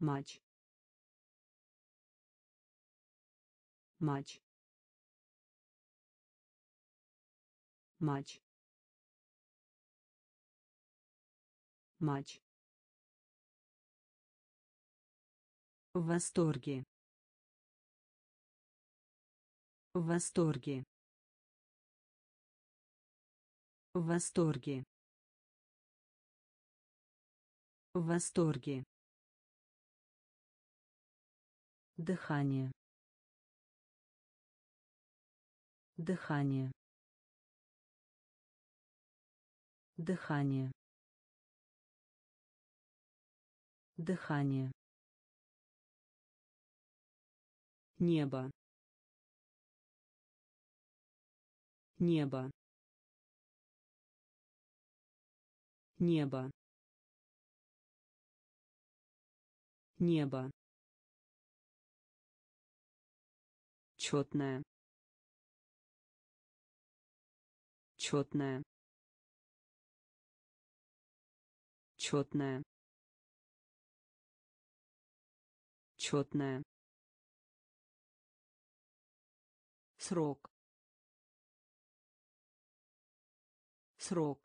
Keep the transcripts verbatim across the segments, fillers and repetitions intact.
матч, матч, матч, матч. В восторге. В восторге. В восторге. В восторге. Дыхание. Дыхание. Дыхание. Дыхание. Небо. Небо. Небо. Небо. Четная. Четная. Четная. Четная. Срок. Срок.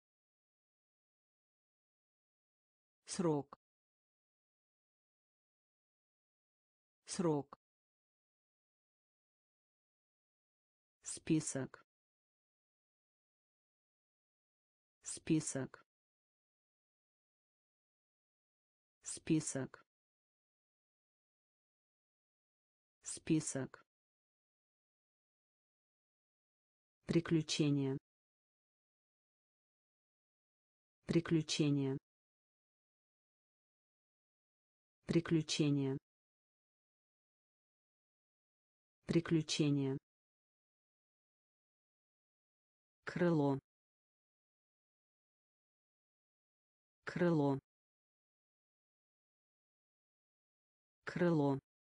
Срок. Срок. Список. Список. Список. Список. Приключения. Приключения. Приключения. Приключения. Крыло. Крыло. Крыло.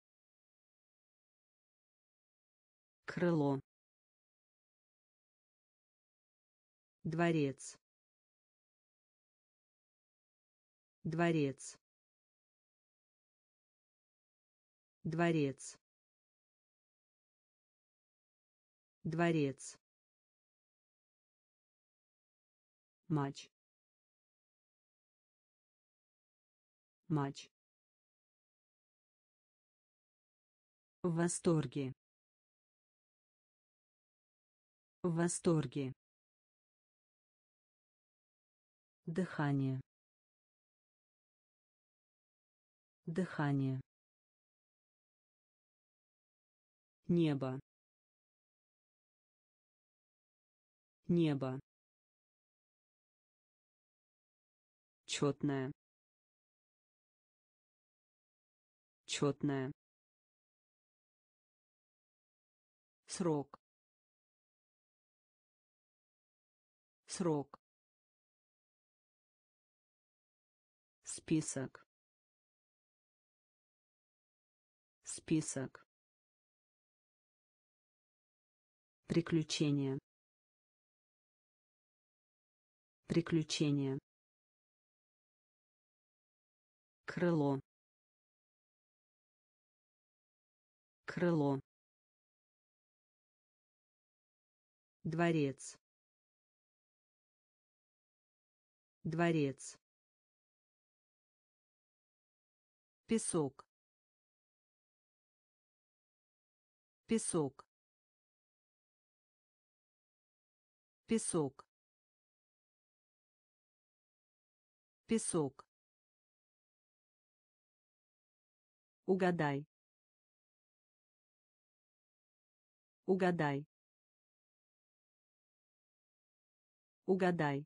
Крыло. Дворец. Дворец. Дворец. Дворец. Матч. Матч. В восторге. В восторге. Дыхание. Дыхание. Небо. Небо. Четная. Четная. Срок. Срок. Список. Список. Приключения. Приключения. Крыло. Крыло. Дворец. Дворец. Песок. Песок. Песок. Песок. Угадай. Угадай. Угадай.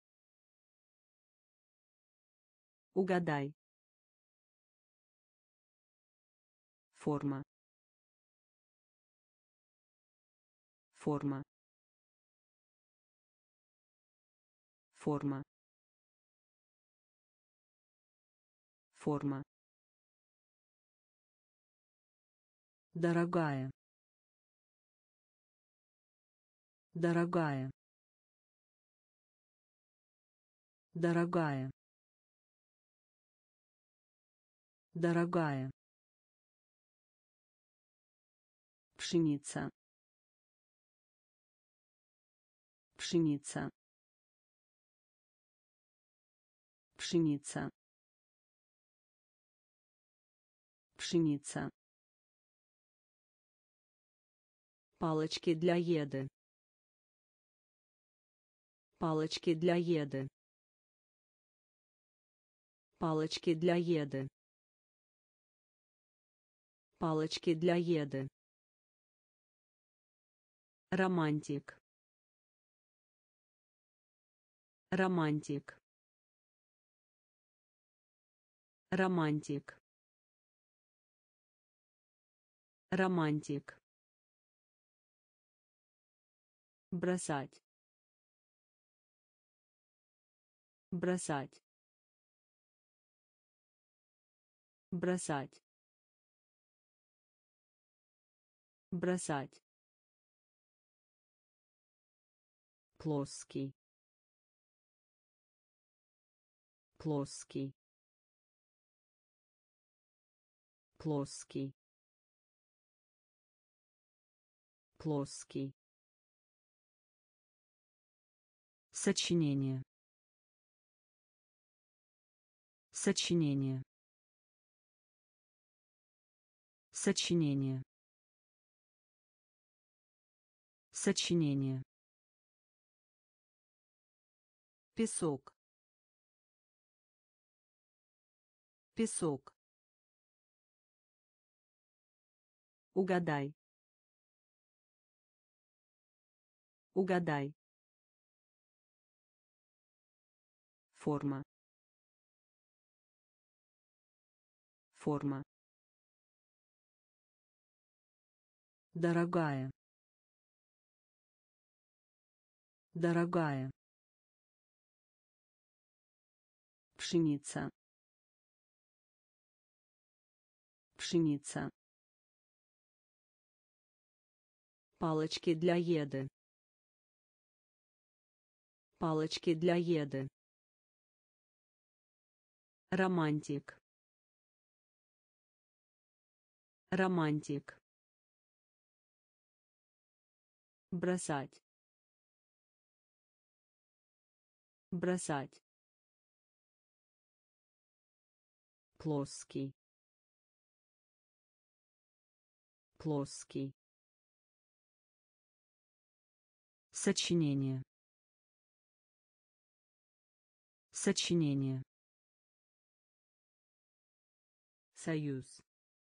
Угадай. Форма. Форма. Форма. Форма. Дорогая. Дорогая. Дорогая. Дорогая. Пшеница. Пшеница. Пшеница. Пшеница. Палочки для еды. Палочки для еды. Палочки для еды. Палочки для еды. Романтик. Романтик. Романтик. Романтик. Бросать. Бросать. Бросать. Бросать. Плоский. Плоский. Плоский. Плоский. Сочинение. Сочинение. Сочинение. Сочинение. Песок. Песок. Угадай. Угадай. Форма. Форма. Дорогая. Дорогая. Пшеница. Пшеница. Палочки для еды. Палочки для еды. Романтик. Романтик. Бросать. Бросать. Плоский. Плоский. Сочинение. Сочинение. Союз.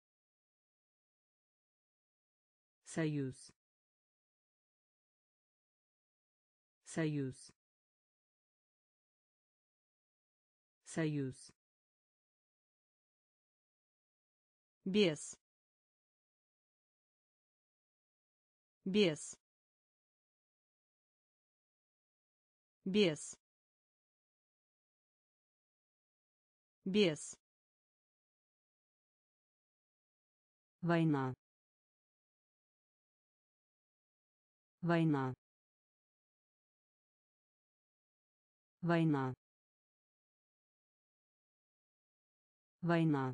Союз. Союз. Союз. Без. Без. Без. Без. Война. Война. Война. Война.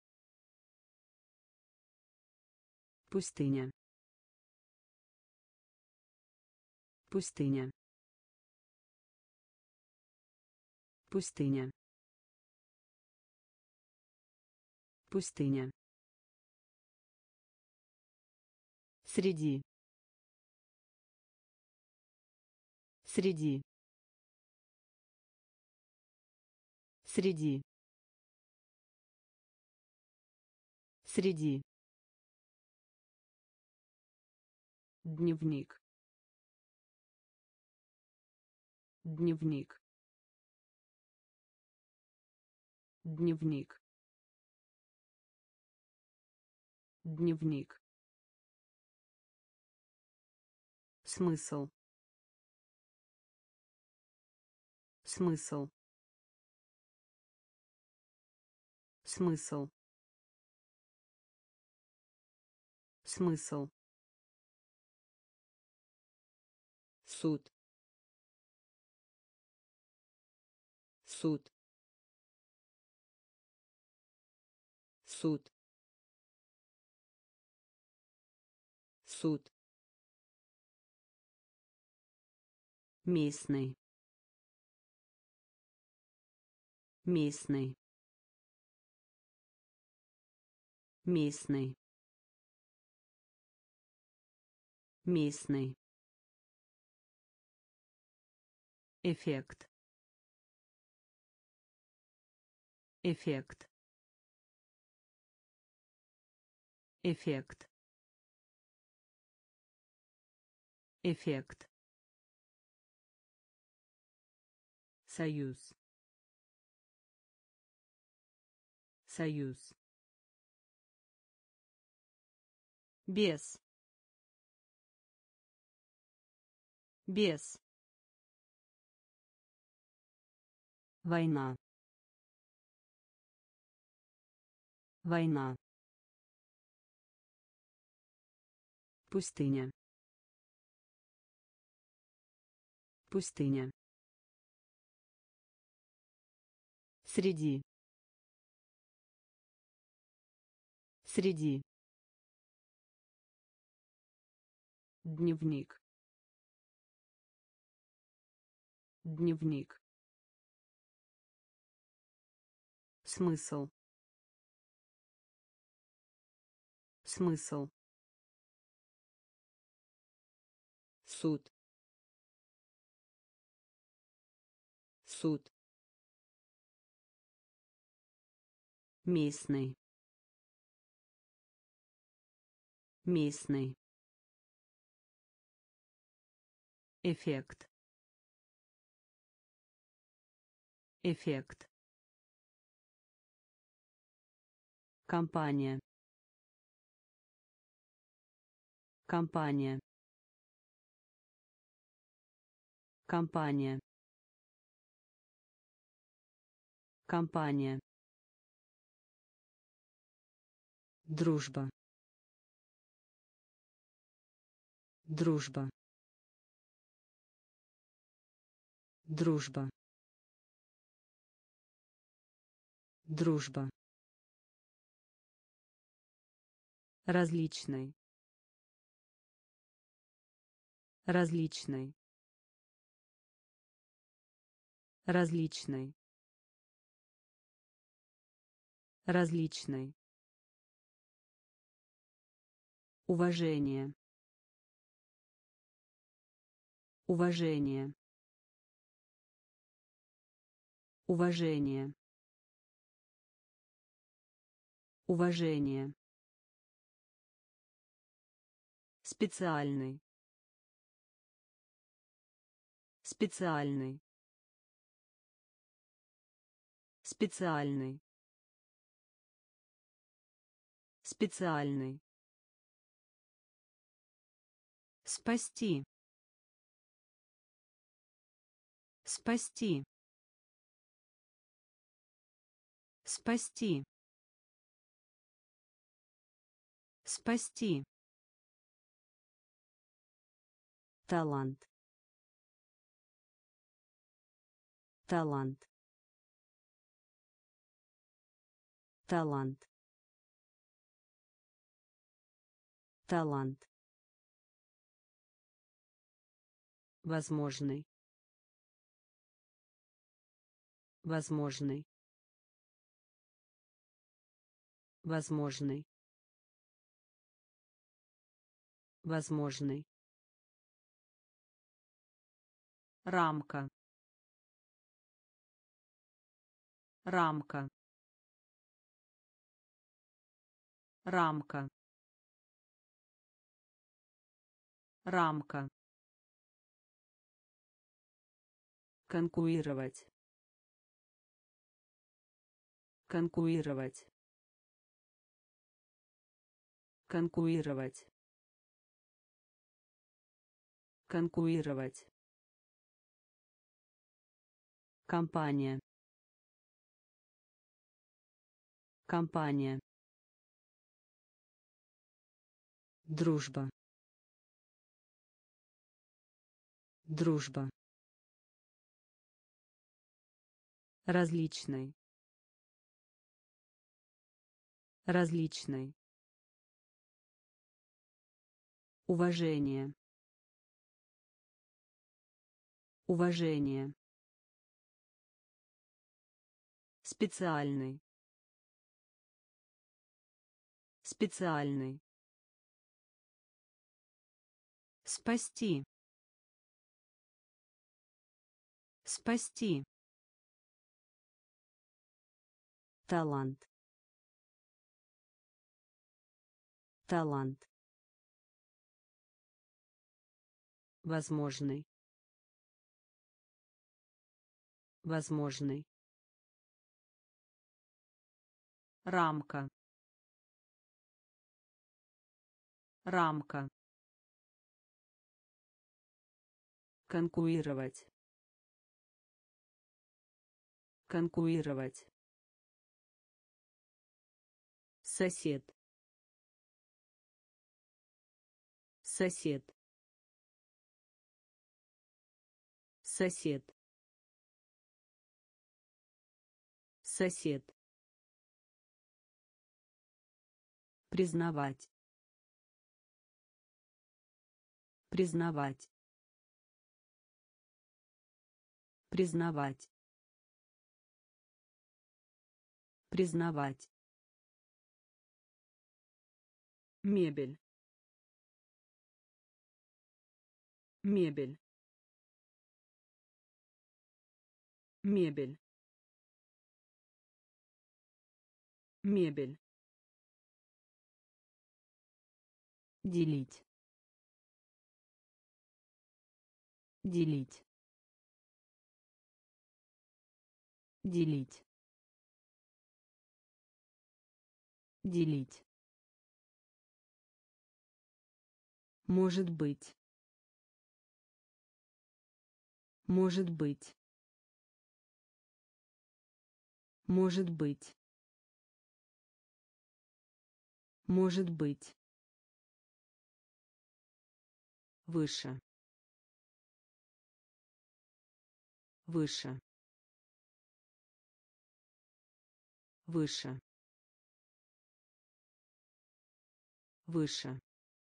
Пустыня. Пустыня. Пустыня. Пустыня. Среди. Среди. Среди. Среди. Дневник. Дневник. Дневник. Дневник. Смысл. Смысл. Смысл. Смысл. Суд. Суд. суд, суд, местный, местный, местный, местный, эффект, эффект, эффект, эффект, союз, союз, без, без, война, война, пустыня, пустыня, среди, среди, дневник, дневник, смысл, смысл, суд, суд, местный, местный, эффект, эффект, компания, компания, компания, компания, дружба, дружба, дружба, дружба, различный, различный, различный, различный, уважение, уважение, уважение, уважение, специальный, специальный, специальный, специальный, спасти, спасти, спасти, спасти, талант, талант, талант, талант, возможный, возможный, возможный, возможный, рамка, рамка, рамка, рамка, конкурировать, конкурировать, конкурировать, конкурировать, компания, компания, дружба, дружба, различный, Различный. Уважение. Уважение. Специальный. Специальный. Спасти. Спасти. Талант. Талант. Возможный. Возможный. Рамка. Рамка. Конкурировать. Конкурировать. Сосед. Сосед. Сосед. Сосед. Признавать. Признавать. Признавать. Признавать. Мебель. Мебель. Мебель. Мебель. Делить. Делить. Делить. Делить. Может быть. Может быть. Может быть. Может быть. Выше. Выше. Выше. Выше.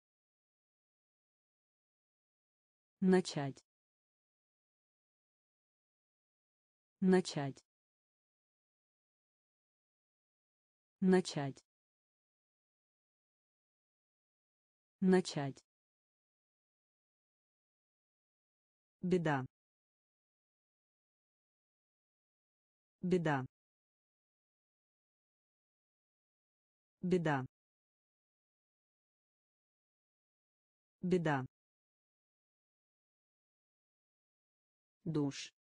Начать. Начать. Начать. Начать. Беда. Беда. Беда. Беда. Душ.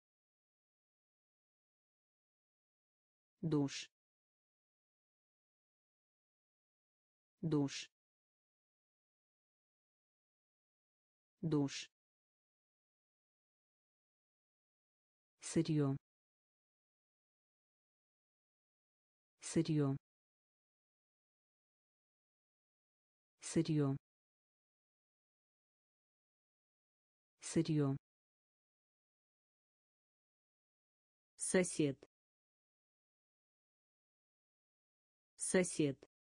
Душ. Душ. Душ. Сырье. Сырье. Сырье. Сырье. Сосед. Сосед.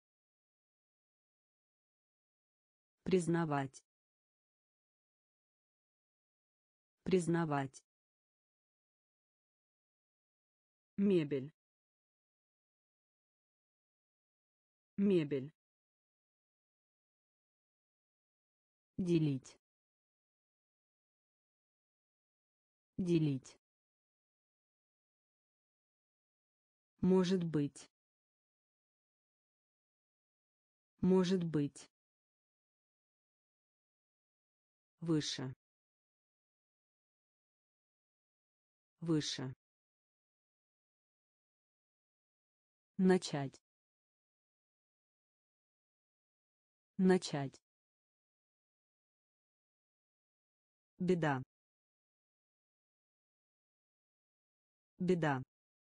Признавать. Признавать. Мебель. Мебель. Делить. Делить. Может быть. Может быть. Выше. Выше. Начать. Начать. Беда. Беда.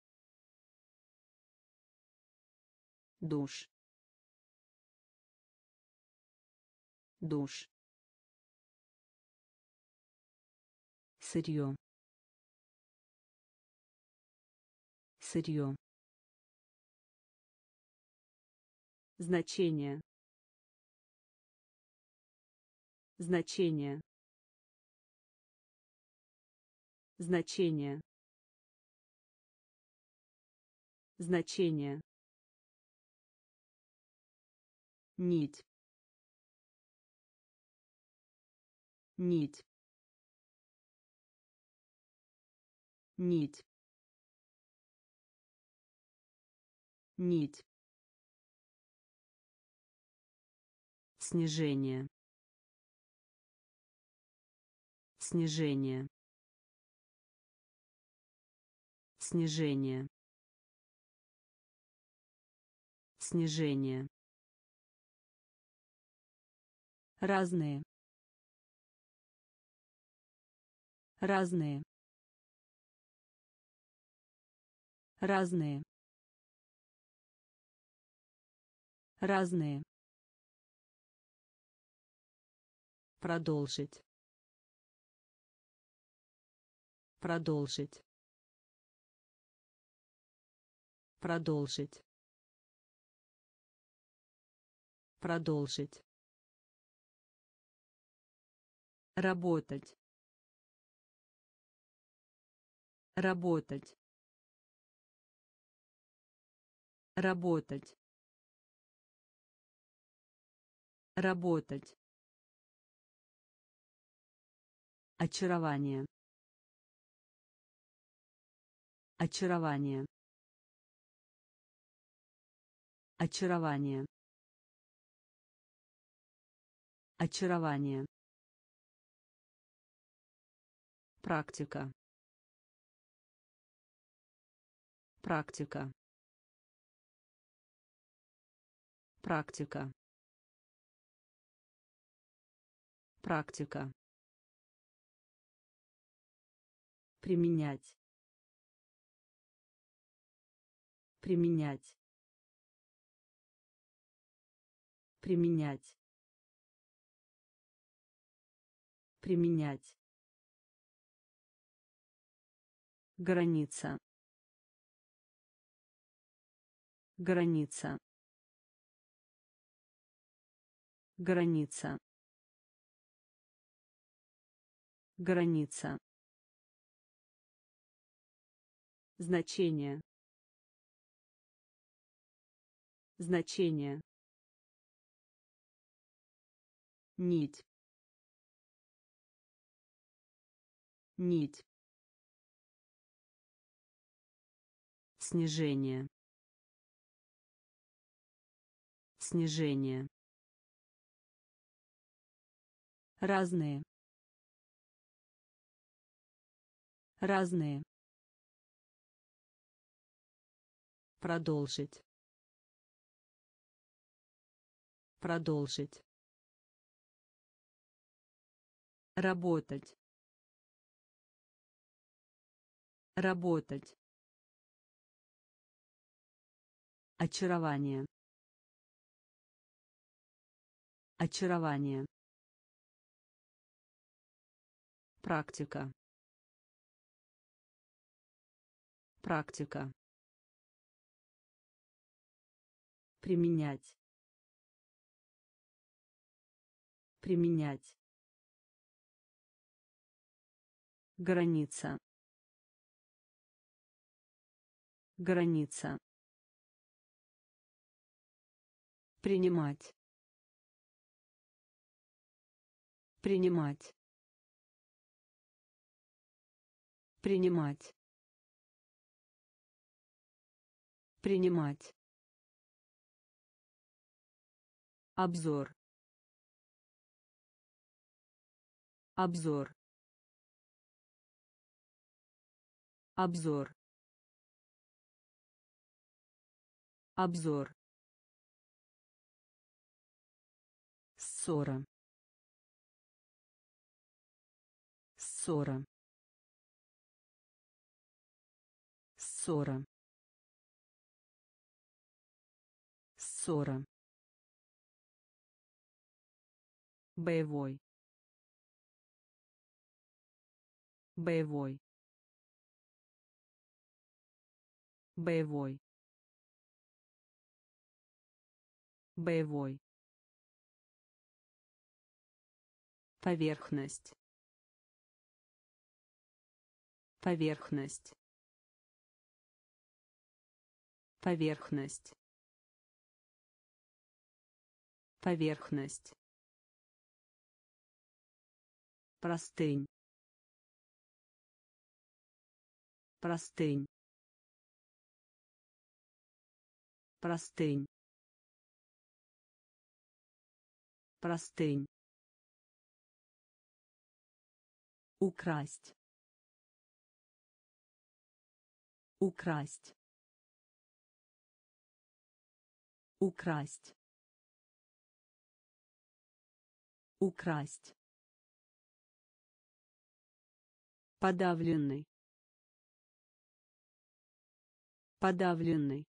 Душ. Душ. Сырье. Сырье. Значение. Значение. Значение. Значение. Нить. Нить. Нить. Нить. Снижение. Снижение. Снижение. Снижение. Разные. Разные. Разные. Разные. Продолжить. Продолжить. Продолжить. Продолжить. Работать. Работать. Работать. Работать. Очарование. Очарование. Очарование. Очарование. Практика. Практика. Практика. Практика. Применять. Применять. Применять. Применять. Граница. Граница. Граница. Граница. Значение. Значение. Нить. Нить. Снижение. Снижение. Разные. Разные. Продолжить. Продолжить. Работать. Работать. Очарование. Очарование. Практика. Практика. Применять. Применять. Граница. Граница. Принимать. Принимать. Принимать. Принимать. Обзор. Обзор. Обзор. Обзор. Ссора. Ссора. Ссора. Ссора. Боевой. Боевой. Боевой. Боевой. Поверхность. Поверхность. Поверхность. Поверхность. Простынь. Простынь. Простынь. Простынь. Украсть. Украсть. Украсть. Украсть. Подавленный. Подавленный.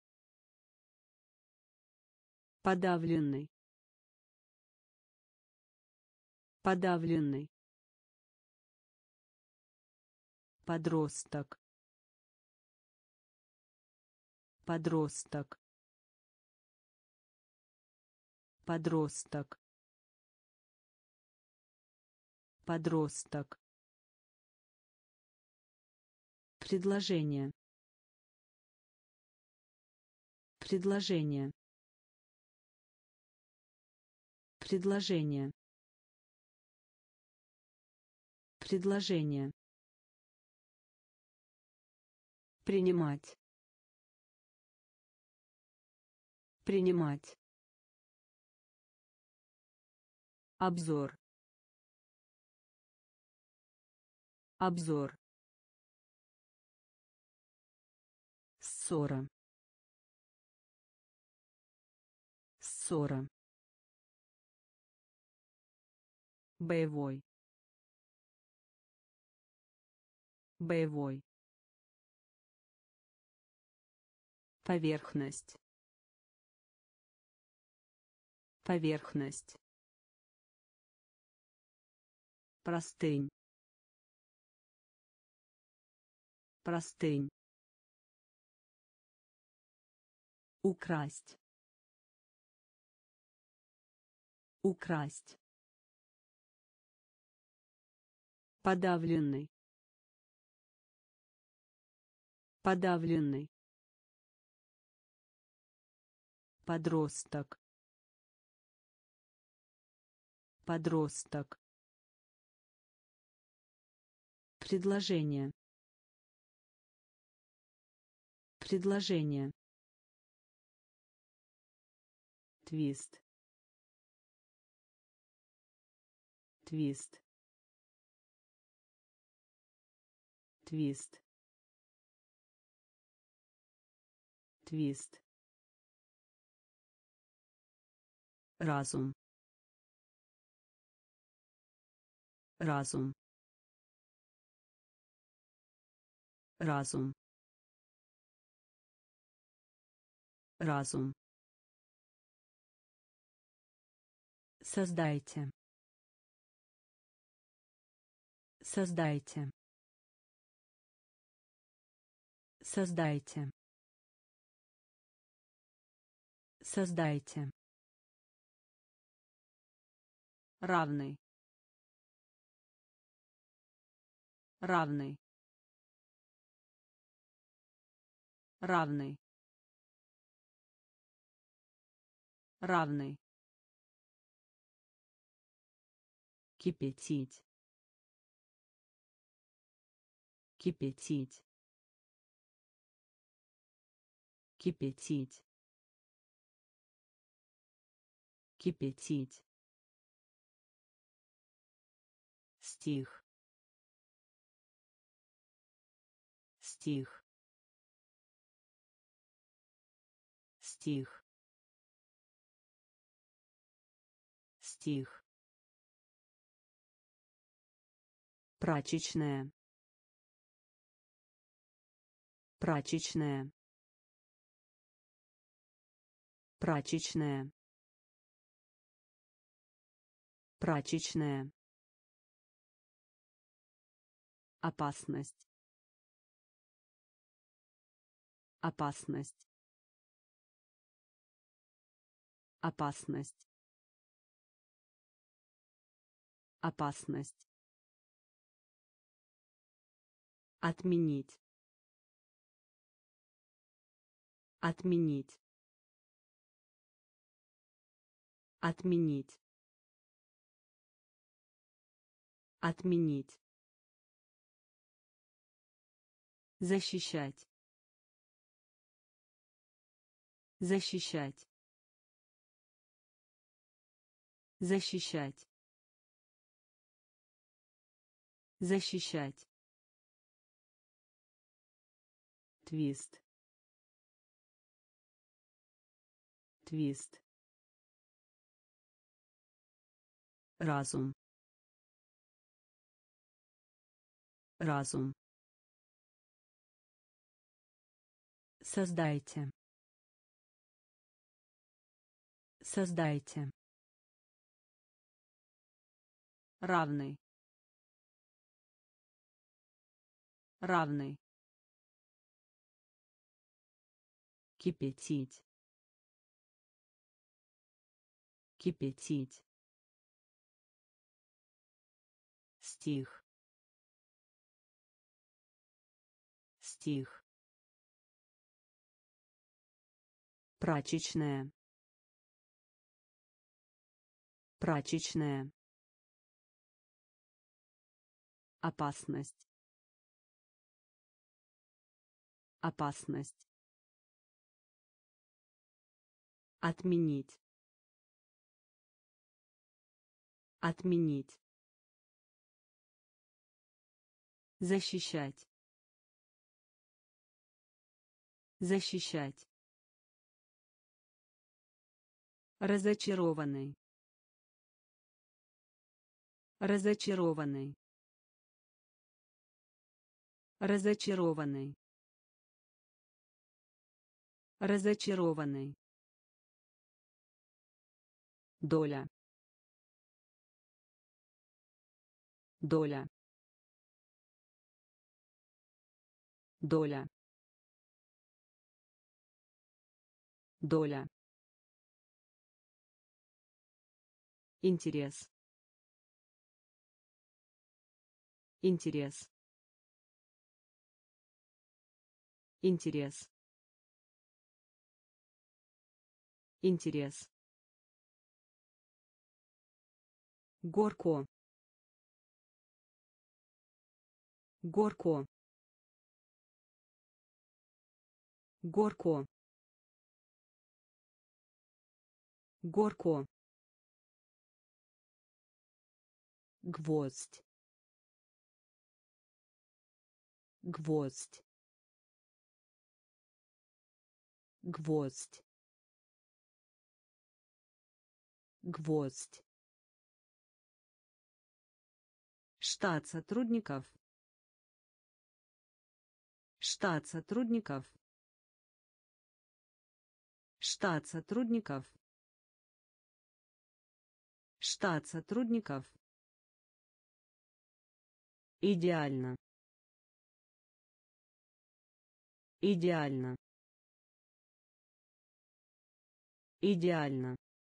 Подавленный. Подавленный. Подросток. Подросток. Подросток. Подросток. Предложение. Предложение. Предложение. Предложение. Принимать. Принимать. Обзор. Обзор. Ссора. Ссора. Боевой. Боевой. Поверхность. Поверхность. Простынь. Простынь. Украсть. Украсть. Подавленный. Подавленный. Подросток. Подросток. Предложение. Предложение. Твист. Твист. Твист. Твист. Разум. Разум. Разум. Разум. Создайте. Создайте. Создайте. Создайте. Равный. Равный. Равный. Равный. Кипятить. Кипятить. Кипятить. Кипятить. Стих. Стих. Стих. Стих. Прачечная. Прачечная. Прачечная. Прачечная. Опасность. Опасность. опасность, опасность, отменить, отменить, отменить, отменить, защищать, защищать, защищать, защищать, твист, твист, разум, разум, создайте, создайте, равный, равный, кипятить, кипятить, стих, стих, прачечная, прачечная, опасность, опасность, отменить, отменить, защищать, защищать, разочарованный, разочарованный, разочарованный, разочарованный, доля, доля, доля, доля, интерес, интерес, интерес, интерес, горко, горко, горко, горко, гвоздь, гвоздь, гвоздь, гвоздь, штат сотрудников, штат сотрудников, штат сотрудников, штат сотрудников, идеально, идеально, идеально,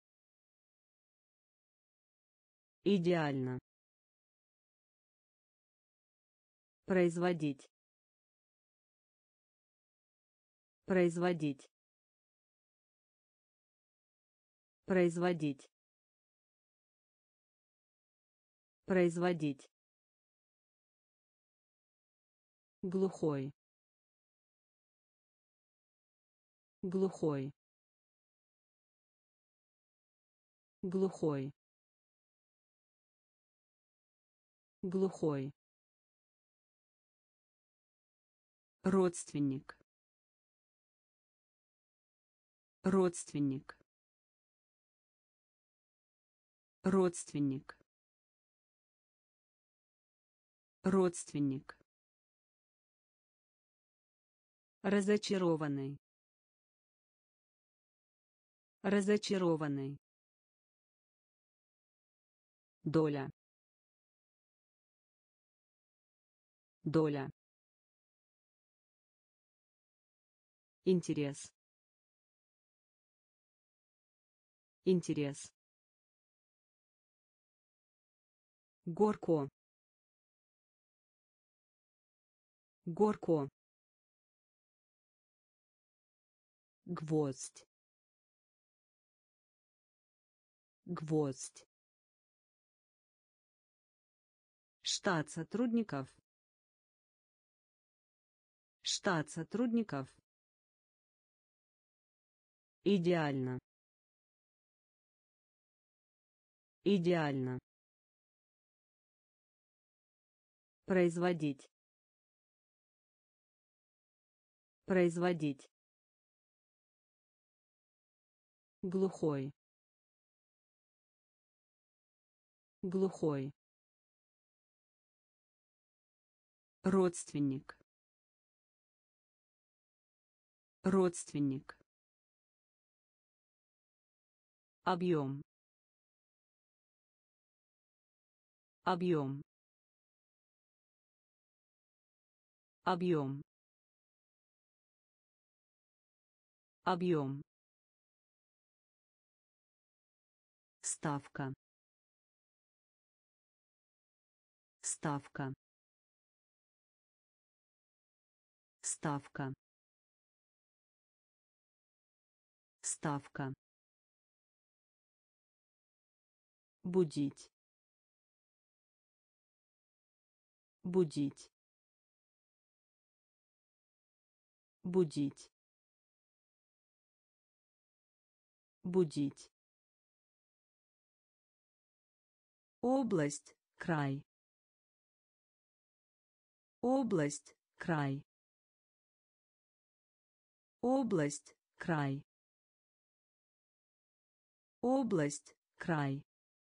идеально, производить, производить, производить, производить, глухой, глухой, глухой, глухой, родственник, родственник, родственник, родственник, разочарованный, разочарованный, доля, доля, интерес, Интерес. Горко. Горко. Гвоздь. Гвоздь. Штат сотрудников. Штат сотрудников. Идеально. Идеально. Производить. Производить. Глухой. Глухой. Родственник. Родственник. Объем. Объем. Объем. Объем. Ставка. Ставка. Ставка. Ставка. Будить. Будить. Будить. Будить. Область, край. Область, край. Область, край. Область, край.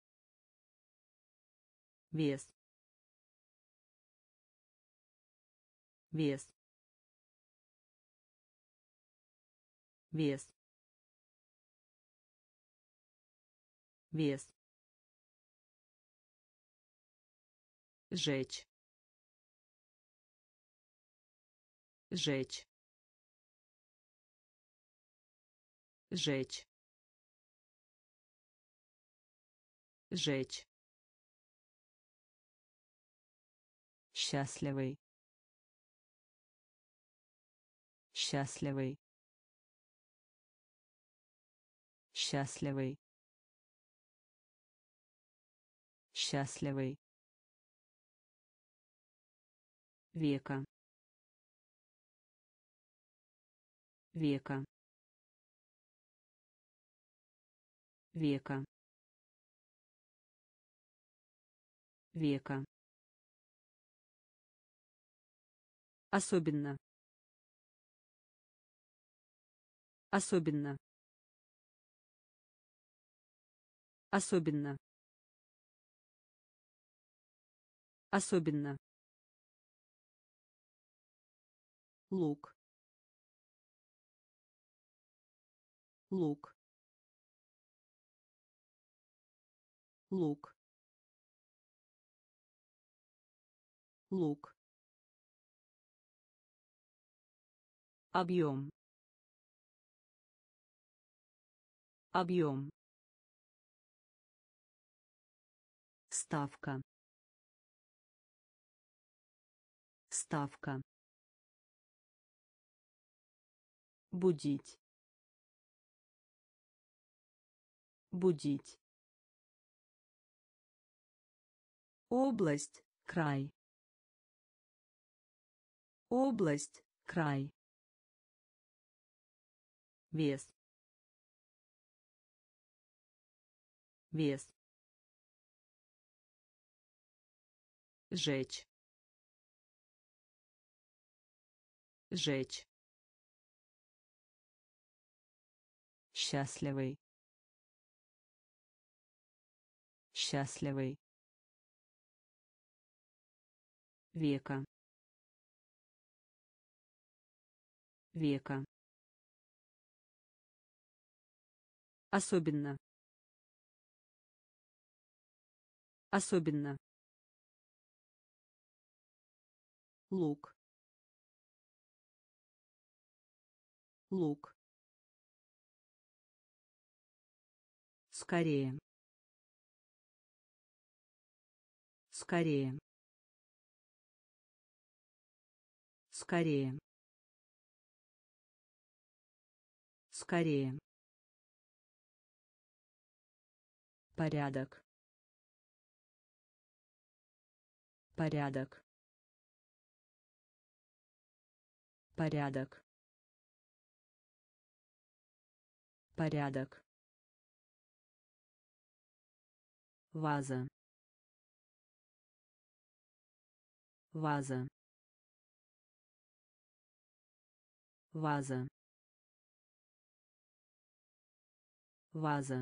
Вес. Вес. Вес. Вес. Жечь. Жечь. Жечь. Жечь. Счастливый. Счастливый. Счастливый. Счастливый. Века. Века. Века. Века. Особенно. Особенно. Особенно. Особенно. Лук. Лук. Лук. Лук. Объем. Объем. Ставка. Ставка. Будить. Будить. Область, край. Область, край. Вес. Вес. Жечь. Жечь. Счастливый. Счастливый. Века. Века. Особенно. Особенно. Лук. Лук. Скорее. Скорее. Скорее. Скорее. Порядок. Порядок. Порядок. Порядок. Ваза. Ваза. Ваза. Ваза.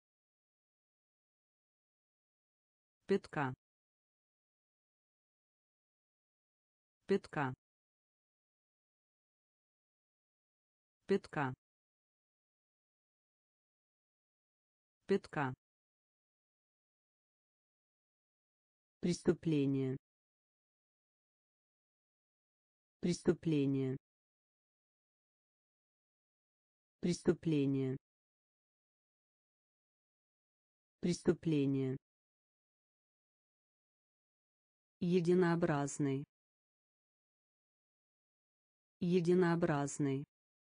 Пятка. Пятка. Пятка. Пятка. Преступление. Преступление. Преступление. Преступление. Единообразный. Единообразный.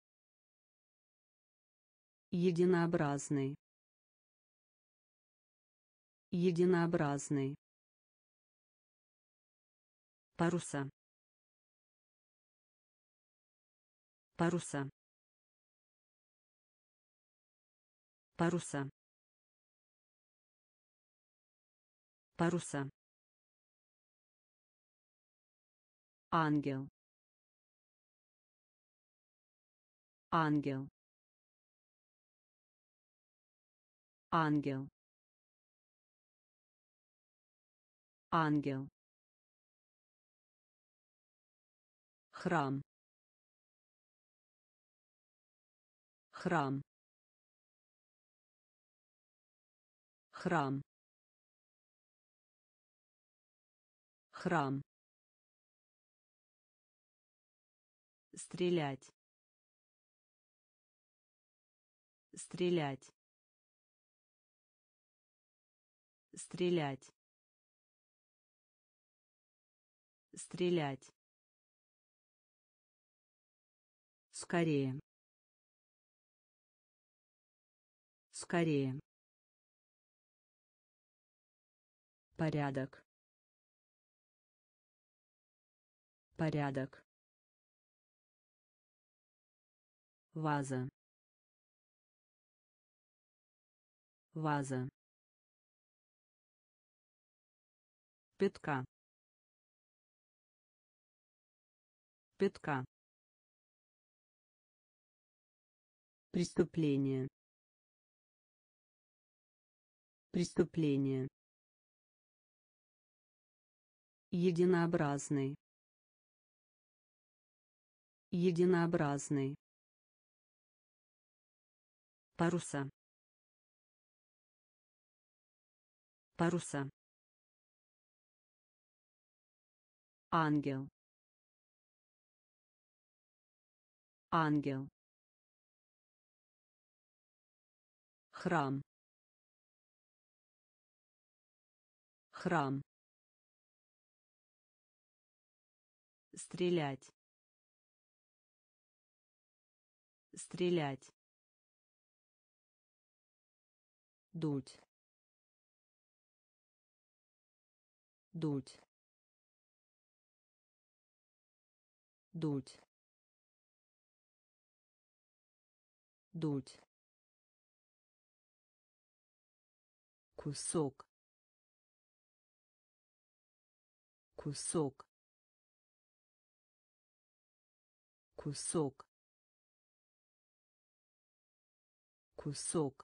Единообразный. Единообразный. Паруса. Паруса. Паруса. Паруса. Ангел. Ангел. Ангел. Ангел. Храм. Храм. Храм. Храм. Стрелять. Стрелять. Стрелять. Стрелять. Скорее. Скорее. Порядок. Порядок. Ваза. Ваза. Пятка. Пятка. Преступление. Преступление. Единообразный. Единообразный. Паруса. Паруса. Ангел. Ангел. Храм. Храм. Стрелять. Стрелять. Дуть. Дуть. Дуть. Дуть. Кусок. Кусок. Кусок. Кусок.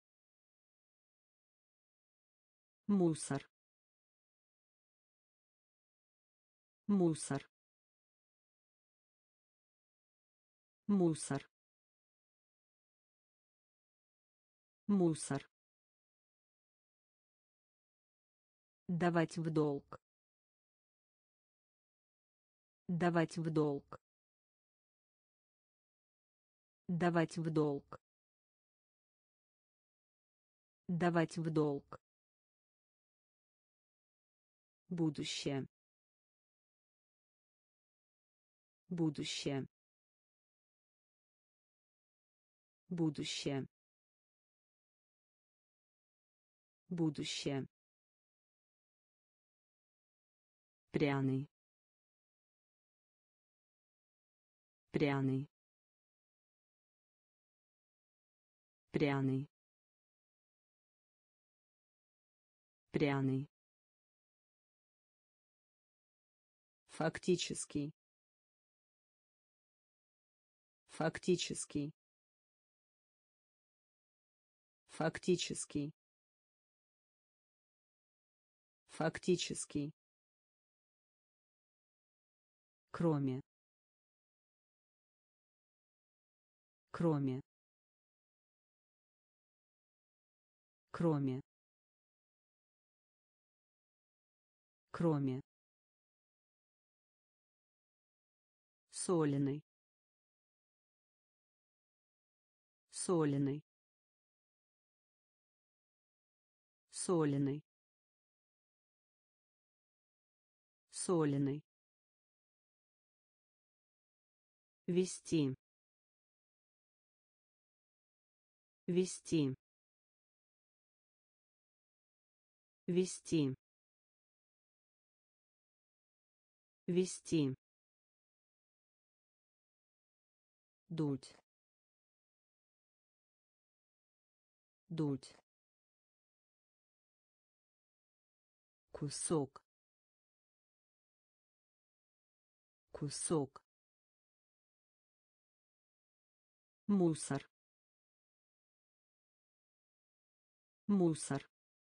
Мусор. Мусор. Мусор. Мусор. Давать в долг. Давать в долг. Давать в долг. Давать в долг. Будущее. Будущее. Будущее. Будущее. Пряный. Пряный. Пряный. Пряный. Фактический. Фактический. Фактический. Фактический. Кроме. Кроме. Кроме. Кроме. Соленый. Соленый. Соленый. Соленый. Вести. Вести. Вести. Вести. Дуть. Дуть. Кусок. Кусок. Мусор. Мусор.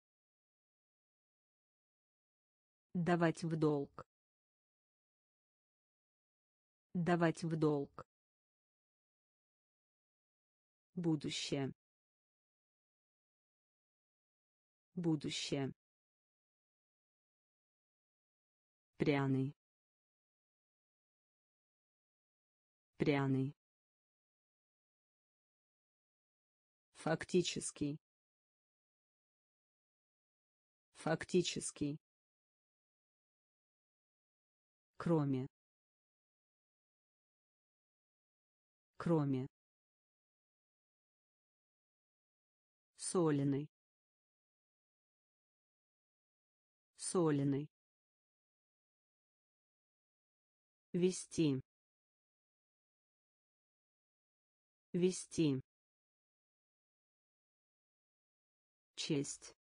Давать в долг. Давать в долг. Будущее. Будущее. Пряный. Пряный. Фактический. Фактический. Кроме. Кроме. Соленый. Соленый. Вести. Вести. Честь.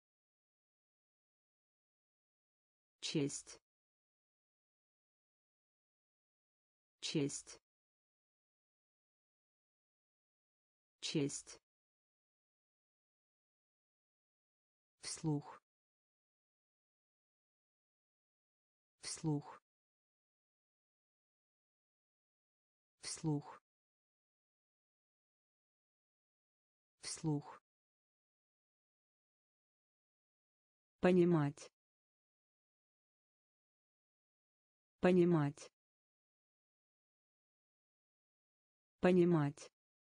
Честь. Честь. Честь. Вслух. Вслух. Вслух. Вслух. Понимать. Понимать. Понимать.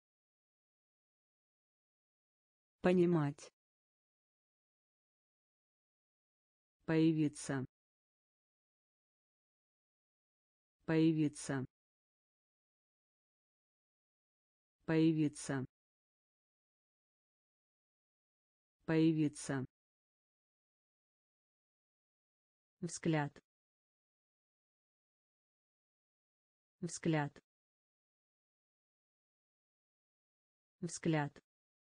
Понимать. Появиться. Появиться. Появиться. Появиться. Взгляд. Взгляд. Взгляд.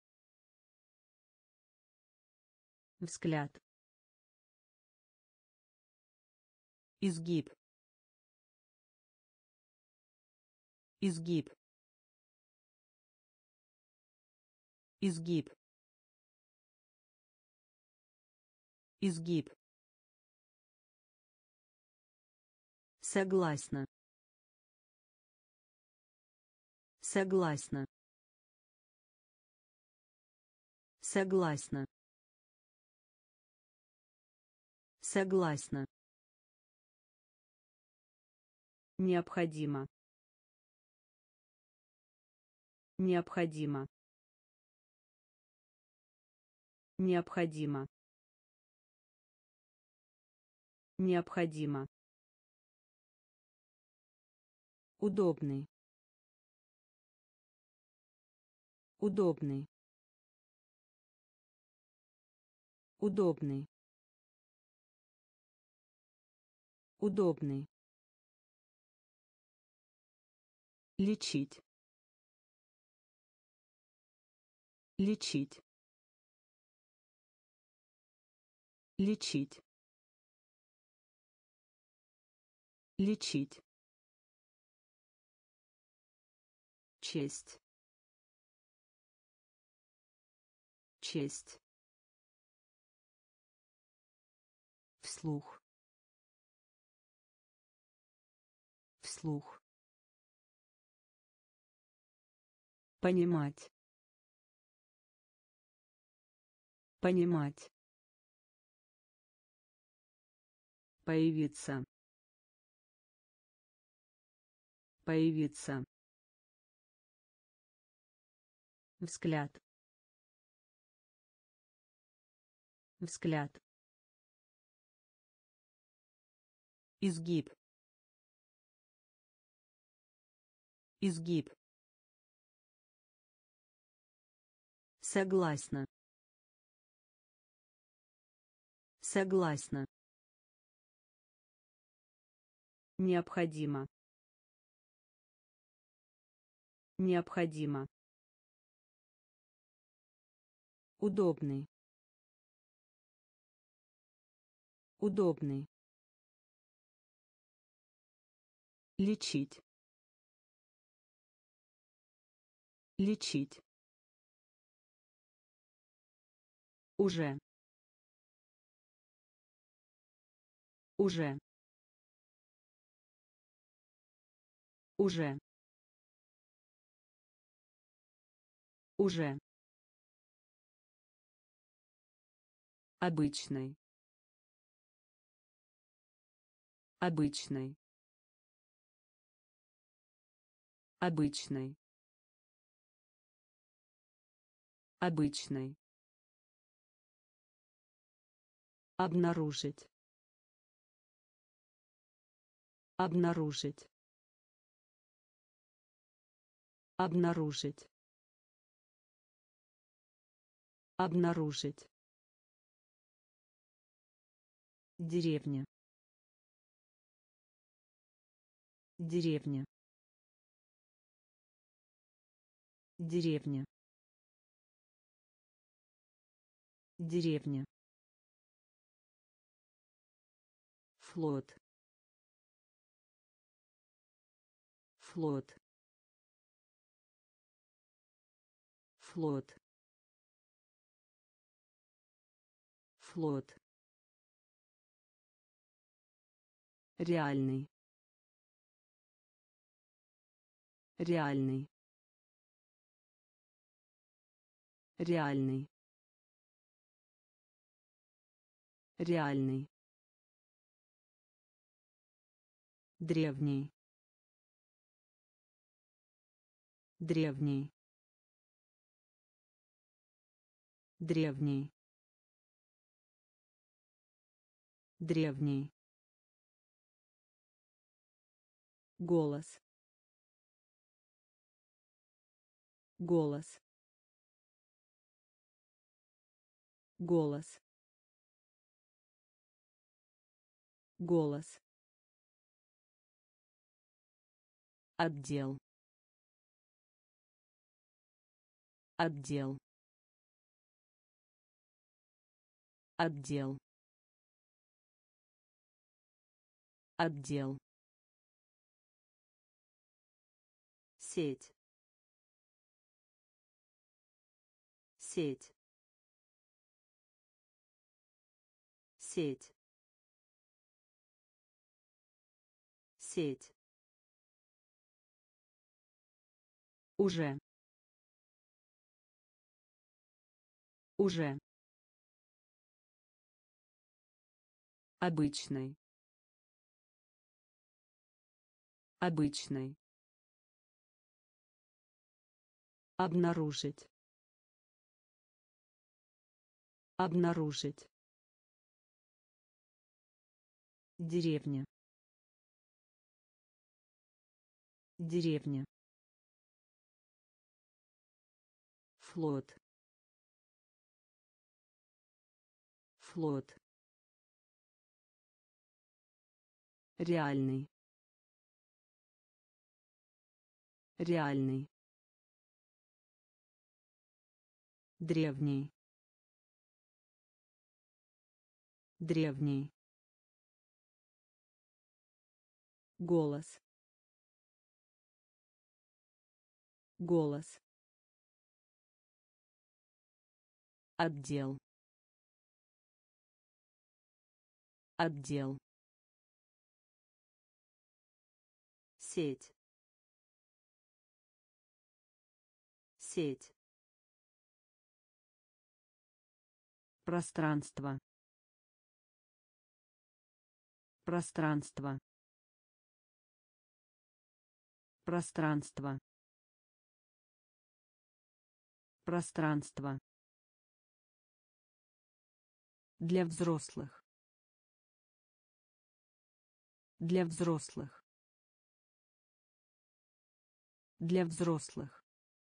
Взгляд. Изгиб. Изгиб. Изгиб. Изгиб. Согласна. Согласна. Согласна. Согласна. Необходимо. Необходимо. Необходимо. Необходимо. Удобный. Удобный. Удобный. Удобный. Лечить. Лечить. Лечить. Лечить. Честь. Честь. Вслух. Вслух. Понимать. Понимать. Появиться. Появиться. Взгляд. Взгляд. Изгиб. Изгиб. Согласна. Согласна. Необходимо. Необходимо. Удобный. Удобный. Лечить. Лечить. Уже. Уже. Уже. Уже. Обычный. Обычный. Обычный. Обычный. Обнаружить. Обнаружить. Обнаружить. Обнаружить. Деревня. Деревня. Деревня. Деревня. Флот. Флот. Флот. Флот. Реальный. Реальный. Реальный. Реальный. Древний. Древний. Древний. Древний. Голос. Голос. Голос. Голос. Отдел. Отдел. Отдел. Отдел. Сеть. Сеть. Сеть. Сеть. Уже. Уже. Обычный. Обычный. Обнаружить. Обнаружить. Деревня. Деревня. Флот. Флот. Реальный. Реальный. Древний. Древний. Голос. Голос. Отдел. Отдел. Сеть. Сеть. Пространство. Пространство. Пространство. Пространство. Для взрослых. Для взрослых. Для взрослых.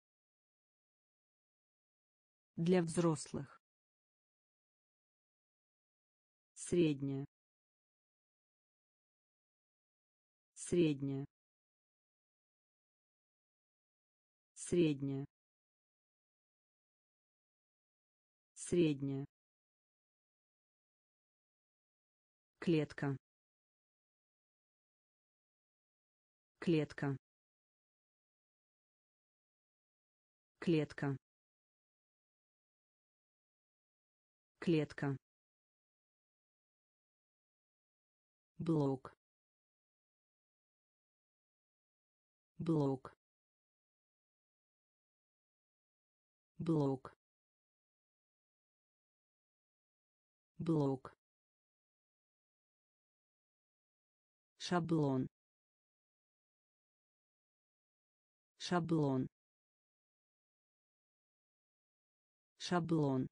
Для взрослых. Средняя. Средняя. Средняя. Средняя. Клетка. Клетка. Клетка. Клетка. Блок. Блок. Блок. Блок. Шаблон. Шаблон. Шаблон.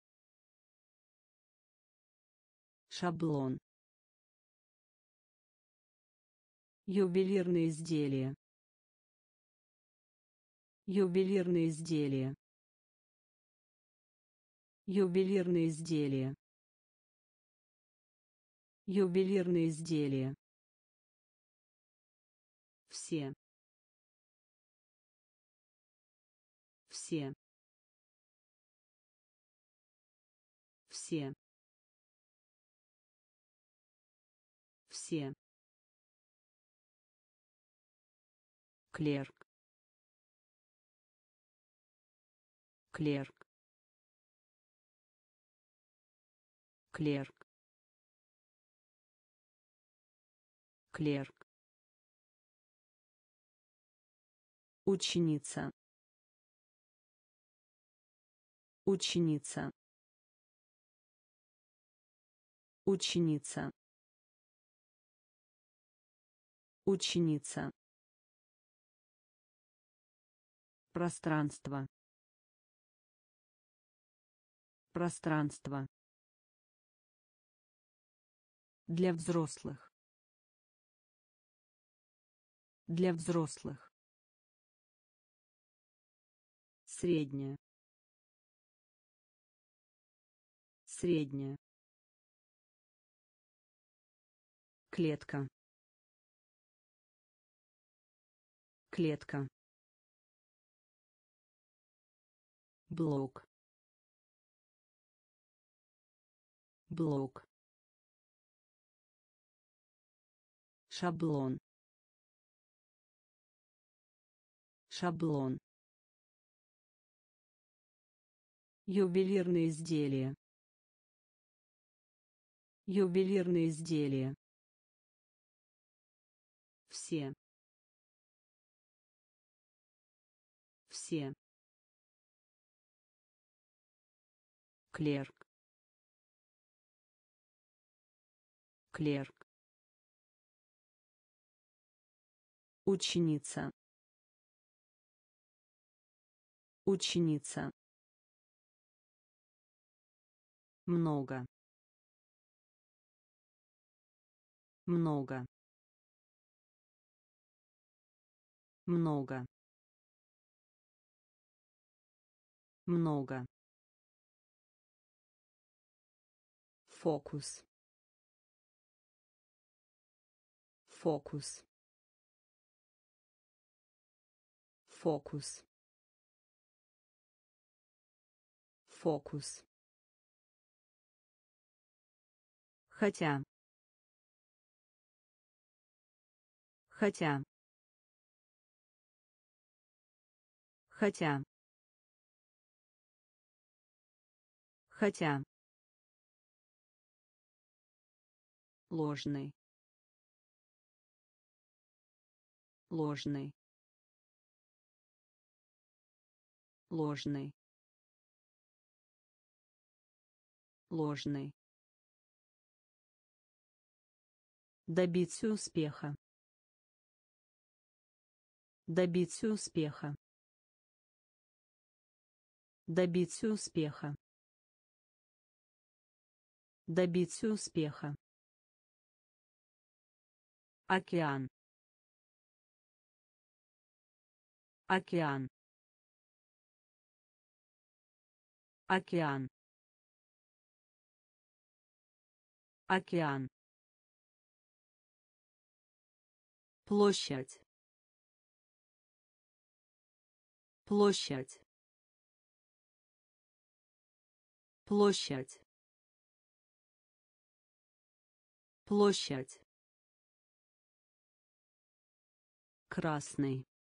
Шаблон. Ювелирные изделия. Ювелирные изделия. Ювелирные изделия. Ювелирные изделия. Все. Все. Все. Все. Клерк. Клерк. Клерк. Клерк. Ученица. Ученица. Ученица. Ученица. Пространство. Пространство. Для взрослых. Для взрослых. Средняя. Средняя. Клетка. Клетка. Блок. Блок. Шаблон. Шаблон. Ювелирные изделия. Ювелирные изделия. Все. Все. Клерк. Клерк. Ученица. Ученица. много, много, много, много. Фокус. Фокус. Фокус. Фокус. Хотя. Хотя. Хотя. Хотя. Ложный. Ложный. Ложный. Ложный. Добиться успеха. Добиться успеха. Добиться успеха. Добиться успеха. Океан. Океан. Океан. Океан. Площадь. Площадь. Площадь. Площадь. Красный.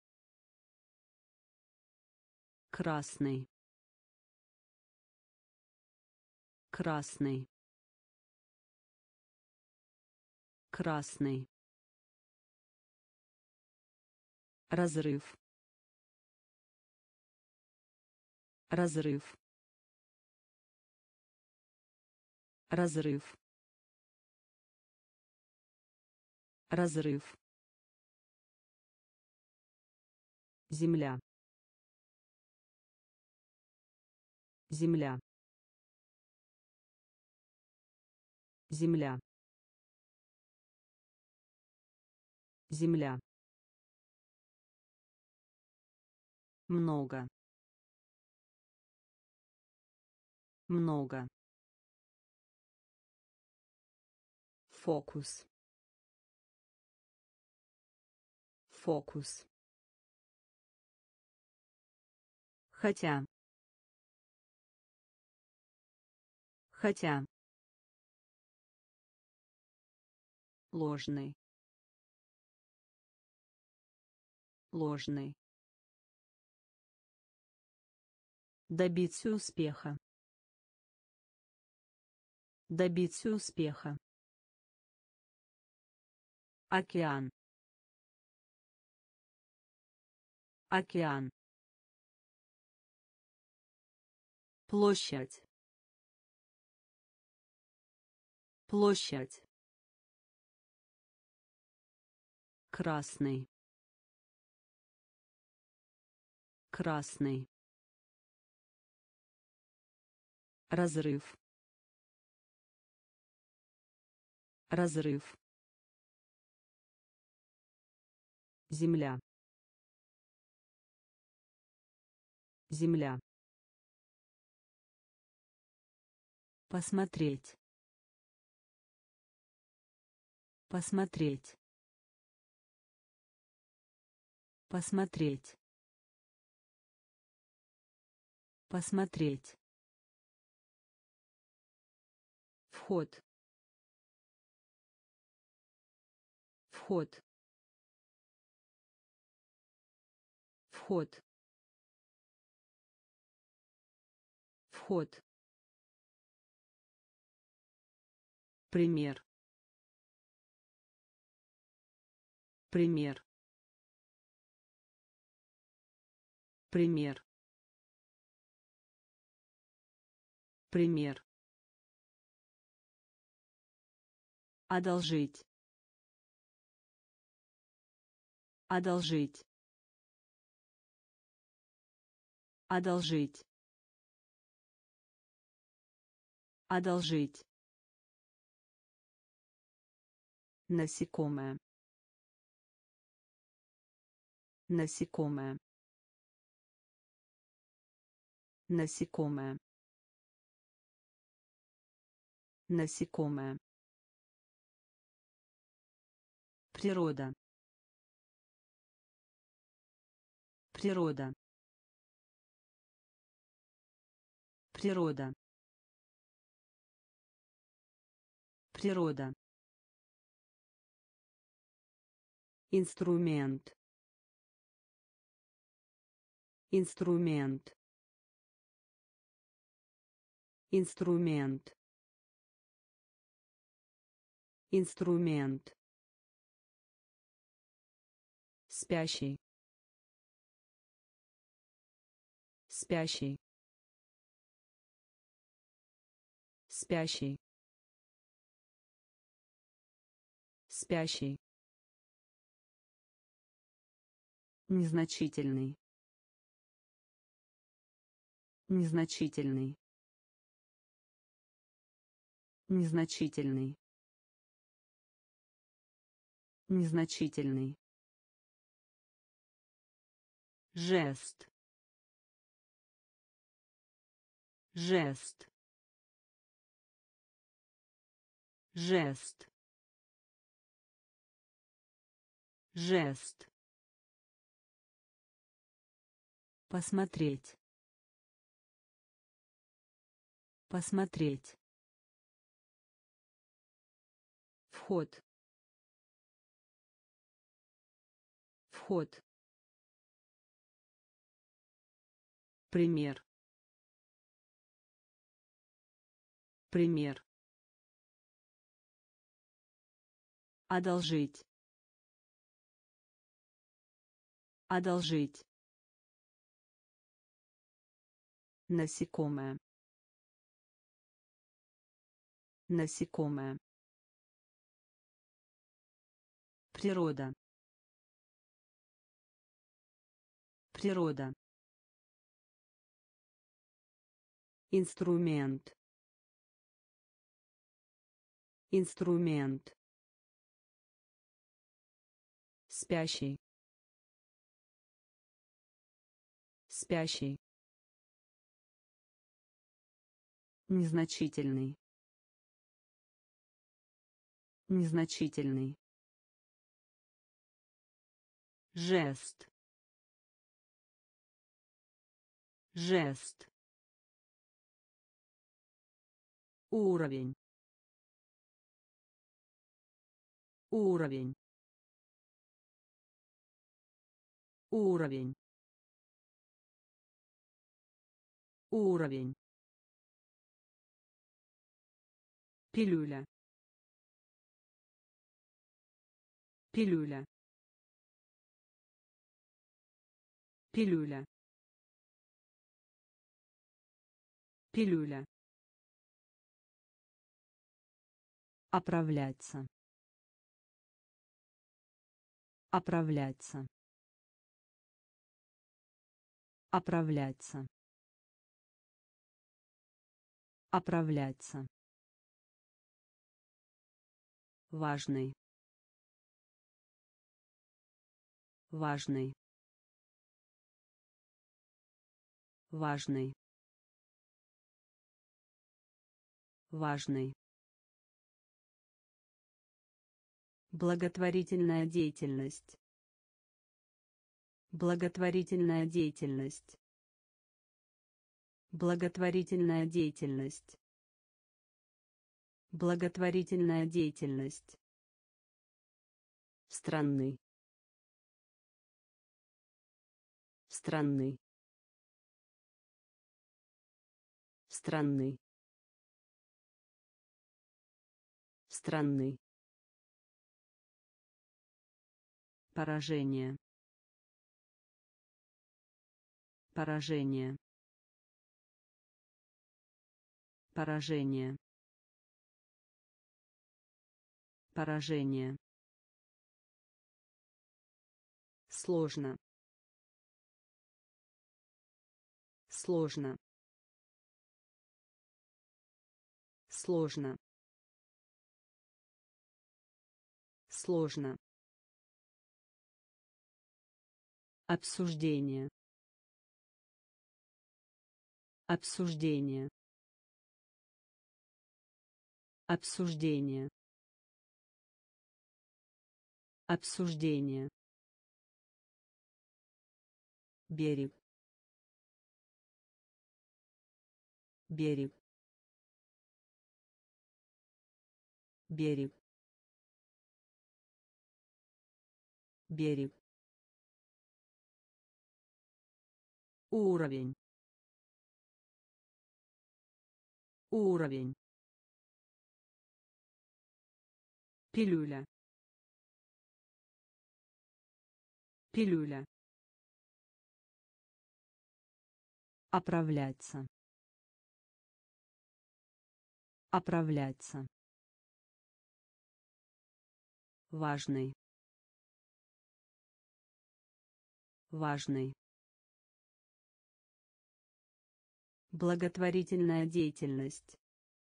Красный. Красный. Красный. Разрыв. Разрыв. Разрыв. Разрыв. Земля. Земля. Земля. Земля. Много. Много. Фокус. Фокус. Хотя. Хотя. Ложный. Ложный. Добиться успеха. Добиться успеха. Океан. Океан. Площадь. Площадь. Красный. Красный. Разрыв. Разрыв. Земля. Земля. Посмотреть. Посмотреть. Посмотреть. Посмотреть. Вход. Вход. Вход. Вход. Пример. Пример. Пример. Пример. Одолжить. Одолжить. Одолжить. Одолжить. Насекомое. Насекомое. Насекомое. Насекомое. Природа. Природа. Природа. Природа. Инструмент. Инструмент. Инструмент. Инструмент. Спящий. Спящий. Спящий. Спящий. Незначительный. Незначительный. Незначительный. Незначительный. Жест. Жест. Жест. Жест. Посмотреть. Посмотреть. Вход. Вход. Пример. Пример. Одолжить. Одолжить. Насекомое. Насекомое. Природа. Природа. Инструмент. Инструмент. Спящий. Спящий. Незначительный. Незначительный. Жест. Жест. Уровень. Уровень. Уровень. Уровень. Пилюля. Пилюля. Пилюля. Пилюля. Оправляться. Оправляться. Оправляться. Оправляться. Важный. Важный. Важный. Важный. Благотворительная деятельность. Благотворительная деятельность. Благотворительная деятельность. Благотворительная деятельность. Странный. Странный. Странный. Странный. Поражение. Поражение. Поражение. Поражение. Сложно. Сложно. Сложно. Сложно. Обсуждение. Обсуждение. Обсуждение. Обсуждение. Берег. Берег. Берег. Берег. Уровень. Уровень. Пилюля. Пилюля. Оправляться. Оправляться. Важный. Важный. Благотворительная деятельность.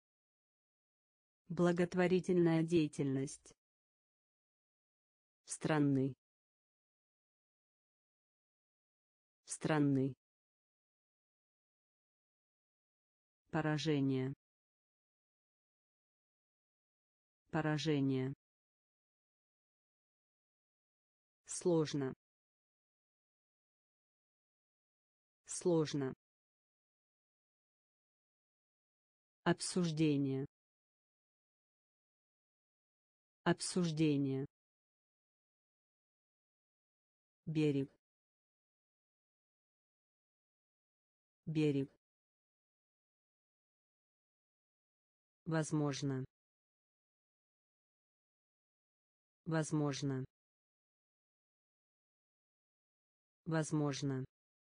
Благотворительная деятельность. Странный. Странный. Поражение. Поражение. Сложно. Сложно. Обсуждение. Обсуждение. Берег. Берег. Возможно. Возможно. Возможно.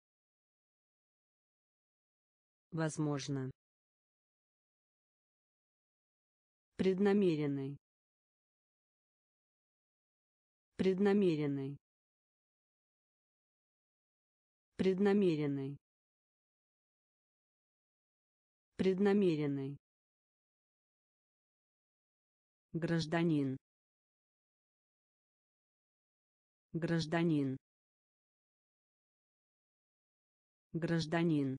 Возможно. Преднамеренный. Преднамеренный. Преднамеренный. Преднамеренный. Гражданин. Гражданин. Гражданин.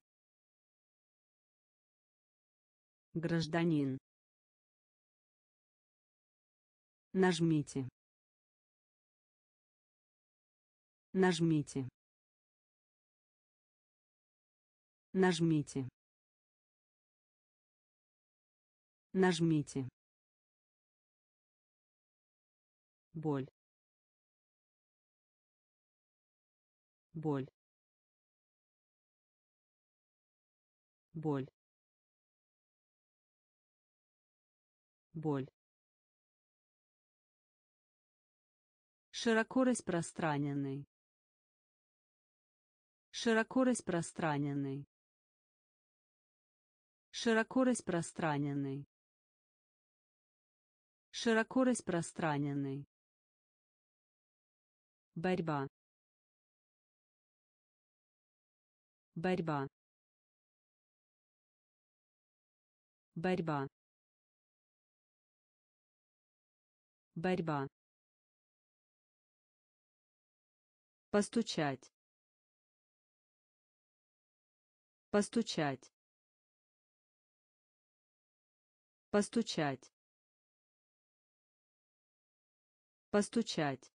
Гражданин. Нажмите. Нажмите. Нажмите. Нажмите. Боль. Боль. Боль. Боль. Широко распространенный. Широко распространенный. Широко распространенный. Широко распространенный. Борьба. Борьба. Борьба. Борьба. Постучать. Постучать. Постучать. Постучать.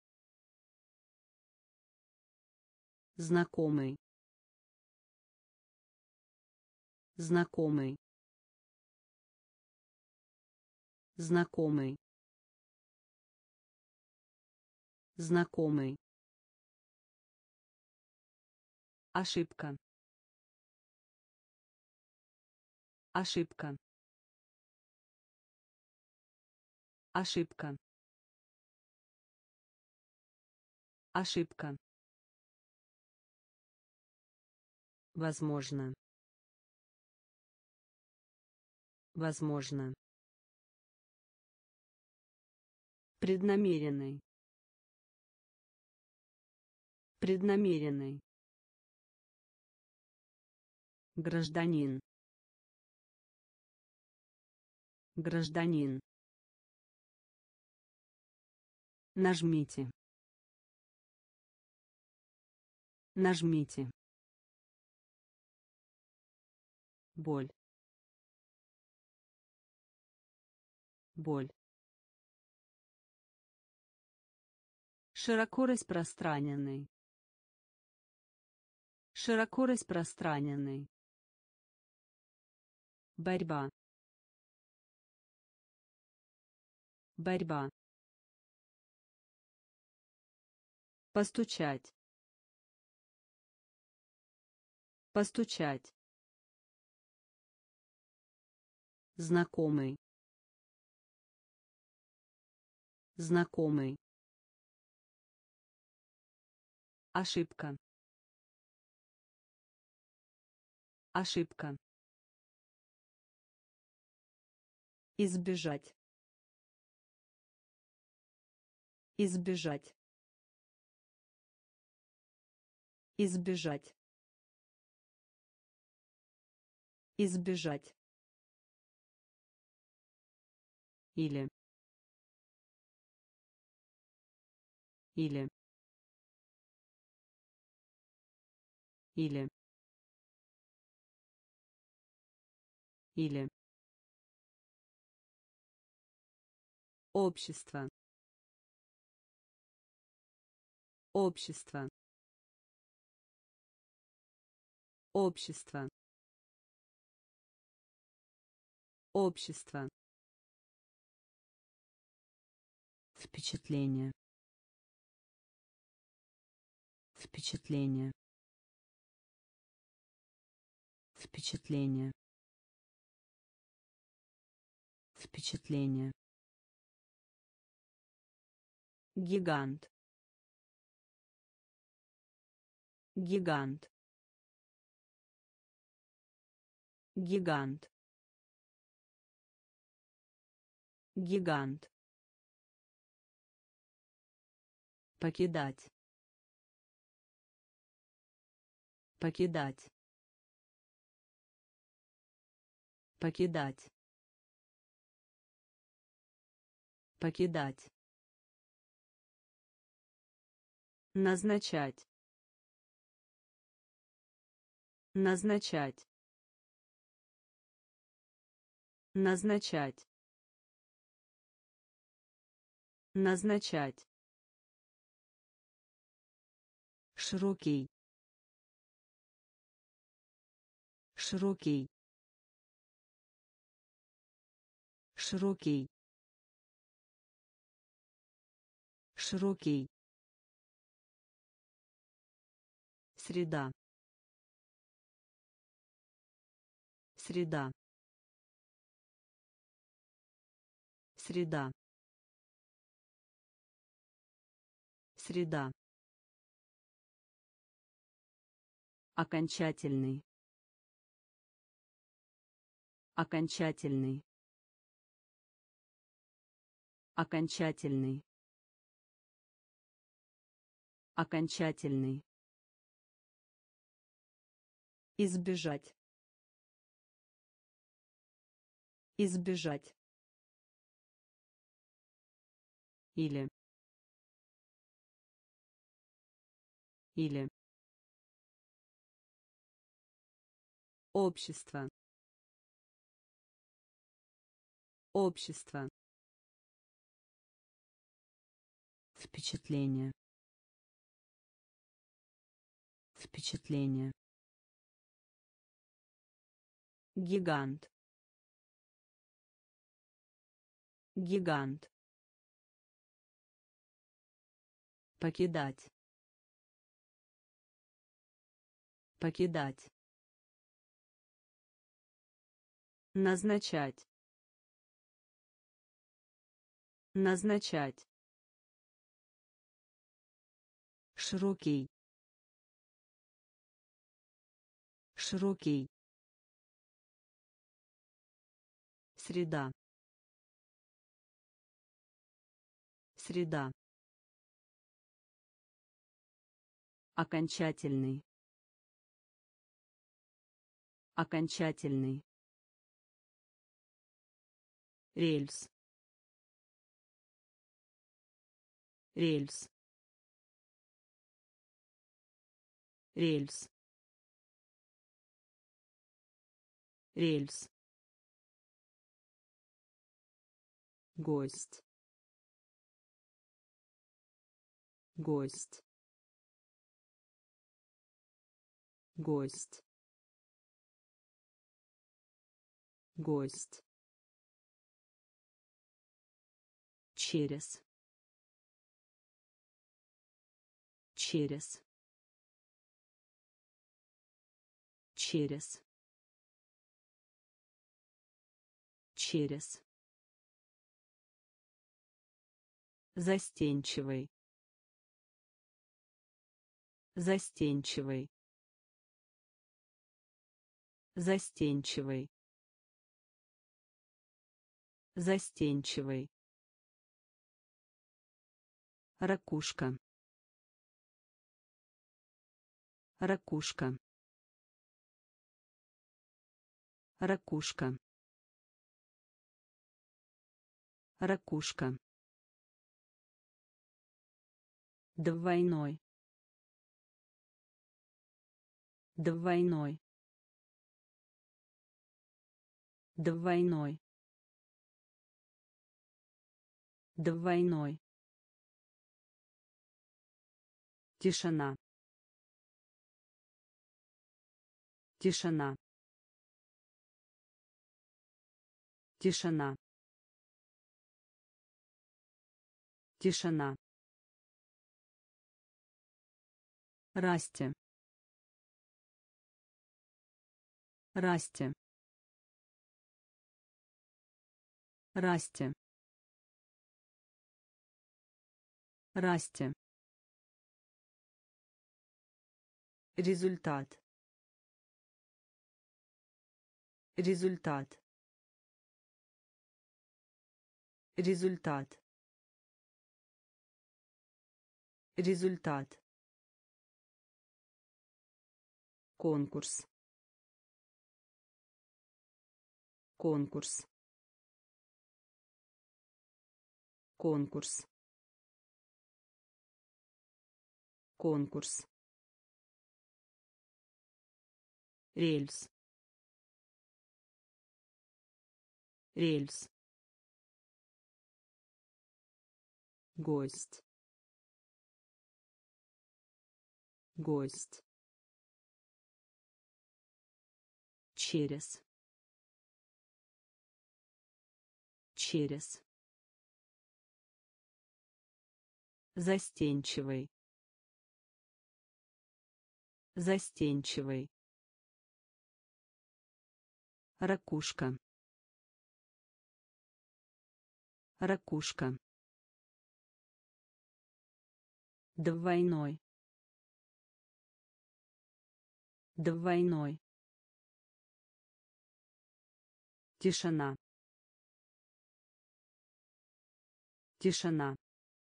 Знакомый. Знакомый. Знакомый. Знакомый. Ошибка. Ошибка. Ошибка. Ошибка. Возможно. Возможно. Преднамеренный. Преднамеренный. Гражданин. Гражданин. Нажмите. Нажмите. Боль. Боль. Широко распространенный. Широко распространенный. Борьба. Борьба. Постучать. Постучать. Знакомый. Знакомый. Ошибка. Ошибка. Избежать. Избежать. Избежать. Избежать. Или. Или. Или. Или. Общество. Общество. Общество. Общество. Впечатление. Впечатление. Впечатление. Впечатление. Гигант. Гигант. Гигант. Гигант. Покидать. Покидать. Покидать. Покидать. Назначать. Назначать. Назначать. Назначать. Широкий. Широкий. Широкий. Широкий. Среда. Среда. Среда. Среда. Окончательный. Окончательный. Окончательный. Окончательный. Избежать. Избежать. Или. Или. Общество. Общество. Впечатление. Впечатление. Гигант. Гигант. Покидать. Покидать. Назначать. Назначать. Широкий. Широкий. Среда. Среда. Окончательный. Окончательный. рельс, рельс, рельс, рельс, гость, гость, гость, гость, через, через, через, через, застенчивый, застенчивый, застенчивый, застенчивый, ракушка, ракушка, ракушка, ракушка, двойной, двойной, двойной, двойной, тишина, тишина, тишина, тишина, расти, расти, расти, расти, результат, результат, результат, результат, конкурс, конкурс, конкурс, конкурс, рельс, рельс, гость, гость, через, через, застенчивый, застенчивый, ракушка, ракушка, двойной, двойной, тишина, тишина,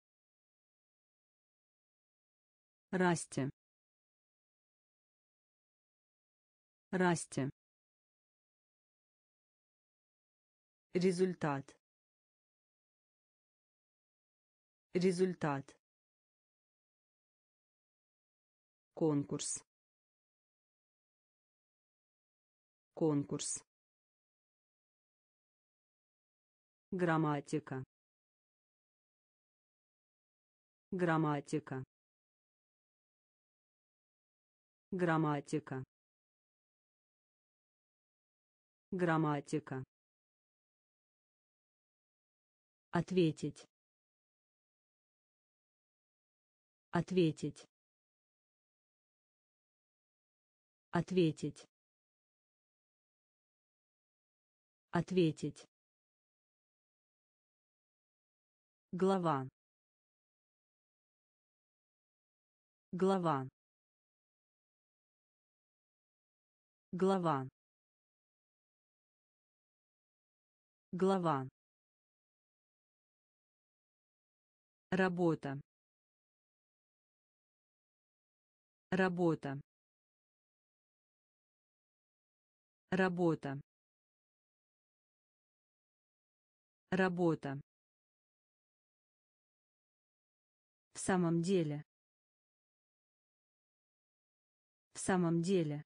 расти, расти, результат, результат, конкурс, конкурс, грамматика, грамматика, грамматика, грамматика, ответить, ответить, ответить, ответить, глава, глава, глава, глава, работа, работа, работа, Работа. В самом деле. В самом деле.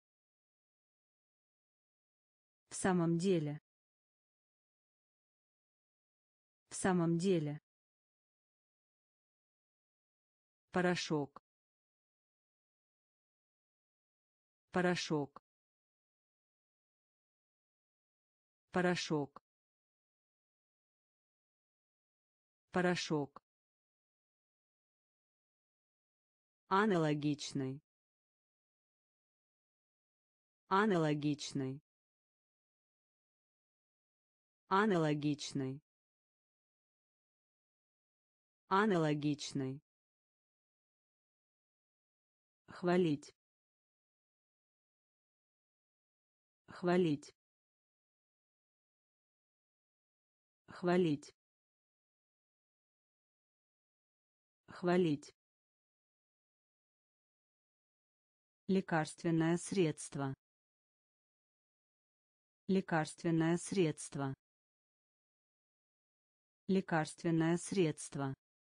В самом деле. В самом деле. Порошок. Порошок. Порошок. Порошок. Аналогичный. Аналогичный. Аналогичный. Аналогичный. Хвалить. Хвалить. Хвалить. Хвалить. Лекарственное средство. Лекарственное средство. Лекарственное средство.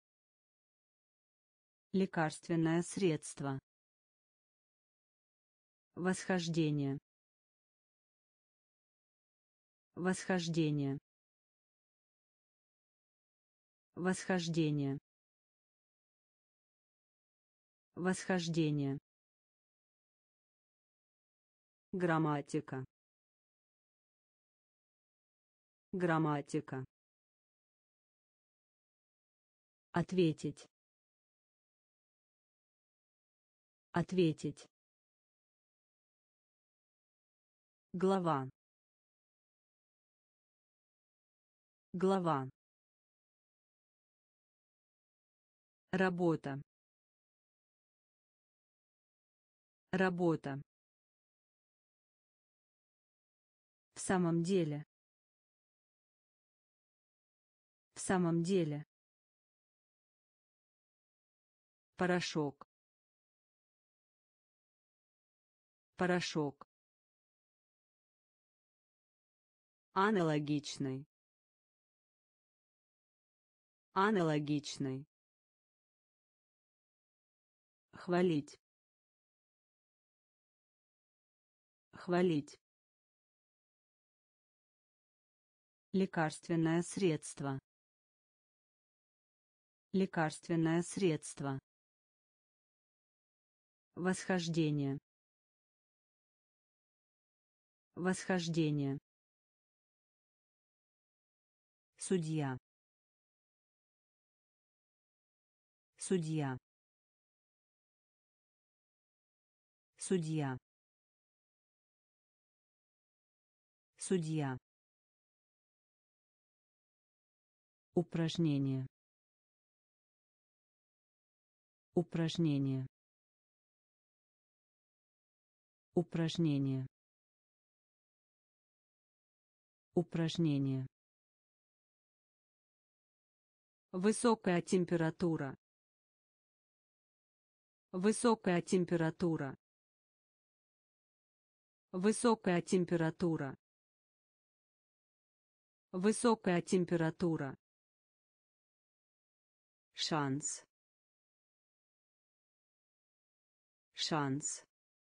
Лекарственное средство. Восхождение. Восхождение. Восхождение. Восхождение. Грамматика. Грамматика. Ответить. Ответить. Глава. Глава. Работа. Работа. В самом деле. В самом деле. Порошок. Порошок. Аналогичный. Аналогичный. Хвалить. Хвалить. Лекарственное средство. Лекарственное средство. Восхождение. Восхождение. Судья. Судья. Судья. Судья. Упражнение. Упражнение. Упражнение. Упражнение. Высокая температура. Высокая температура. Высокая температура. Высокая температура. Шанс. Шанс.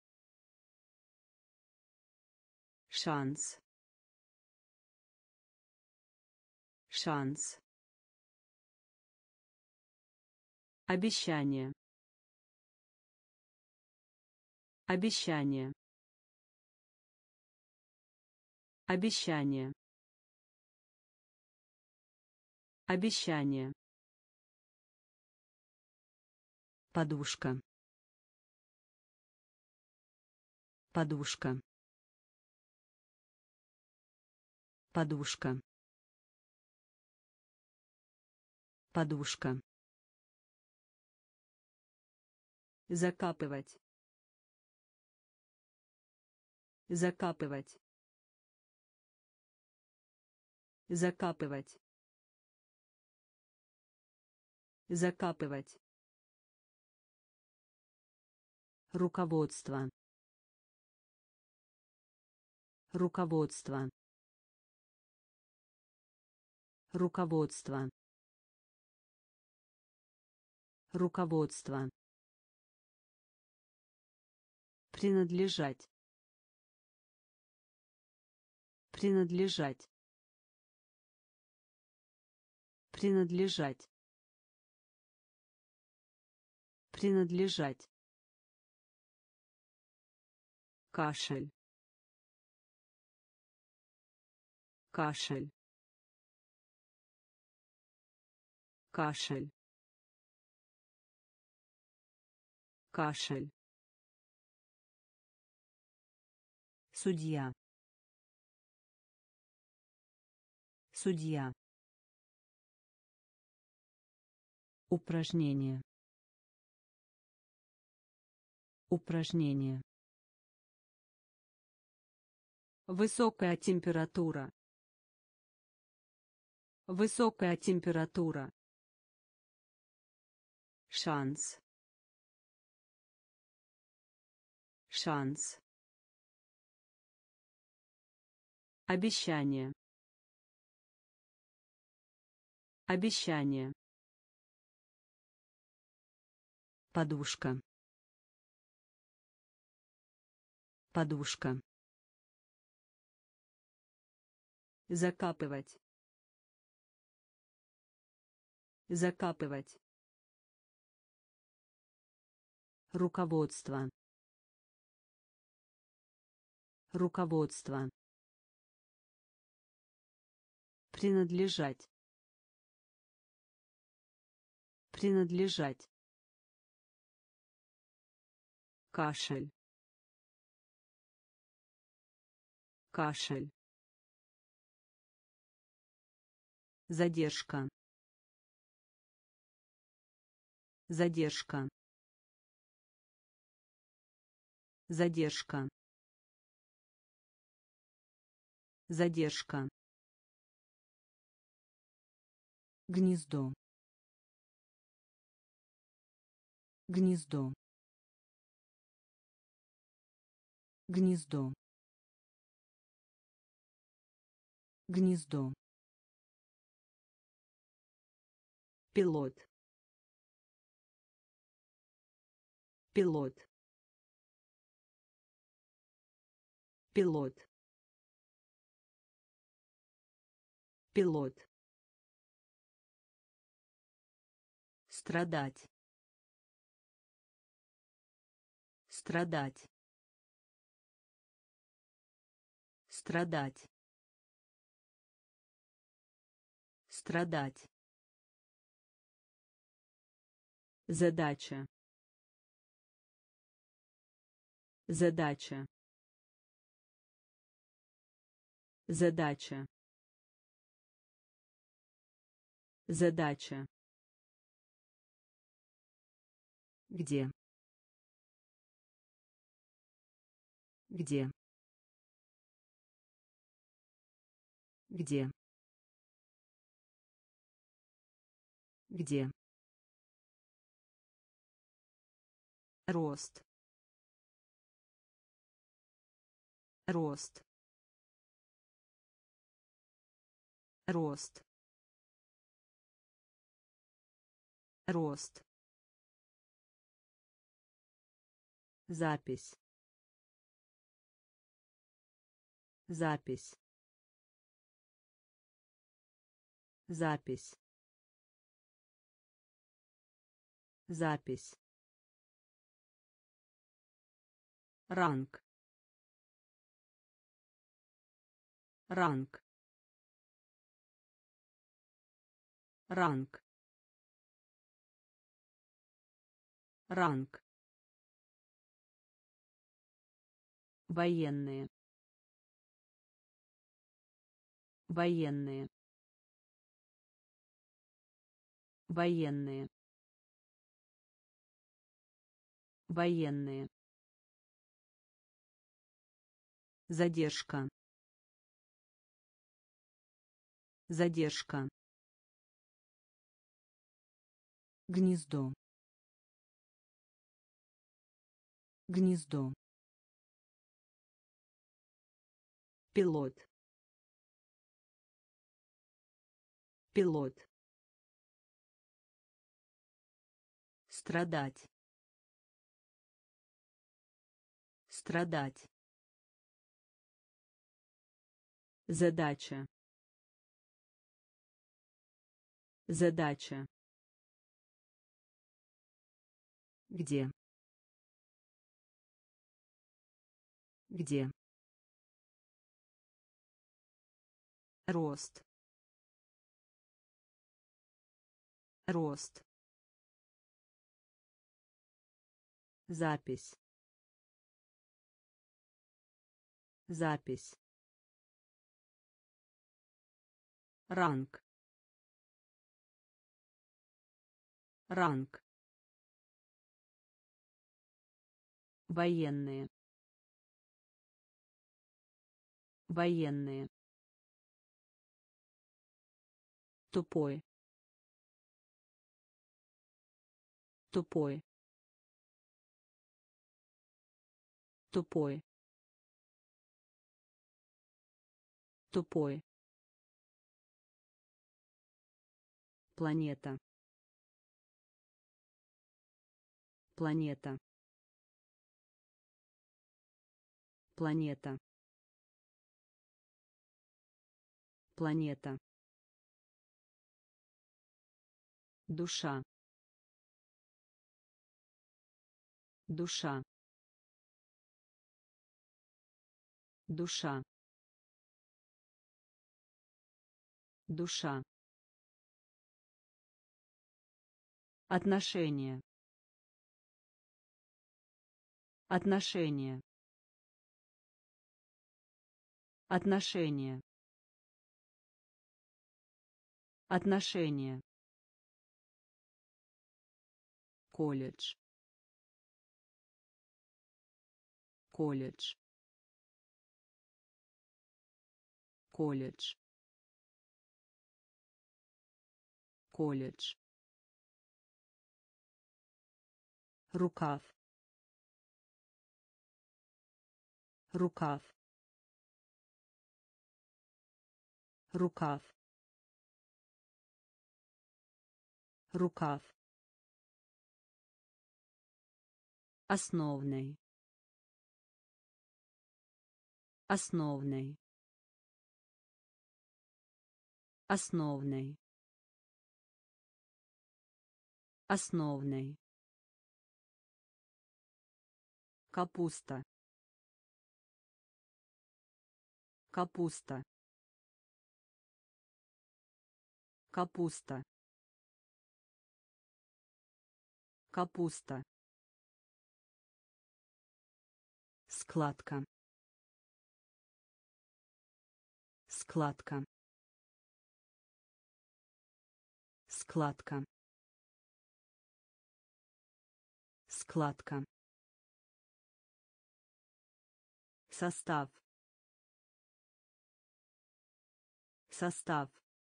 Шанс. Шанс. Обещание. Обещание. Обещание. Обещание. Подушка. Подушка. Подушка. Подушка. Закапывать. Закапывать. Закапывать. Закапывать. Руководство. Руководство. Руководство. Руководство. Принадлежать. Принадлежать. Принадлежать. Принадлежать. Кашель. Кашель. Кашель. Кашель. Судья. Судья. Упражнение. Упражнение. Высокая температура. Высокая температура. Шанс. Шанс. Обещание. Обещание. Подушка. Подушка. Закапывать. Закапывать. Руководство. Руководство. Принадлежать. Принадлежать. Кашель. Кашель. Задержка. Задержка. Задержка. Задержка. Гнездо. Гнездо. Гнездо. Гнездо. Пилот. Пилот. Пилот. Пилот. Страдать. Страдать. Страдать. Страдать. Задача. Задача. Задача. Задача. Где? Где? Где? Где? Рост. Рост. Рост. Рост. Запись. Запись. Запись. Запись. Ранг. Ранг. Ранг. Ранг. Военные. Военные. Военные. Военные. Задержка. Задержка. Гнездо. Гнездо. Пилот. пилот, страдать, страдать, задача, задача, где, где, рост, рост, запись, запись, ранг, ранг, военные, военные, тупой, тупой, тупой, тупой, планета, планета, планета, планета, душа, душа, душа, душа, отношения, отношения, отношения, отношения, колледж, колледж, колледж, колледж, рукав, рукав, рукав, рукав, основной, основной, основной, основной, капуста, капуста, капуста, капуста, складка, складка, складка, складка, состав, состав,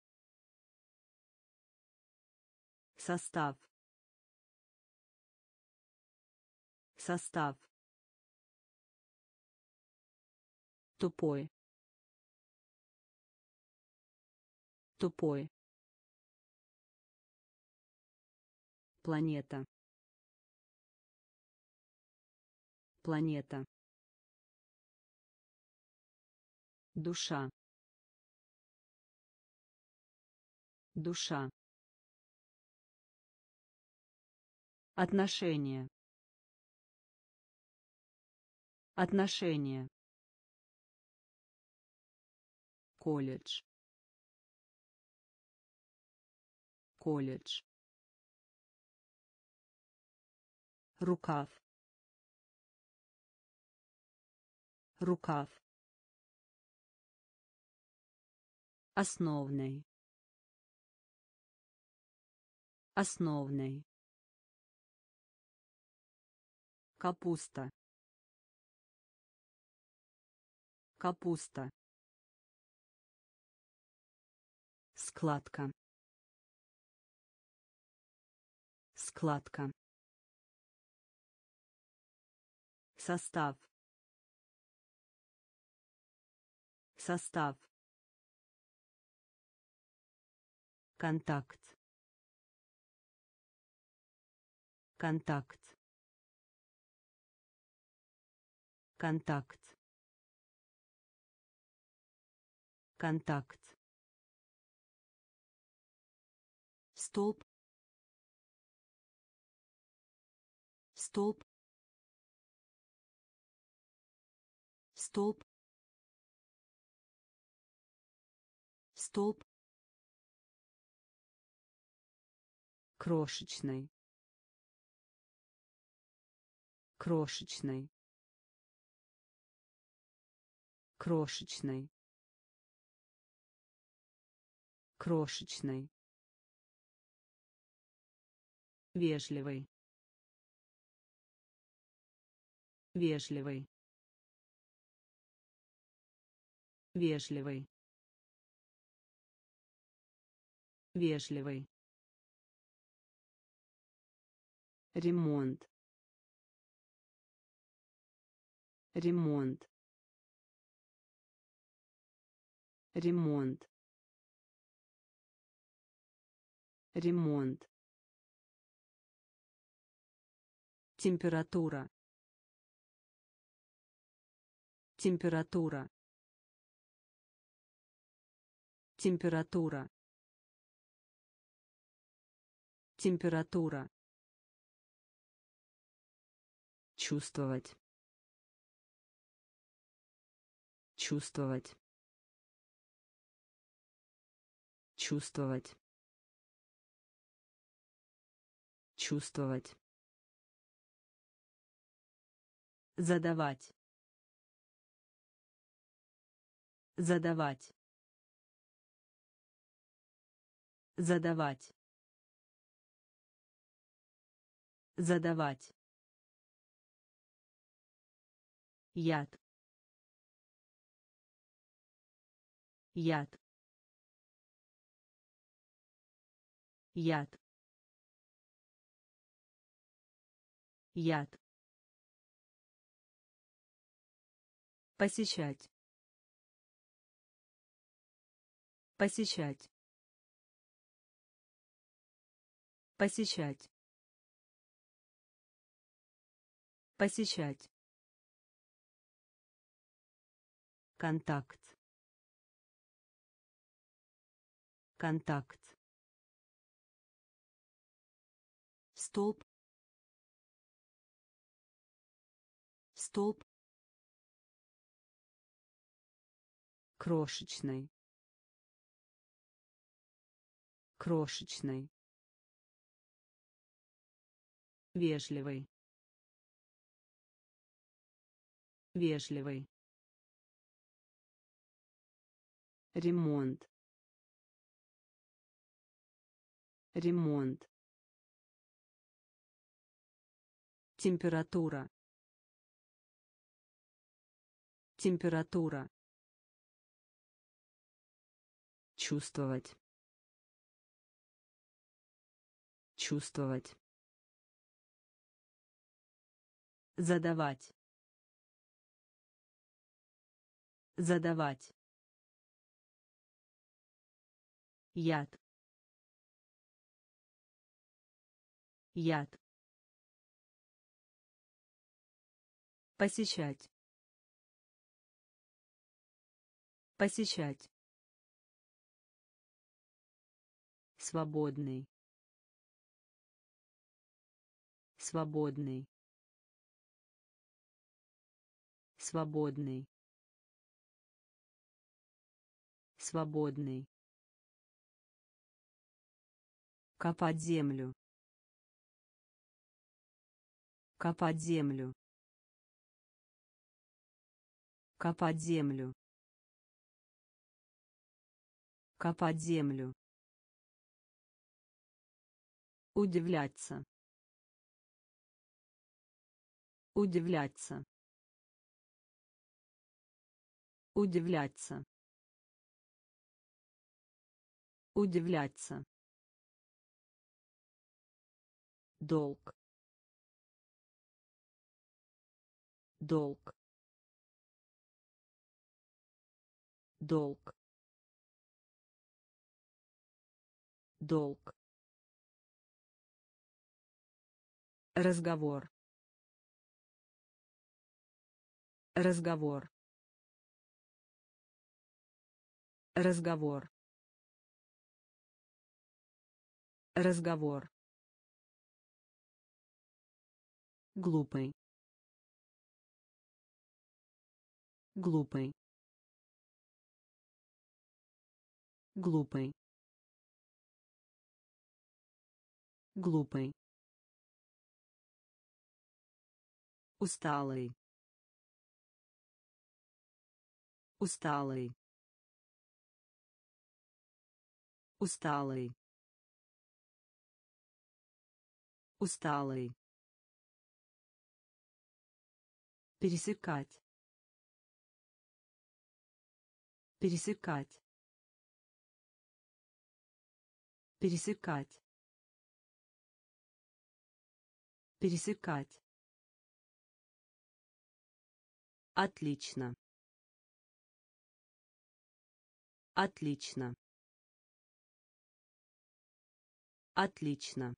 состав, состав, тупой, тупой, планета, планета, душа, душа, отношения, отношения, колледж, колледж, рукав, рукав, основной, основной, капуста, капуста, складка, складка, состав, состав, Контакт. Контакт. Контакт. Контакт. Столб. Столб. Столб. Столб. Крошечный. Крошечный. Крошечный. Крошечный. Вежливый. Вежливый. Вежливый. Вежливый. Ремонт. Ремонт. Ремонт. Ремонт. Температура. Температура. Температура. Температура. Чувствовать. Чувствовать. Чувствовать. Чувствовать. Задавать. Задавать. Задавать. Задавать. Яд. Яд. Яд. Яд. Посещать. Посещать. Посещать. Посещать. Контакт. Контакт. Столб. Столб. Крошечный. Крошечный. Вежливый. Вежливый. Ремонт. Ремонт. Температура. Температура. Чувствовать. Чувствовать. Задавать. Задавать. Яд. Яд. Посещать. Посещать. Свободный. Свободный. Свободный. Свободный. Копать землю. Копать землю. Копать землю. Копать землю. Удивляться. Удивляться. Удивляться. Удивляться. Долг. Долг. Долг. долг, разговор, разговор, разговор, разговор, глупый, глупый, глупый, глупый, усталый, усталый, усталый, усталый, пересекать, пересекать, пересекать, пересекать, отлично, отлично, отлично,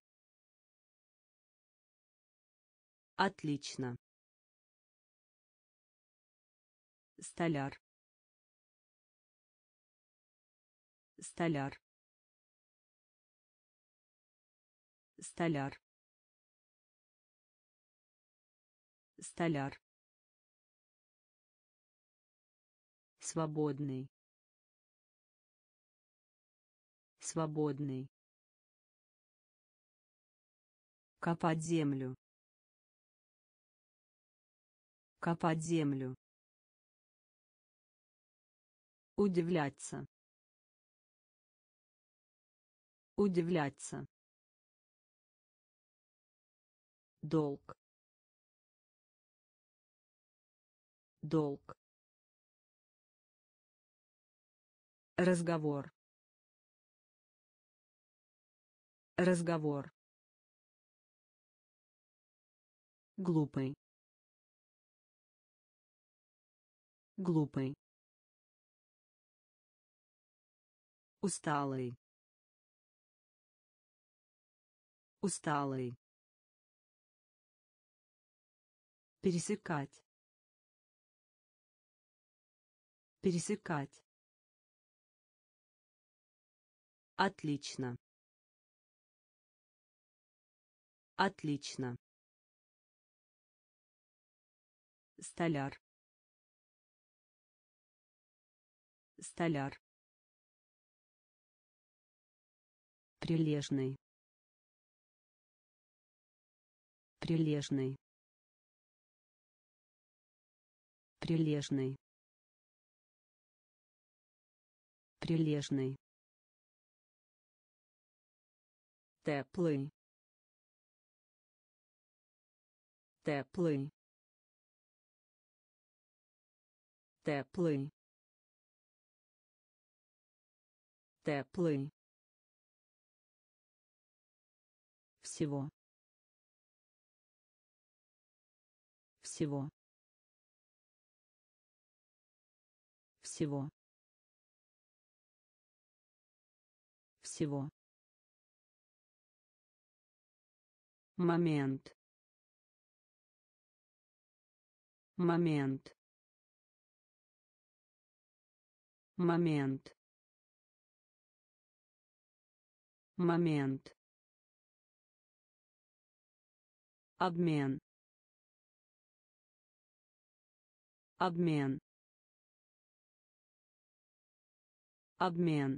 отлично, столяр, столяр, столяр, столяр, свободный, свободный, копать землю, копать землю, удивляться, удивляться, долг, долг, разговор, разговор, глупый, глупый, усталый, усталый, пересекать, пересекать, отлично, отлично, столяр, столяр, прилежный, прилежный, прилежный, прилежный, теплый, теплый, теплый, теплый, всего, всего, всего, всего, момент, момент, момент, момент, обмен, обмен, обмен,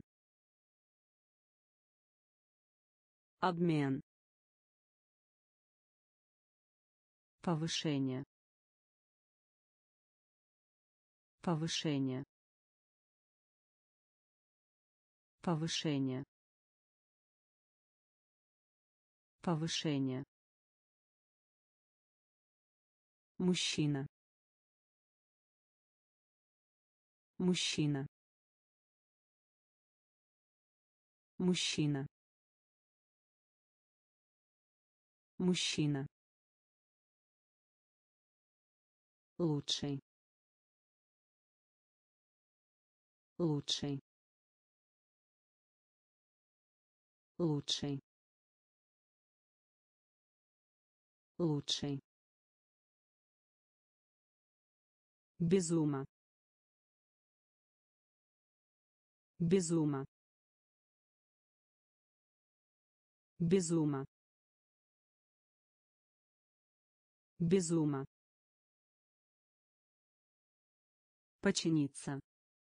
обмен, повышение, повышение, повышение, повышение, мужчина, мужчина, мужчина, мужчина, лучший, лучший, Лучший. Лучший. Безума. Безума. Безума. Безума. Починиться.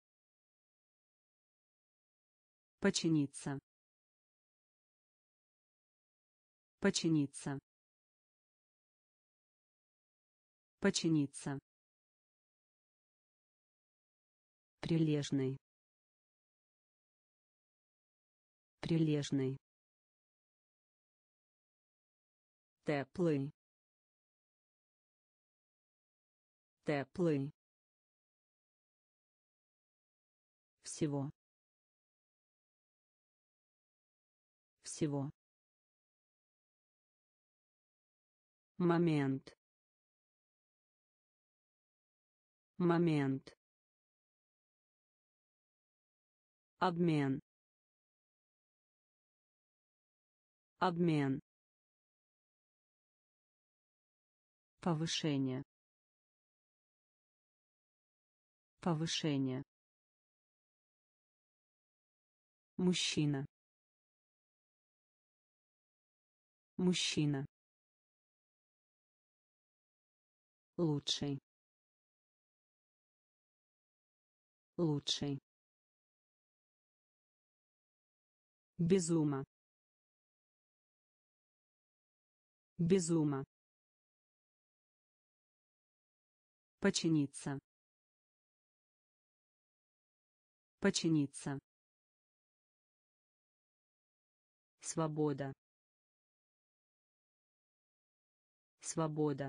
Починиться. Починиться. Починиться. Прилежный. Прилежный. Теплый. Теплый. Всего. Всего. Момент. Момент. Обмен. Обмен. Повышение. Повышение. Мужчина. Мужчина. Лучший. Лучший. Безума. Безума. Починиться. Починиться. Свобода. Свобода.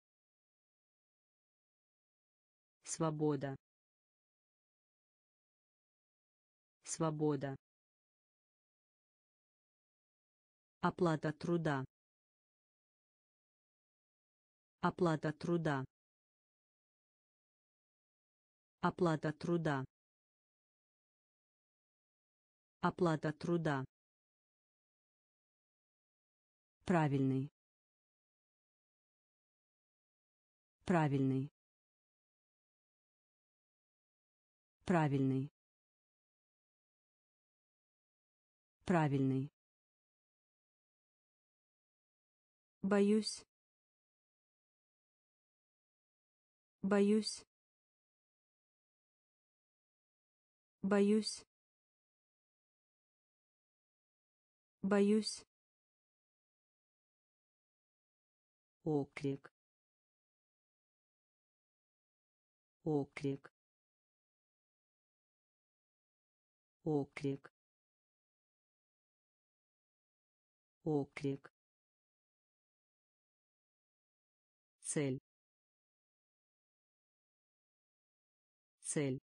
Свобода. Свобода. Оплата труда. Оплата труда. Оплата труда. Оплата труда. Правильный. Правильный. Правильный. Правильный. Боюсь. Боюсь. Боюсь. Боюсь. Оклик. Оклик. Оклик. Оклик. Цель. Цель.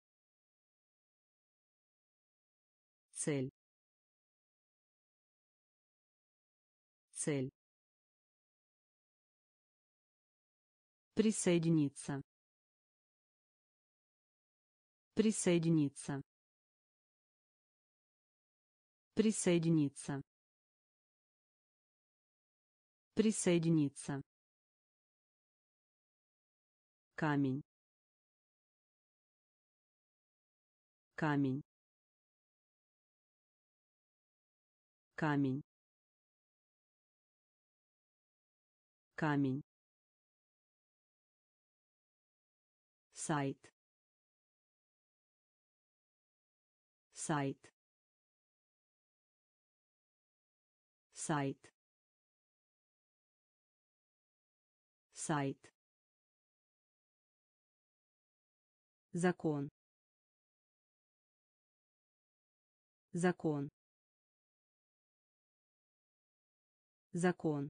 Цель. Цель. Присоединиться. Присоединиться. Присоединиться. Присоединиться. Камень. Камень. Камень. Камень. Сайт. Сайт. Сайт. Сайт. Закон. Закон. Закон.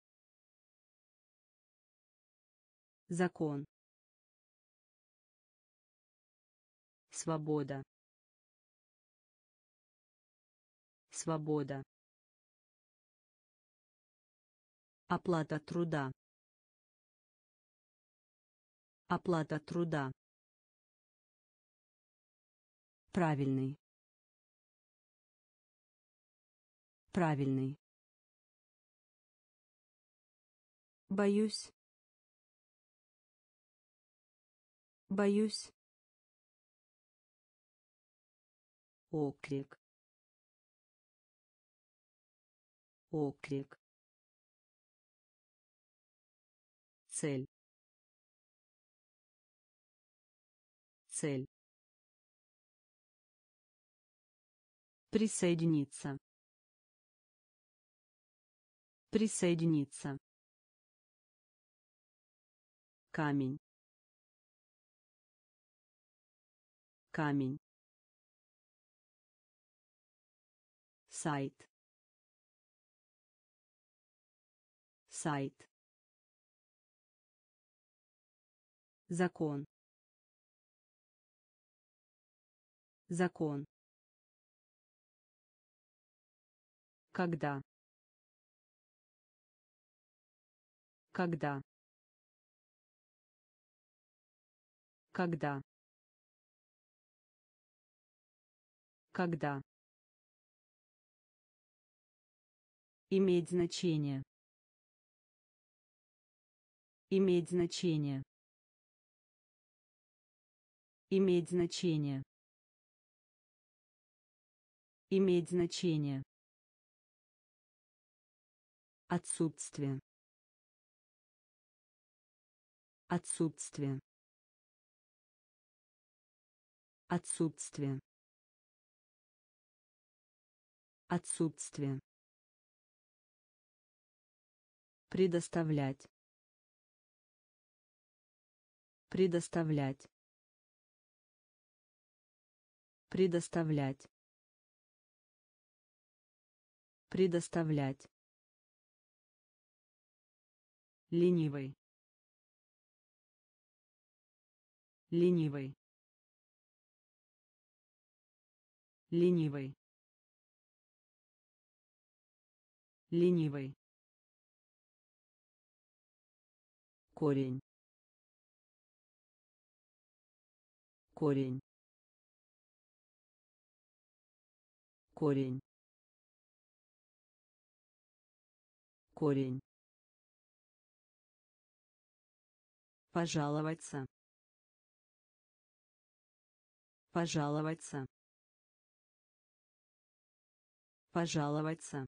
Закон. Свобода. Свобода. Оплата труда. Оплата труда. Правильный. Правильный. Боюсь. Боюсь. Оклик. Оклик. Цель. Цель. Присоединиться. Присоединиться. Камень. Камень. Сайт. Сайт. Закон. Закон. Когда. Когда. Когда. Когда. Иметь значение. Иметь значение. Иметь значение. Иметь значение. Отсутствие. Отсутствие. Отсутствие. Отсутствие. Предоставлять. Предоставлять. Предоставлять. Предоставлять. Ленивый. Ленивый. Ленивый. Ленивый. Корень. Корень. Корень. Корень. Пожаловаться. Пожаловаться. Пожаловаться.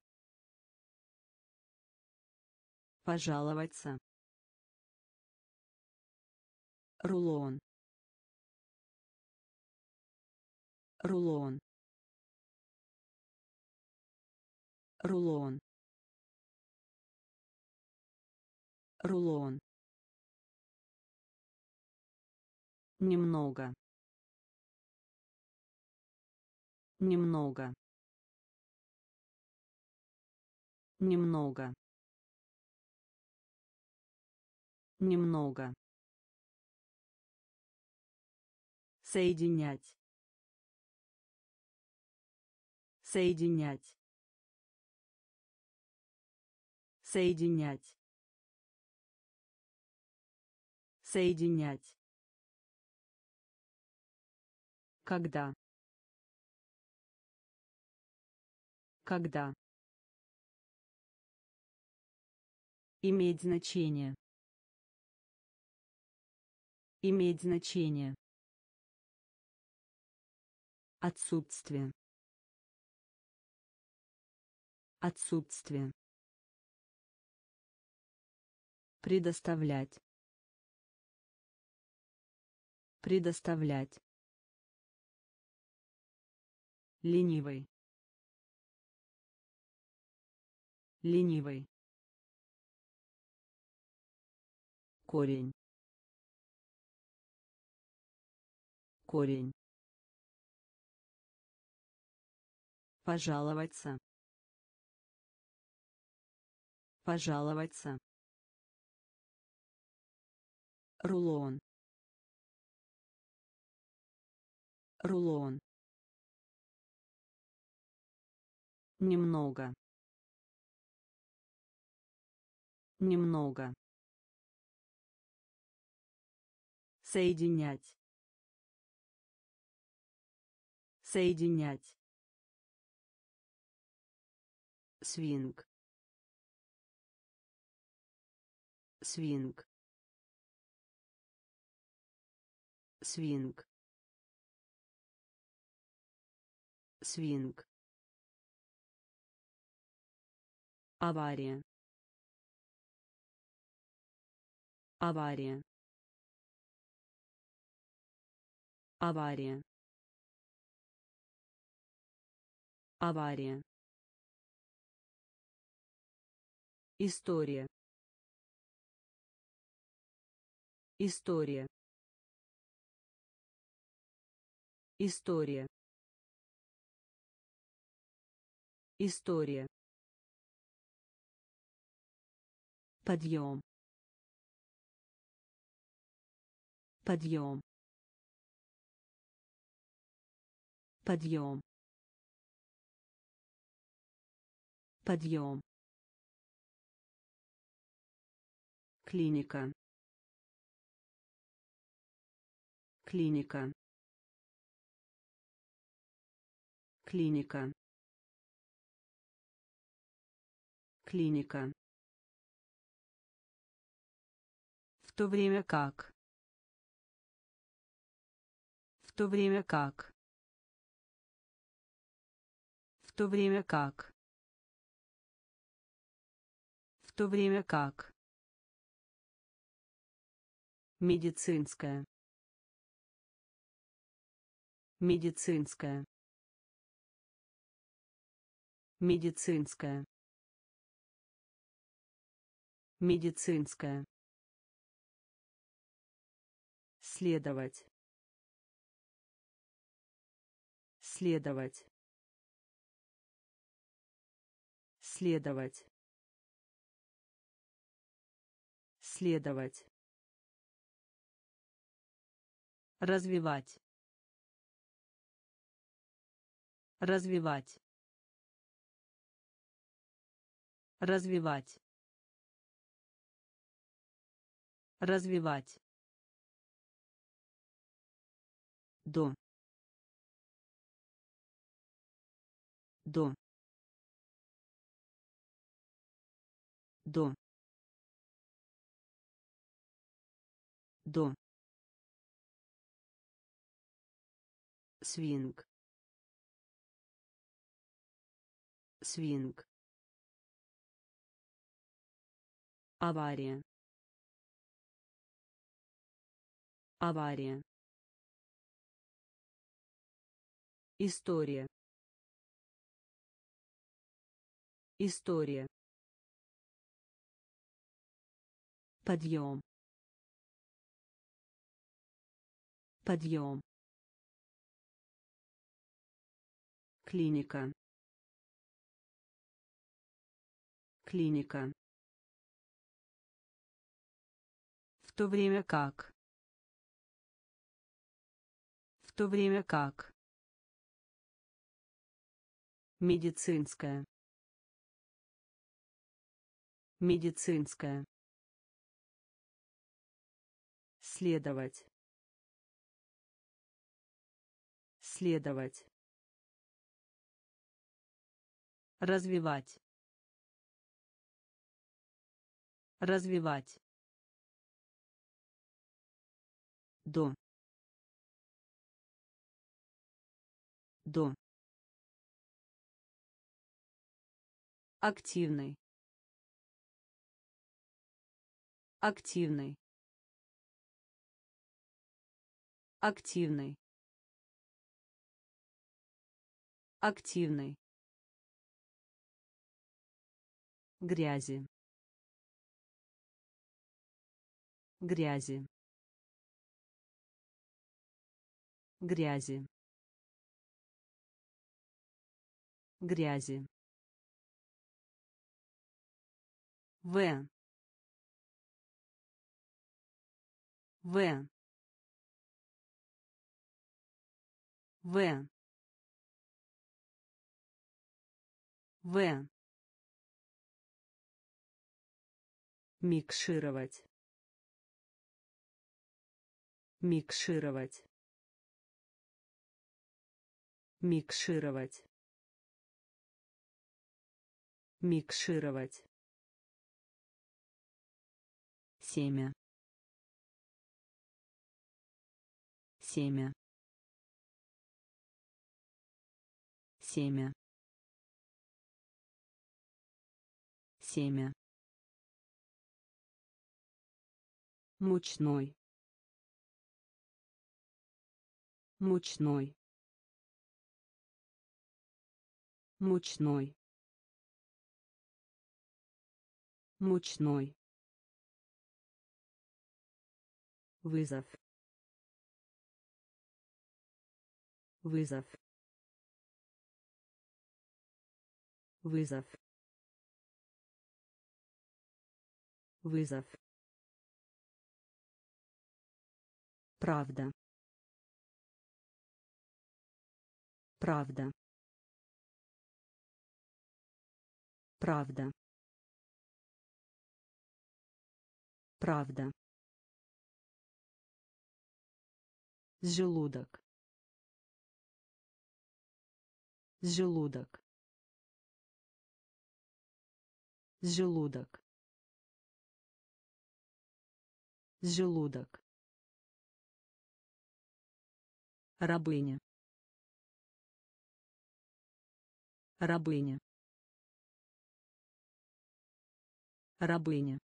Пожаловаться. Рулон. Рулон. Рулон. Рулон. Немного. Немного. Немного. Немного. Соединять. Соединять. Соединять. Соединять. Когда. Когда. Иметь значение. Иметь значение. Отсутствие. Отсутствие. Предоставлять. Предоставлять. Ленивый. Ленивый. Корень. Корень. Пожаловаться. Пожаловаться. Рулон. Рулон. Немного. Немного. Соединять. Соединять. свинг, свинг, свинг, свинг, авария, авария, авария, авария, история, история, история, история, подъем, подъем, подъем, подъем, клиника, клиника, клиника, клиника, в то время как, в то время как, в то время как, в то время как, медицинская, медицинская, медицинская, медицинская, следовать, следовать, следовать, следовать, развивать, развивать, развивать, развивать, до, до, до, до, свинг, свинг, авария, авария, история, история, подъем, подъем, клиника, клиника, в то время как, в то время как, медицинская, медицинская, следовать, следовать, развивать, развивать, до, до, активный, активный, активный, активный, грязи, грязи, грязи, грязи, в, в, в, в, микшировать, микшировать, микшировать, Микшировать. Семя. Семя. Семя. Семя. Мучной. Мучной. Мучной. Мучной. Вызов. Вызов. Вызов. Вызов. Правда. Правда. Правда. Правда. Желудок. Желудок. Желудок. Желудок. Рабыня. Рабыня. Рабыня.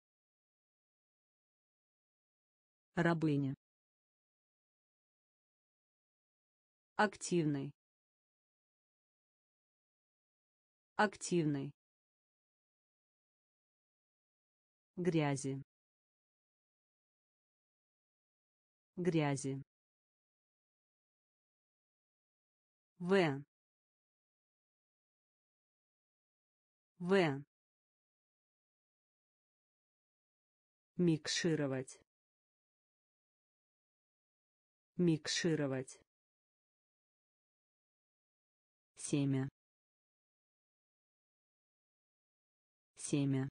Рабыня. Активный. Активный. Грязи. Грязи. В. В. Микшировать. Микшировать. Семя. Семя.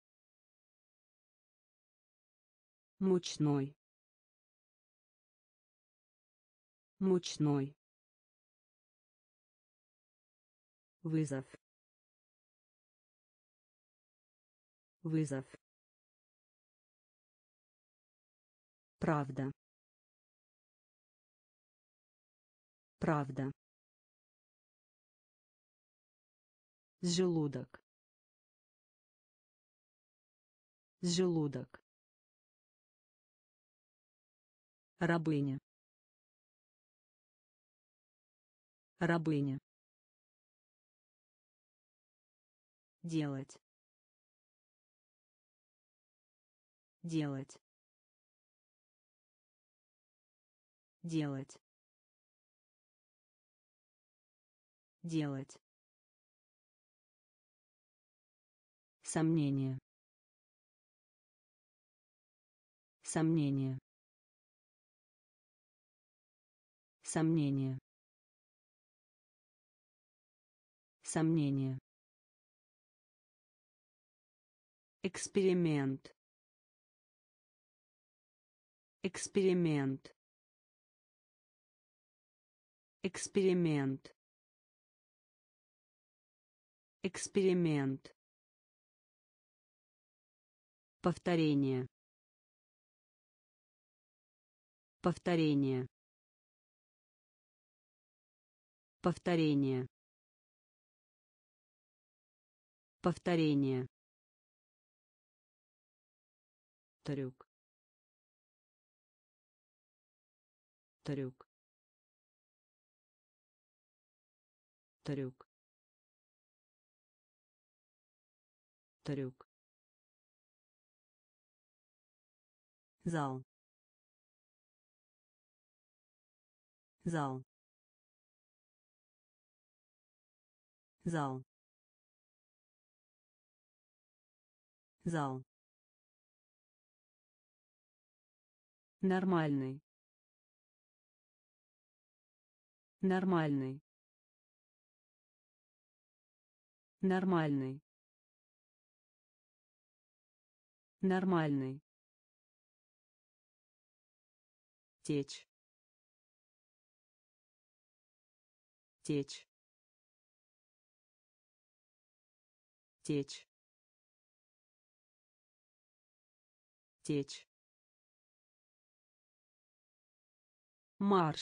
Мучной. Мучной. Вызов. Вызов. Правда. Правда. Желудок. Желудок. Рабыня. Рабыня. Делать. Делать. Делать. Делать. Сомнение. Сомнение. Сомнение. Сомнение. Эксперимент. Эксперимент. Эксперимент. Эксперимент. Повторение. Повторение. Повторение. Повторение. Трюк. Трюк. Трюк. Трюк. Зал. Зал. Зал. Зал. Нормальный. Нормальный. Нормальный. Нормальный. Течь. Течь. течь, течь, марш,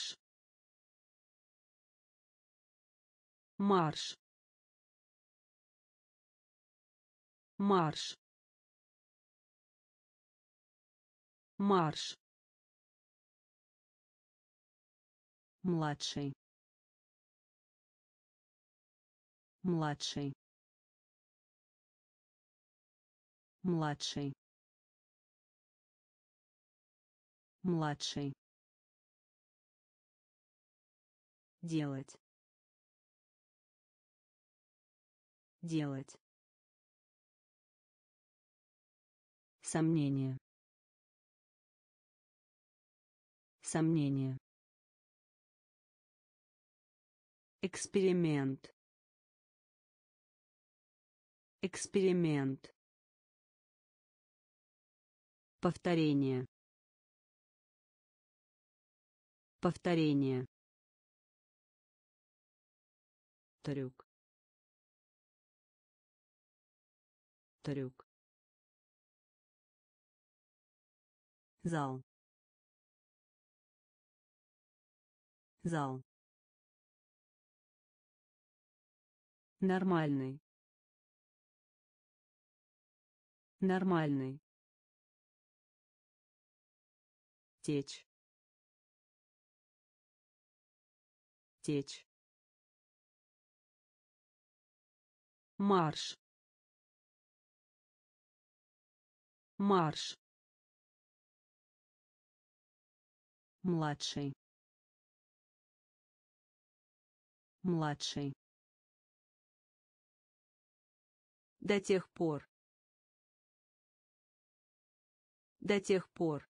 марш, марш, марш, младший, младший, младший, младший, делать, делать, сомнение, сомнение, эксперимент, эксперимент, повторение, повторение, трюк, трюк, зал, зал, нормальный, нормальный, течь, течь, марш, марш, младший, младший, до тех пор, до тех пор,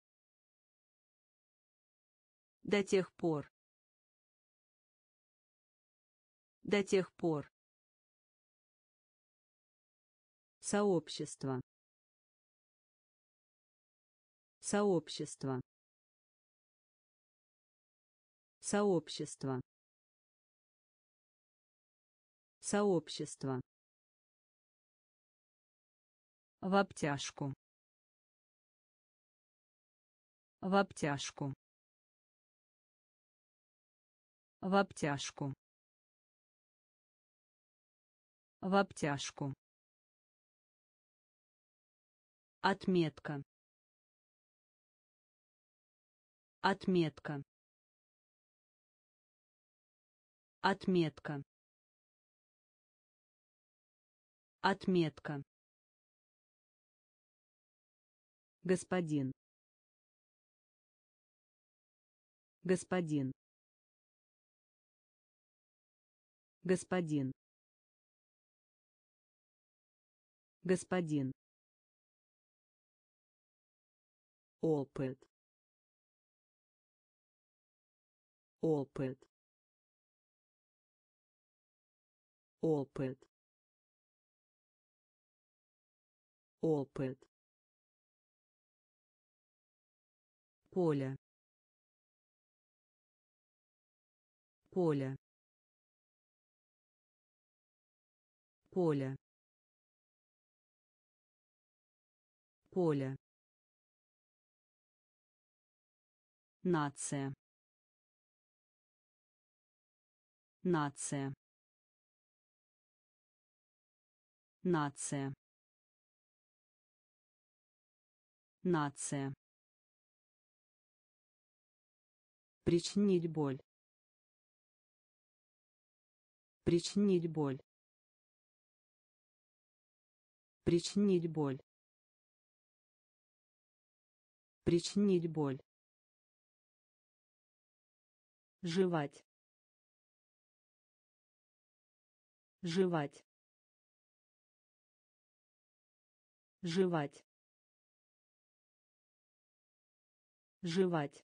до тех пор, до тех пор, сообщество, сообщество, сообщество, сообщество, в обтяжку, в обтяжку, в обтяжку, в обтяжку, отметка, отметка, отметка, отметка, господин, господин, господин, господин, опыт, опыт, опыт, опыт, поле, поле, поле, поле, нация, нация, нация, нация, причинить боль, причинить боль, причинить боль, причинить боль, жевать, жевать, жевать, жевать,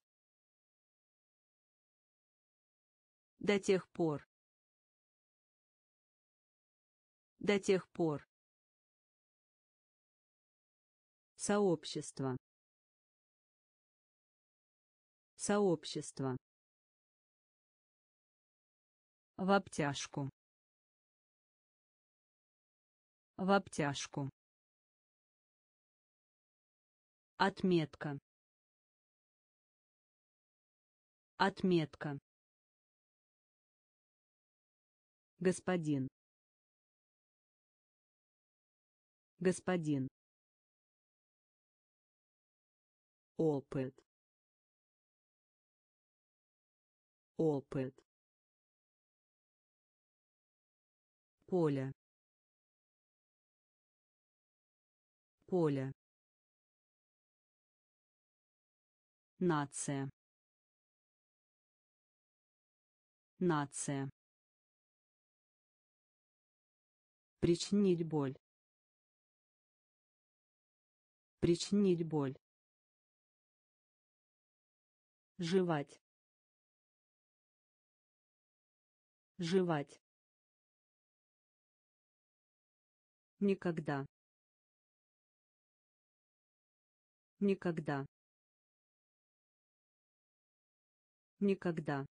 до тех пор, до тех пор, сообщество, сообщество, в обтяжку, В обтяжку. Отметка. Отметка. Господин. Господин. Опыт. Опыт. Поле. Поле. Нация. Нация. Причинить боль. Причинить боль. Жевать. Жевать. Никогда. Никогда. Никогда.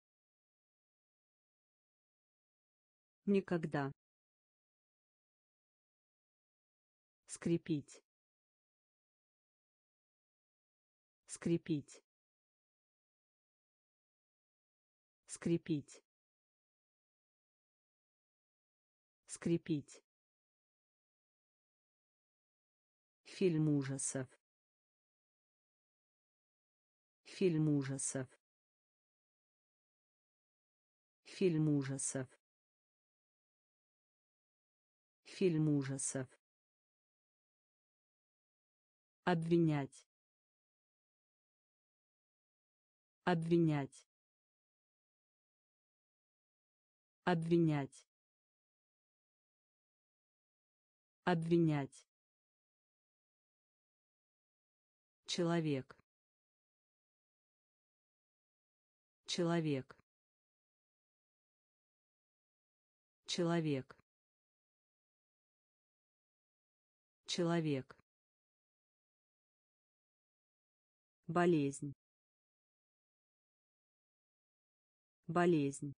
Никогда. Скрепить. Скрепить. Скрепить. Скрепить. Фильм ужасов. Фильм ужасов. Фильм ужасов. Фильм ужасов. Обвинять. Обвинять. Обвинять. Обвинять. Человек. Человек. Человек. Человек. Болезнь. Болезнь.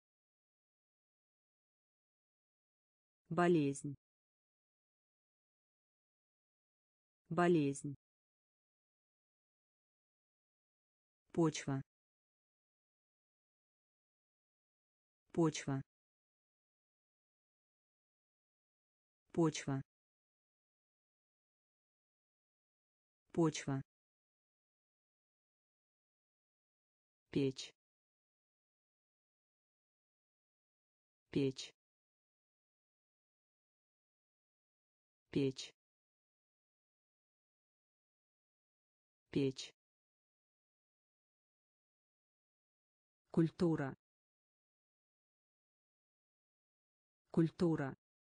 Болезнь. Болезнь. Почва. Почва. Почва. Почва. Печь. Печь. Печь. Печь. Культура. Культура.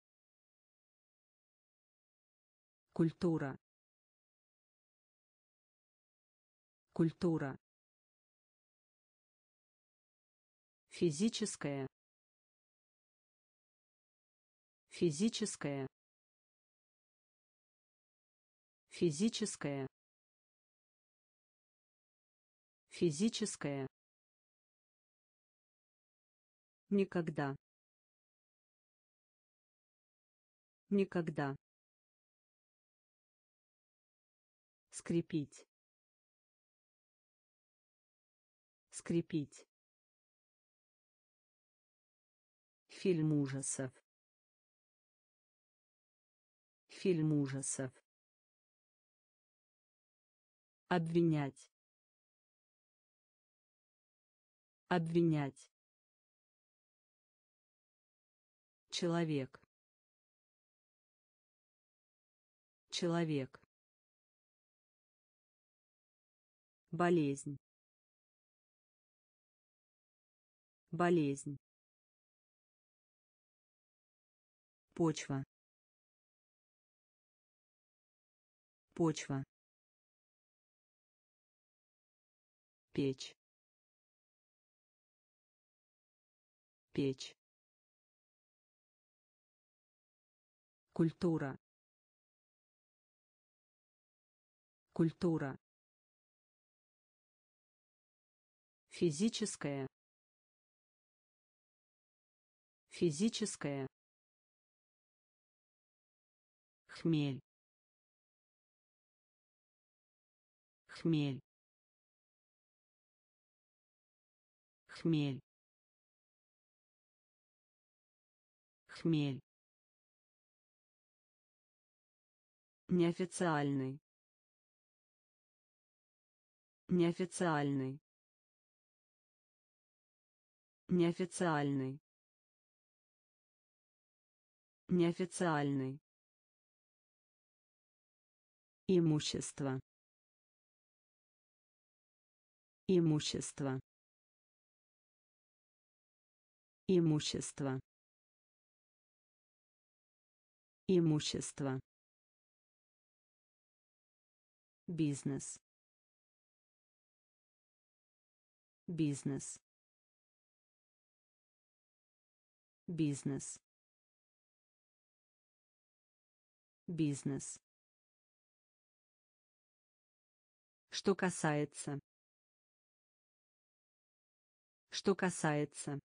Культура. Культура. Физическое. Физическое. Физическое. Физическое. Никогда. Никогда. Скрепить. Скрепить. Фильм ужасов. Фильм ужасов. Обвинять. Обвинять. Человек. Человек. Болезнь. Болезнь. Почва. Почва. Печь. Печь. Культура. Культура. Физическое. Физическое. хмель, хмель, хмель, хмель. Неофициальный. Неофициальный. Неофициальный. Неофициальный. Имущество. Имущество. Имущество. Имущество. Бизнес. Бизнес. Бизнес. Бизнес. Что касается. Что касается.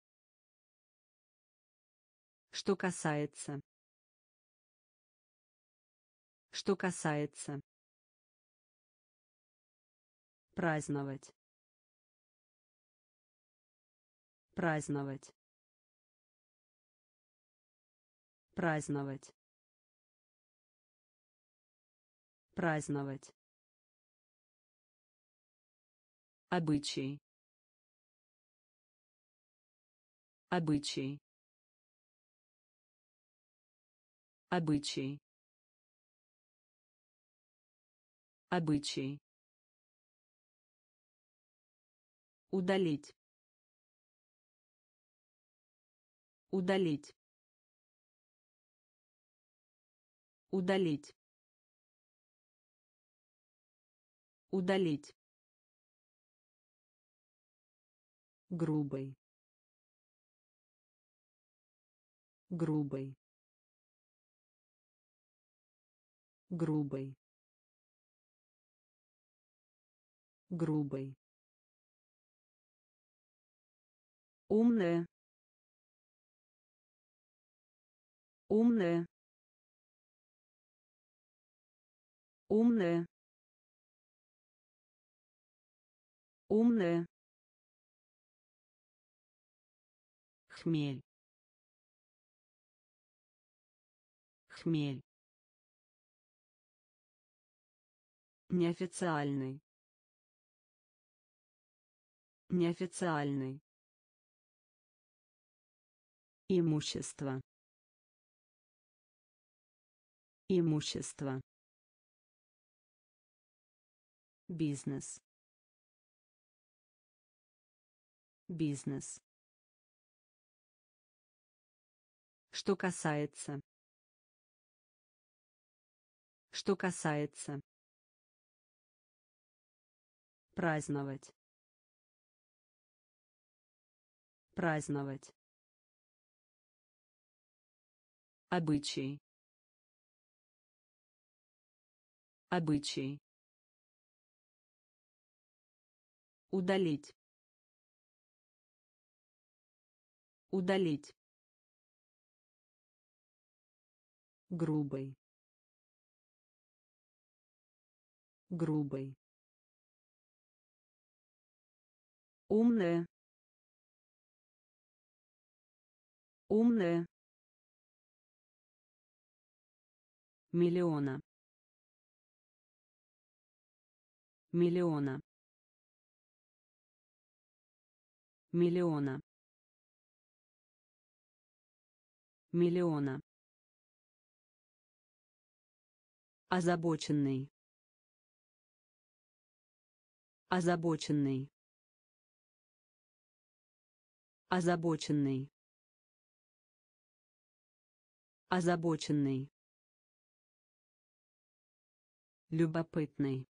Что касается. Что касается. Праздновать. Праздновать. Праздновать. Праздновать. Обычай. Обычай. Обычай. Обычай. Удалить. Удалить. Удалить. Удалить. Грубый. Грубый. Грубый. Грубый. Умная. Умная. Умная. Умная. Хмель. Хмель. Неофициальный. Неофициальный. Имущество. Имущество. Бизнес. Бизнес. Что касается. Что касается. Праздновать. Праздновать. Обычай. Обычай. Удалить. Удалить. Грубый. Грубый. Умная. Умная. Миллиона. Миллиона. Миллиона. Миллиона. Озабоченный. Озабоченный. Озабоченный. Озабоченный. Любопытный.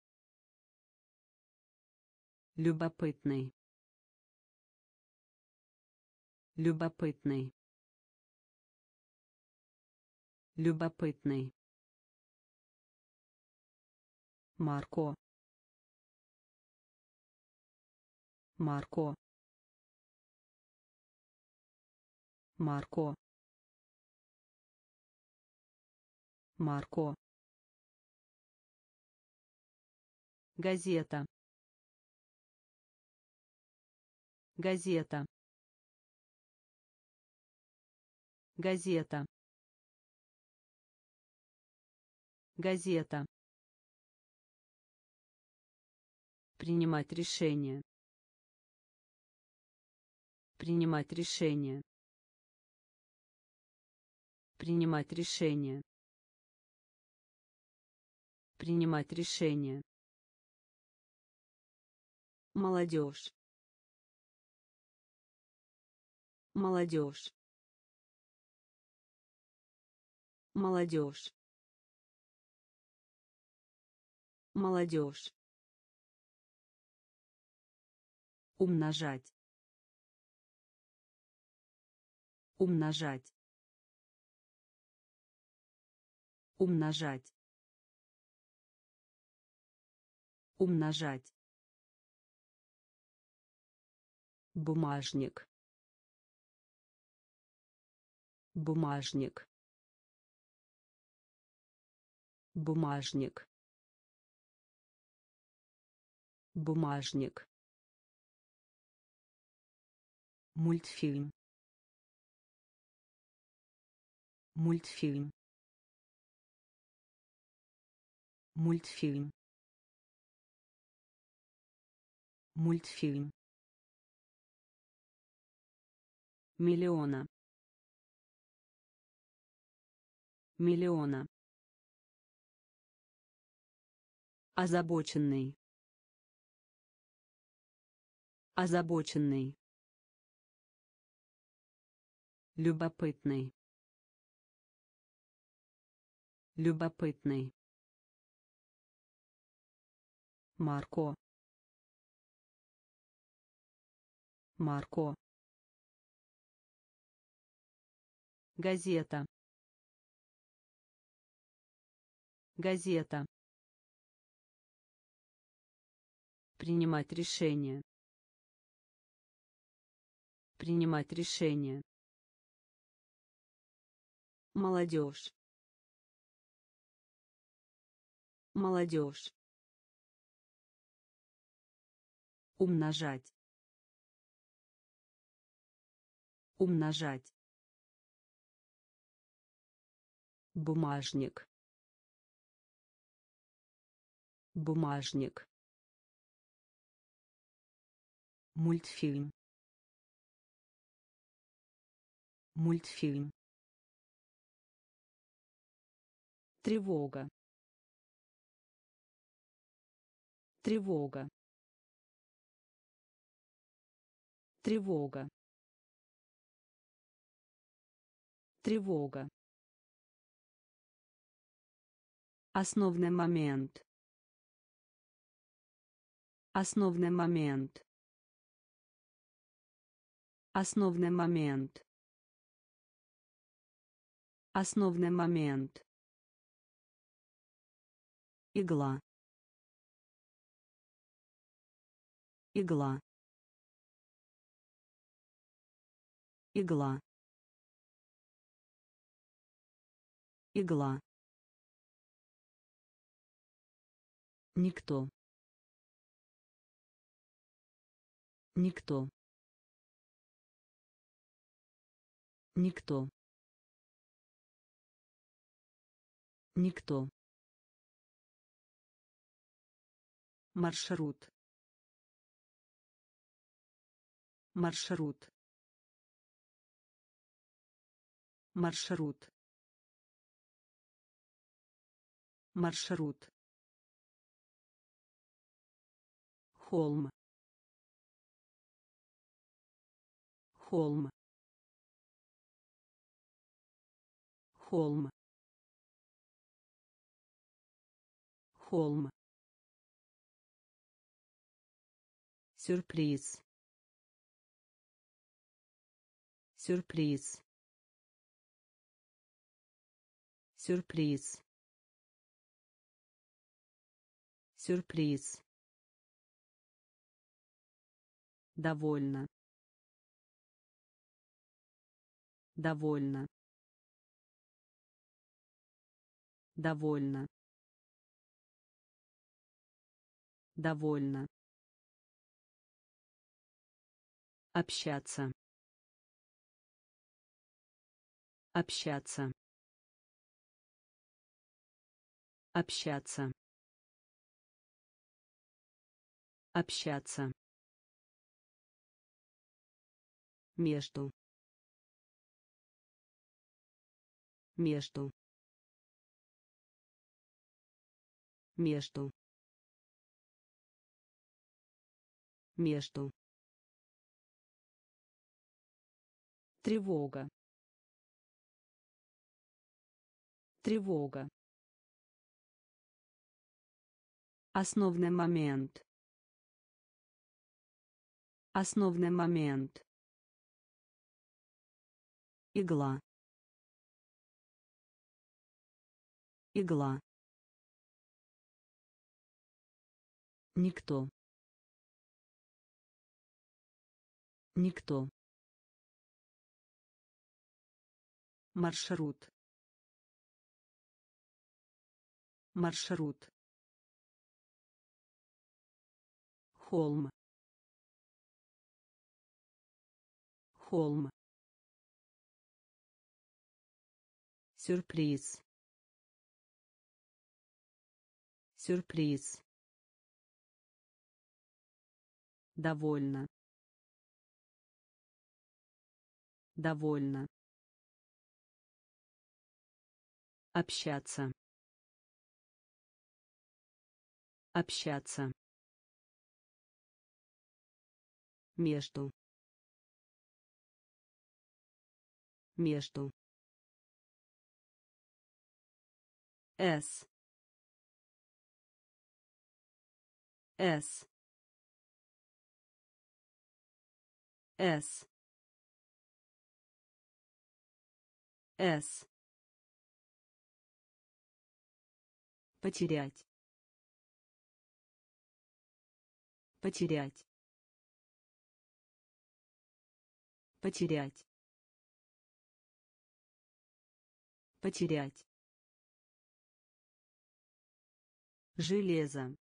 Любопытный. Любопытный. Любопытный. Марко. Марко. Марко. Марко. Газета. Газета. Газета. Газета. Принимать решение. Принимать решение. Принимать решение. Принимать решение. Молодежь. Молодежь. Молодежь. Молодежь. Умножать. Умножать. Умножать. Умножать. Бумажник. Бумажник. Бумажник. Бумажник. Мультфильм. Мультфильм. Мультфильм. Мультфильм. Миллиона. Миллиона. Озабоченный. Озабоченный. Любопытный. Любопытный. Марко. Марко. Газета. Газета. Принимать решение. Принимать решение. Молодежь. Молодежь. Умножать. Умножать. Бумажник. Бумажник. Мультфильм. Мультфильм. Тревога. Тревога. Тревога. Тревога. Основной момент. Основной момент. Основной момент. Основной момент. Игла. Игла. Игла. Игла. Никто. Никто. Никто. Никто. Маршрут. Маршрут. Маршрут. Маршрут. Холм. Холм. Холм. Холм. Сюрприз. Сюрприз. Сюрприз. Сюрприз. Довольно. Довольно. Довольно. Довольно. Общаться. Общаться. Общаться. Общаться. Между. Между. Между. Между. Тревога. Тревога. Основной момент. Основной момент. Игла. Игла. Никто. Никто. Маршрут. Маршрут. Холм. Холм. Сюрприз. Сюрприз. Довольно. Довольно. Общаться. Общаться. Между. Между. С. С. С. С. Потерять. Потерять. Потерять. Потерять. Железо.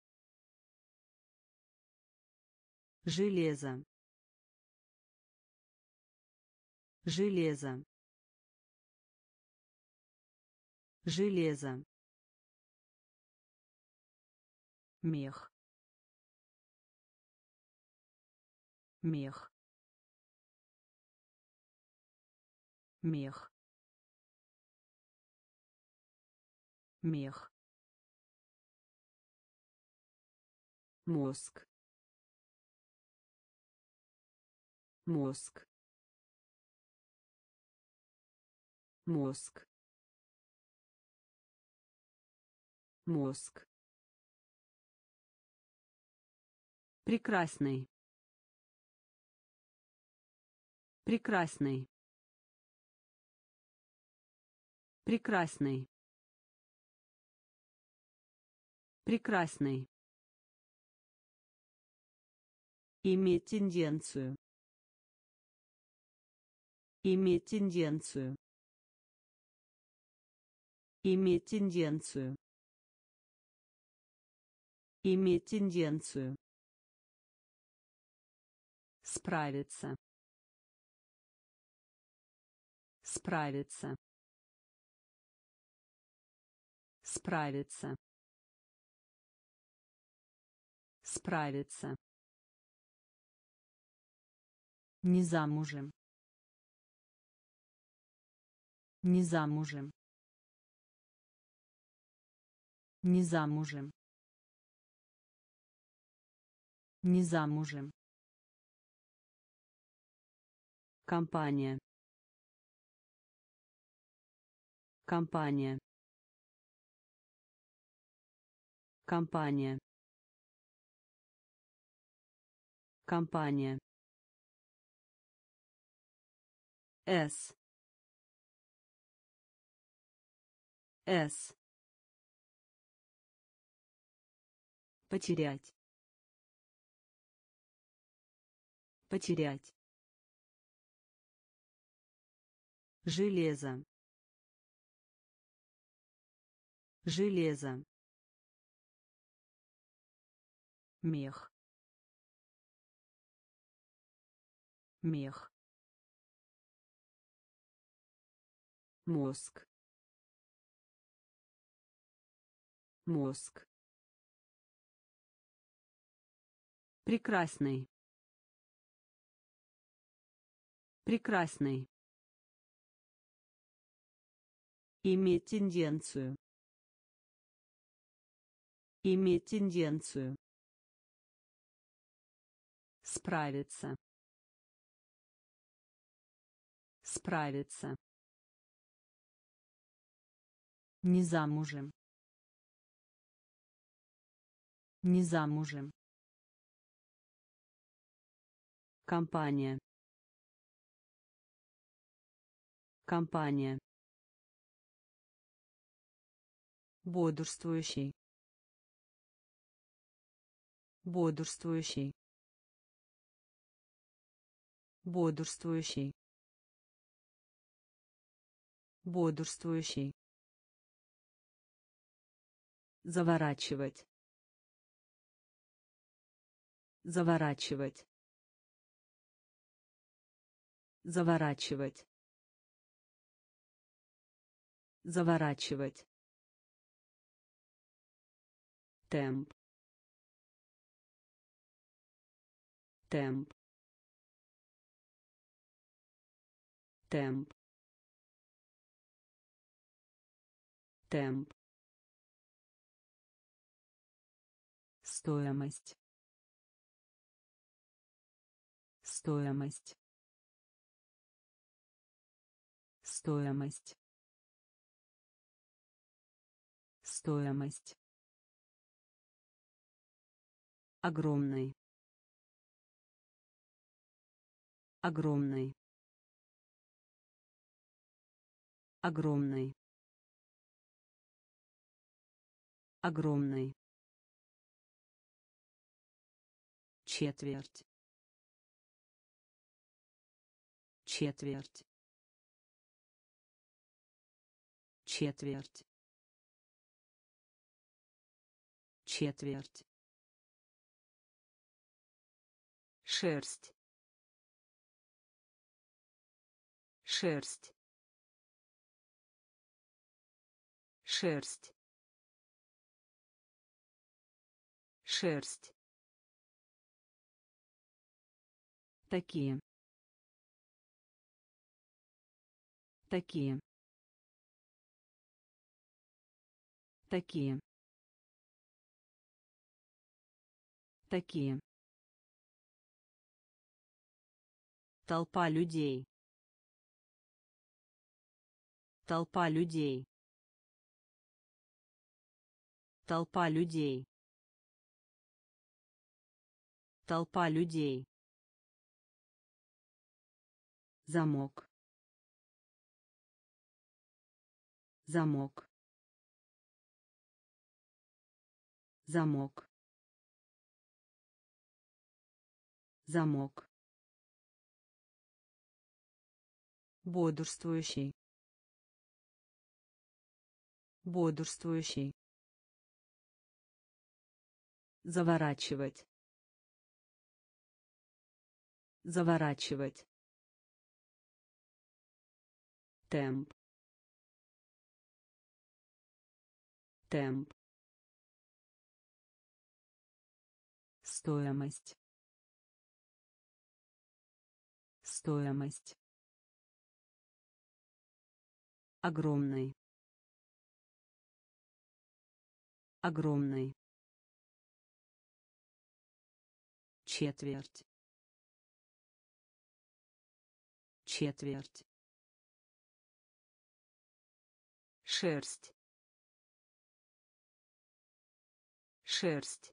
Железо. Железо. Железо. Мех. Мех. Мех. Мех. Мозг. Мозг. Мозг. Мозг. Прекрасный. Прекрасный. Прекрасный. Прекрасный. Иметь тенденцию. Иметь тенденцию. Иметь тенденцию. Иметь тенденцию. Справиться. Справиться. Справиться. Справиться. Не замужем. Не замужем. Не замужем. Не замужем. Компания. Компания. Компания. Компания. С. С. Потерять. Потерять. Железо. Железо. Мех. Мех. Мозг. Мозг. Прекрасный. Прекрасный. Иметь тенденцию. Иметь тенденцию. Справиться. Справиться. Не замужем. Не замужем. Компания. Компания. Бодрствующий. Бодрствующий. Бодрствующий. Бодрствующий. Заворачивать. Заворачивать. Заворачивать. Заворачивать. Темп. Темп. Темп. Темп. Стоимость. Стоимость. Стоимость. Стоимость. Огромный. Огромный. Огромный. Огромный. Четверть. Четверть. Четверть. Четверть. Шерсть. Шерсть. Шерсть. Шерсть. Такие. Такие. Такие. Такие. Толпа людей. Толпа людей. Толпа людей. Толпа людей. Замок. Замок. Замок. Замок. Бодрствующий. Бодрствующий. Заворачивать. Заворачивать. Темп. Темп. Стоимость. Стоимость. Огромный. Огромный. Четверть. Четверть. Шерсть. Шерсть.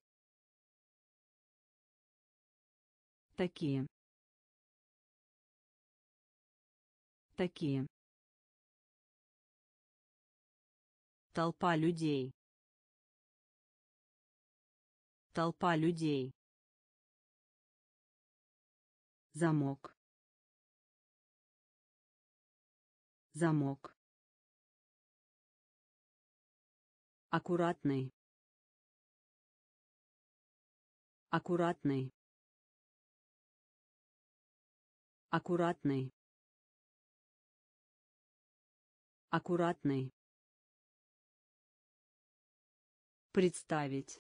Такие. Такие. Толпа людей. Толпа людей. Замок. Замок. Аккуратный. Аккуратный. Аккуратный. Аккуратный. Представить.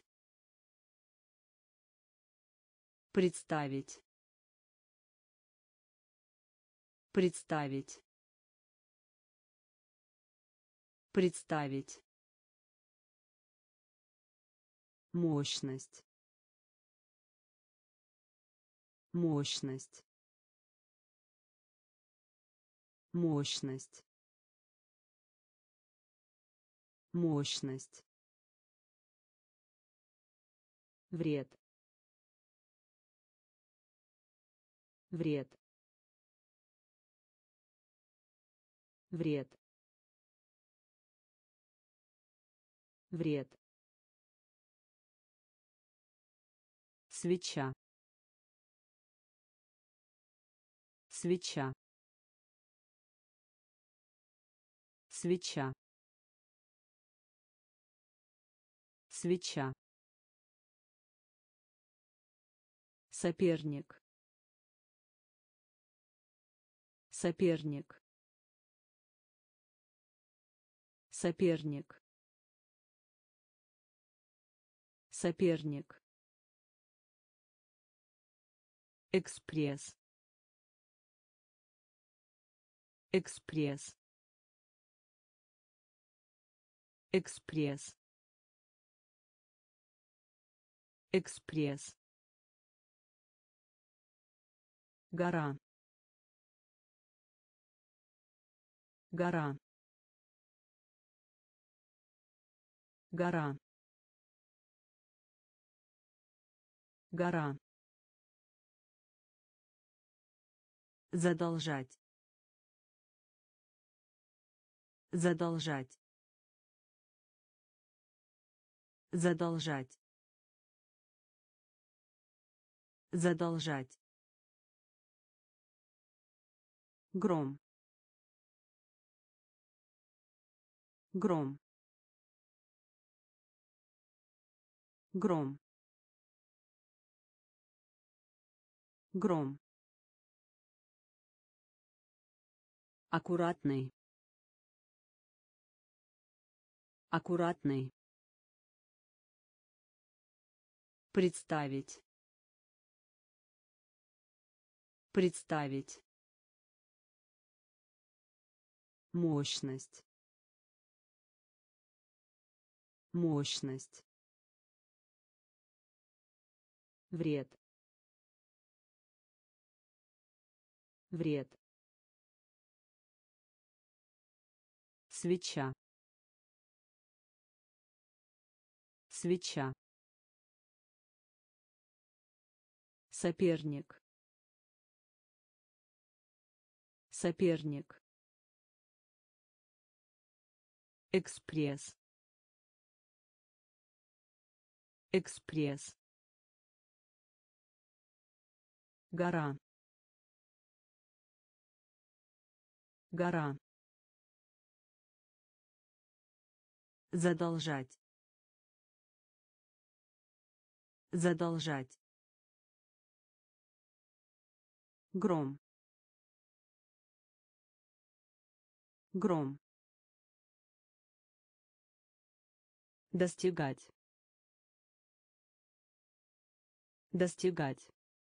Представить. Представить. Представить. Мощность. Мощность. Мощность. Мощность. Вред. Вред. Вред. Вред. Свеча. Свеча. Свеча. Свеча. Соперник. Соперник. Соперник. Соперник. Экспресс. Экспресс. Экспресс. Экспресс. Гора. Гора. Гора. Гора. Задолжать. Задолжать. Задолжать. Задолжать. Гром. Гром. Гром. Гром. Аккуратный. Аккуратный. Представить. Представить. Мощность. Мощность. Вред. Вред. Свеча. Свеча. Соперник. Соперник. Экспресс. Экспресс. Гора. Гора. Задолжать. Задолжать. Гром. Гром. Достигать. Достигать.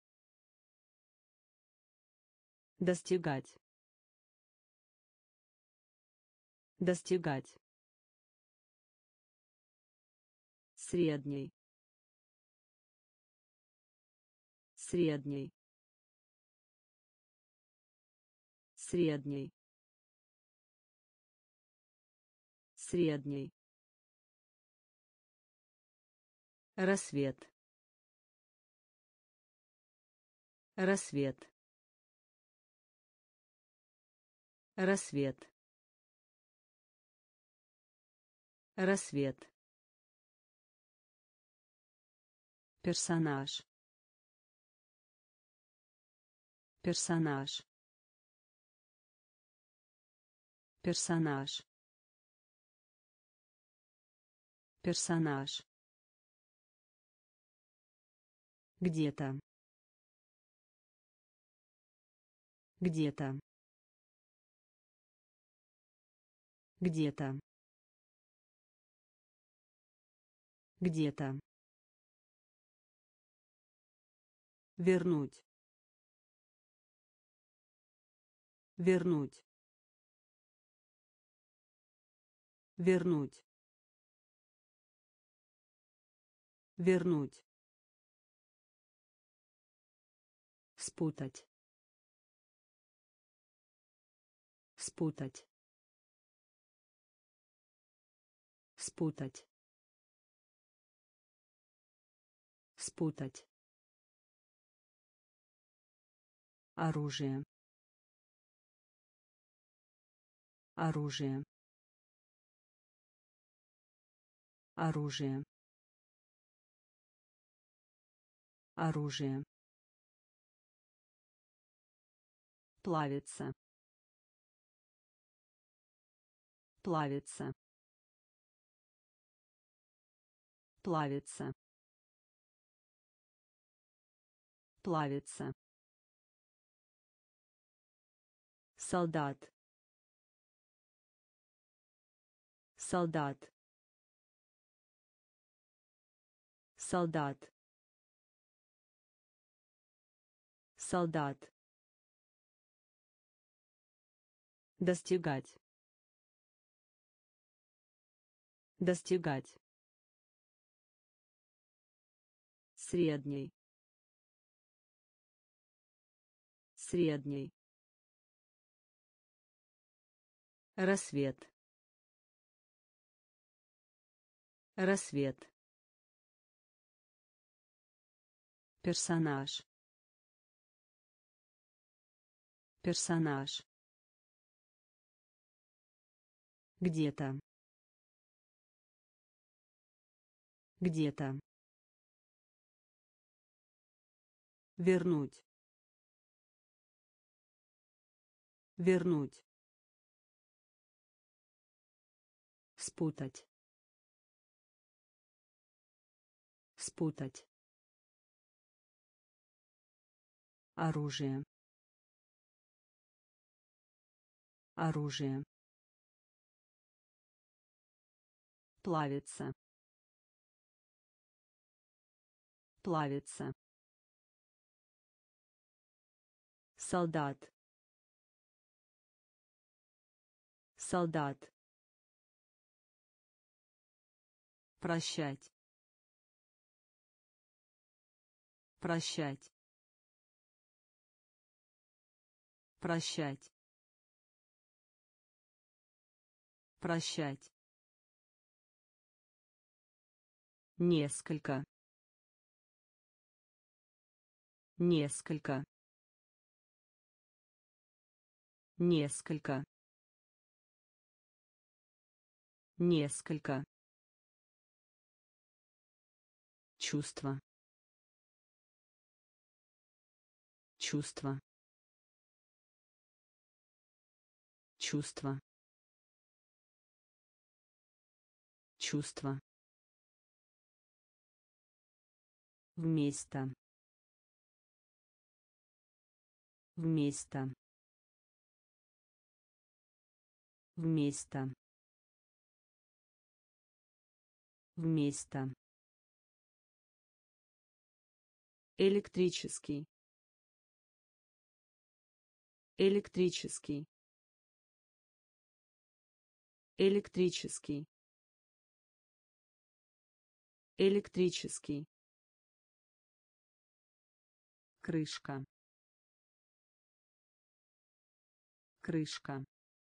Достигать. Достигать. Средний. Средний. Средний. Средний. Рассвет. Рассвет. Рассвет. Рассвет. Персонаж. Персонаж. Персонаж. Персонаж. Где-то. Где-то. Где-то. Где-то. Вернуть. Вернуть. Вернуть. Вернуть. Спутать. Спутать. Спутать. Спутать. Оружие. Оружие. Оружие. Оружие. Плавится. Плавится. Плавится. Плавится. Солдат. Солдат. Солдат. Солдат. Достигать. Достигать. Средний. Средний. Рассвет. Рассвет. Персонаж. Персонаж. Где-то. Где-то. Вернуть. Вернуть. Спутать. Спутать. Оружие. Оружие. Плавится. Плавится. Солдат. Солдат. Прощать. Прощать. Прощать. Прощать. Несколько. Несколько. Несколько. Несколько. Чувство. Чувство. Чувство. Чувство. Вместо. Вместо. Вместо. Вместо. Электрический. Электрический. Электрический. Электрический. Крышка. Крышка.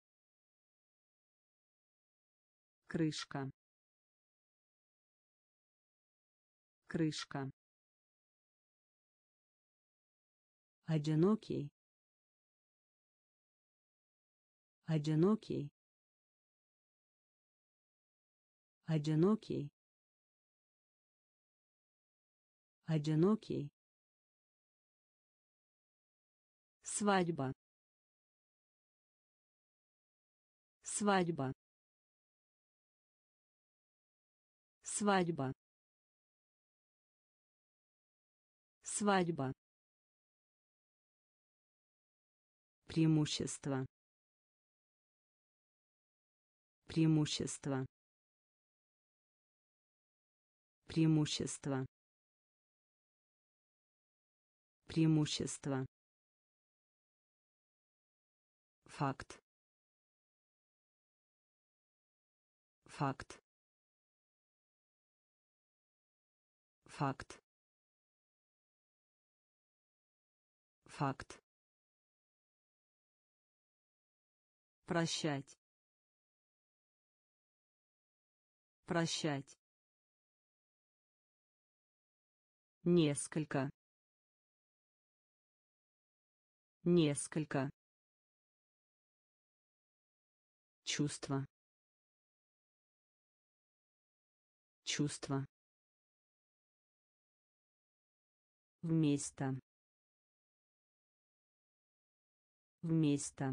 Крышка. Крышка. Одинокий. Одинокий. Одинокий. Одинокий. Свадьба. Свадьба. Свадьба. Свадьба. Преимущество. Преимущество. Преимущество. Преимущество. Факт. Факт. Факт. Факт. Прощать. Прощать. Несколько. Несколько. Чувство. Чувство. Вместо. Вместо.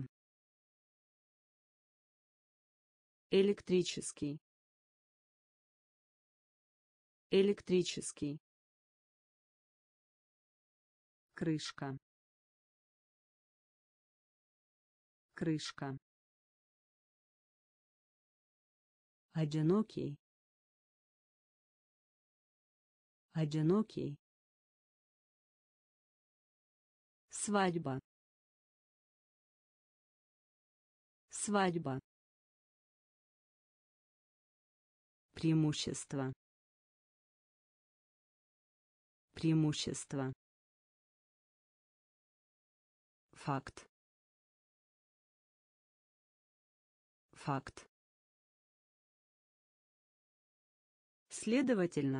Электрический. Электрический. Крышка. Крышка. Одинокий. Одинокий. Свадьба. Свадьба. Преимущество. Преимущество. Факт. Факт. Следовательно.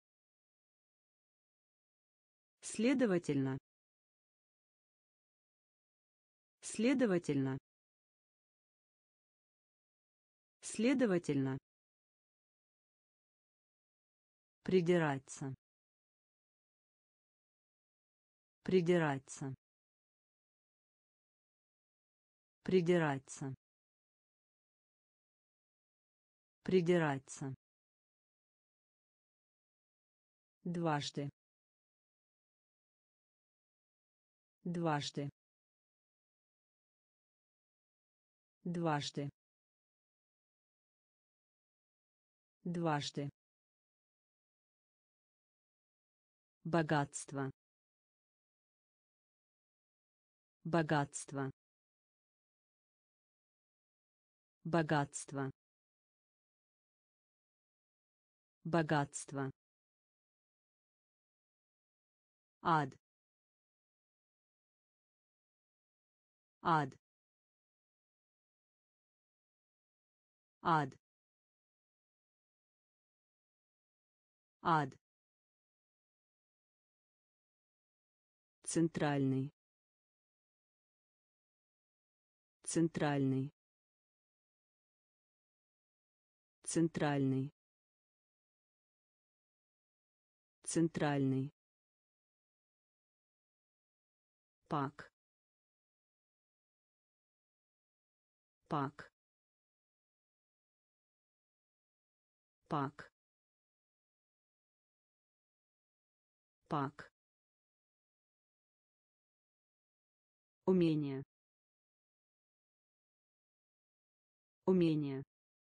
Следовательно. Следовательно. Следовательно. Придираться. Придираться. Придираться. Придираться. Дважды. Дважды. Дважды. Дважды. Богатство. Богатство. Богатство. Богатство. Ад. Ад. Ад. Ад. Центральный. Центральный. Центральный. Центральный. Пак. Пак. Пак. Пак. Умение. Умение.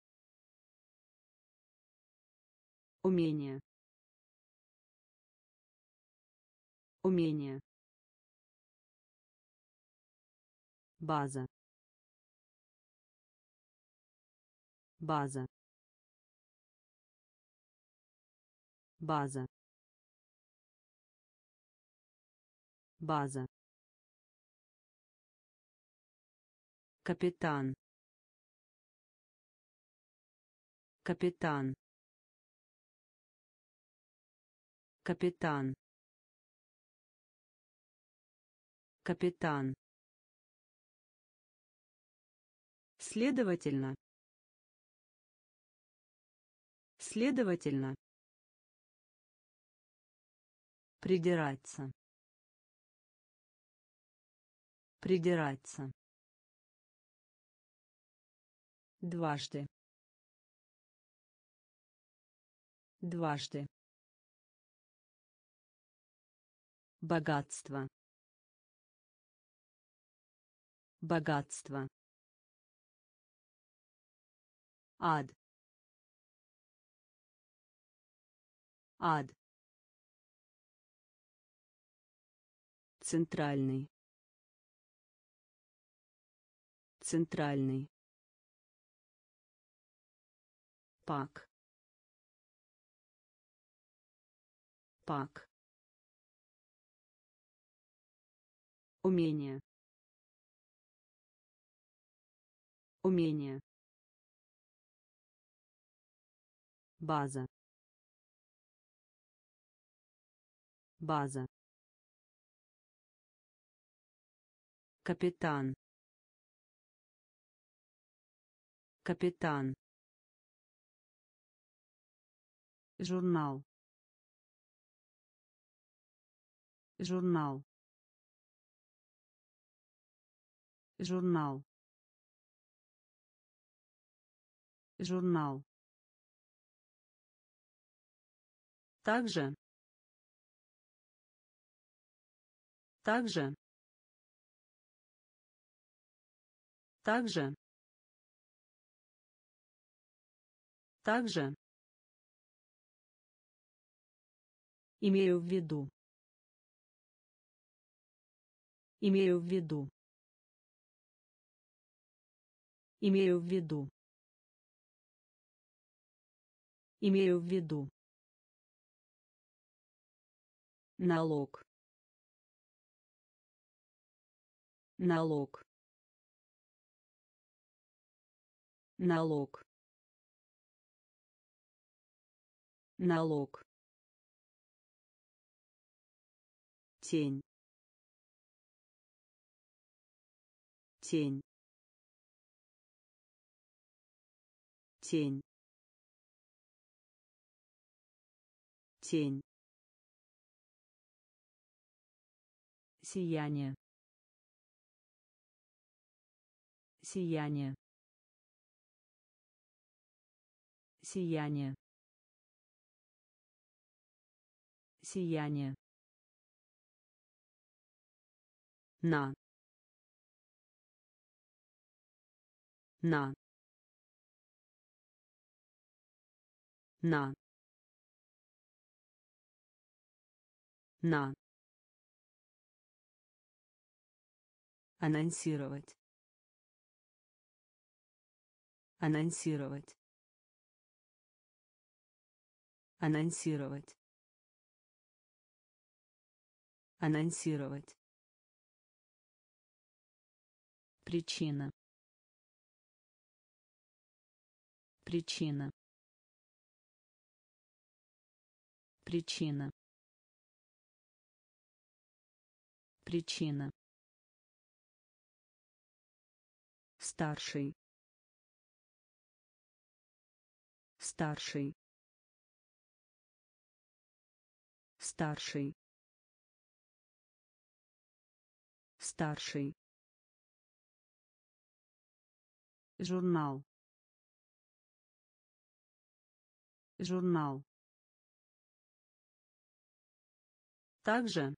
Умение. Умение. База. База. База. База. Капитан. Капитан. Капитан. Капитан. Следовательно. Следовательно. Придираться. Придираться. Дважды. Дважды. Богатство. Богатство. Ад. Ад. Центральный. Центральный. Пак. Пак. Умение. Умение. База. База. Капитан. Капитан. Журнал. Журнал. Журнал. Журнал. Также. Также. Также. Также. Имею в виду. Имею в виду. Имею в виду. Имею в виду. Налог. Налог. Налог. Налог. Тень. Тень. Тень. Тень. Сияние. Сияние. Сияние. Сияние. На. На. На. На. Анонсировать. Анонсировать. Анонсировать. Анонсировать. Причина. Причина. Причина. Причина. Старший. Старший. Старший. Старший. Журнал. Журнал. Также.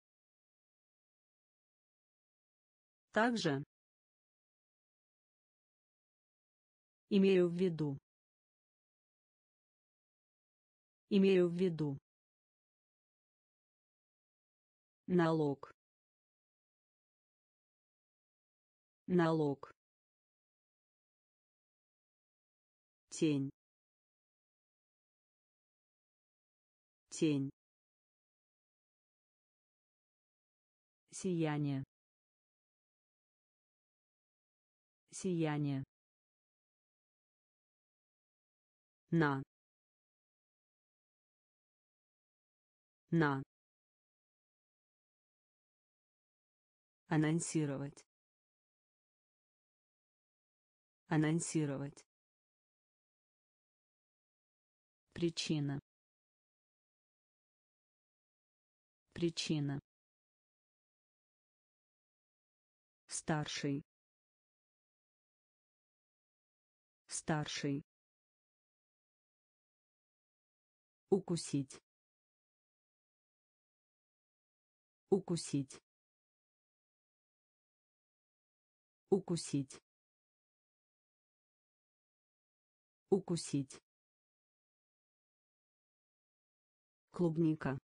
Также. Имею в виду. Имею в виду. Налог. Налог. Тень. Тень. Сияние. Сияние. На. На. Анонсировать. Анонсировать. Причина. Причина. Старший. Старший. Укусить. Укусить. Укусить. Укусить. Клубника.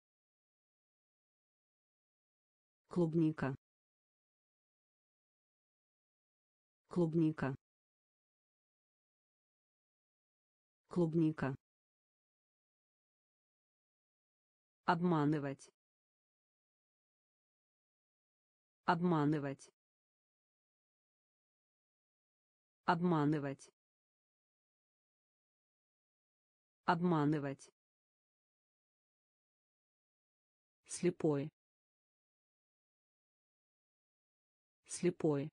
Клубника. Клубника. Клубника. Обманывать. Обманывать. Обманывать. Обманывать. Слепой. Слепой.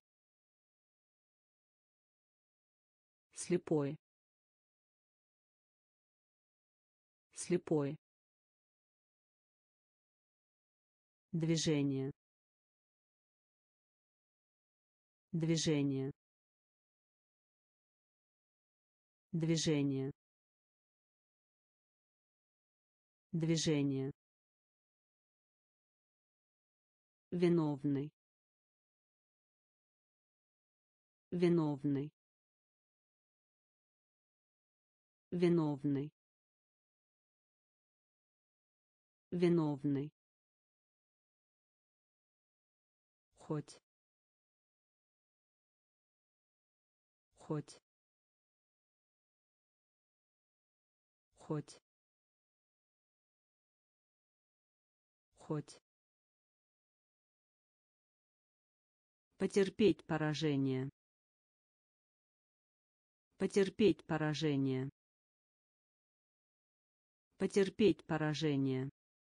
Слепой. Слепой. Движение. Движение. Движение. Движение. Виновный. Виновный. Виновный. Виновный. Хоть. Хоть. Хоть. Хоть. Потерпеть поражение. Потерпеть поражение. Потерпеть поражение.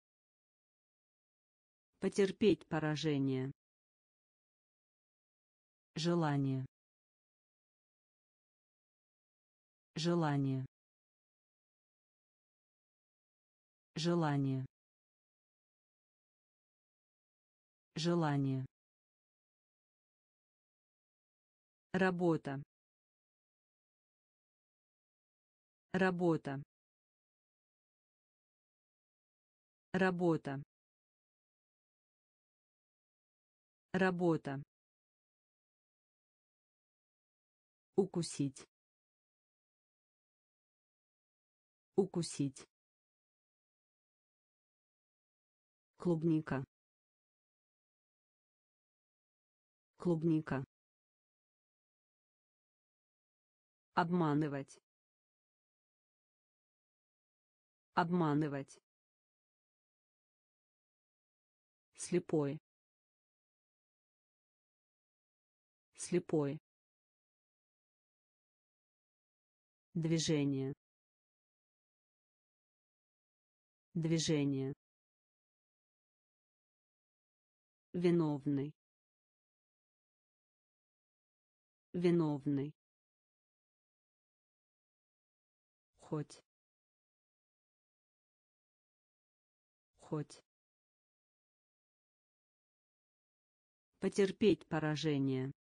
Потерпеть поражение. Желание. Желание. Желание. Желание. Работа. Работа. Работа. Работа. Укусить. Укусить. Клубника. Клубника. Обманывать. Обманывать. Слепой. Слепой. Движение. Движение. Виновный. Виновный. Хоть. Хоть. Потерпеть поражение.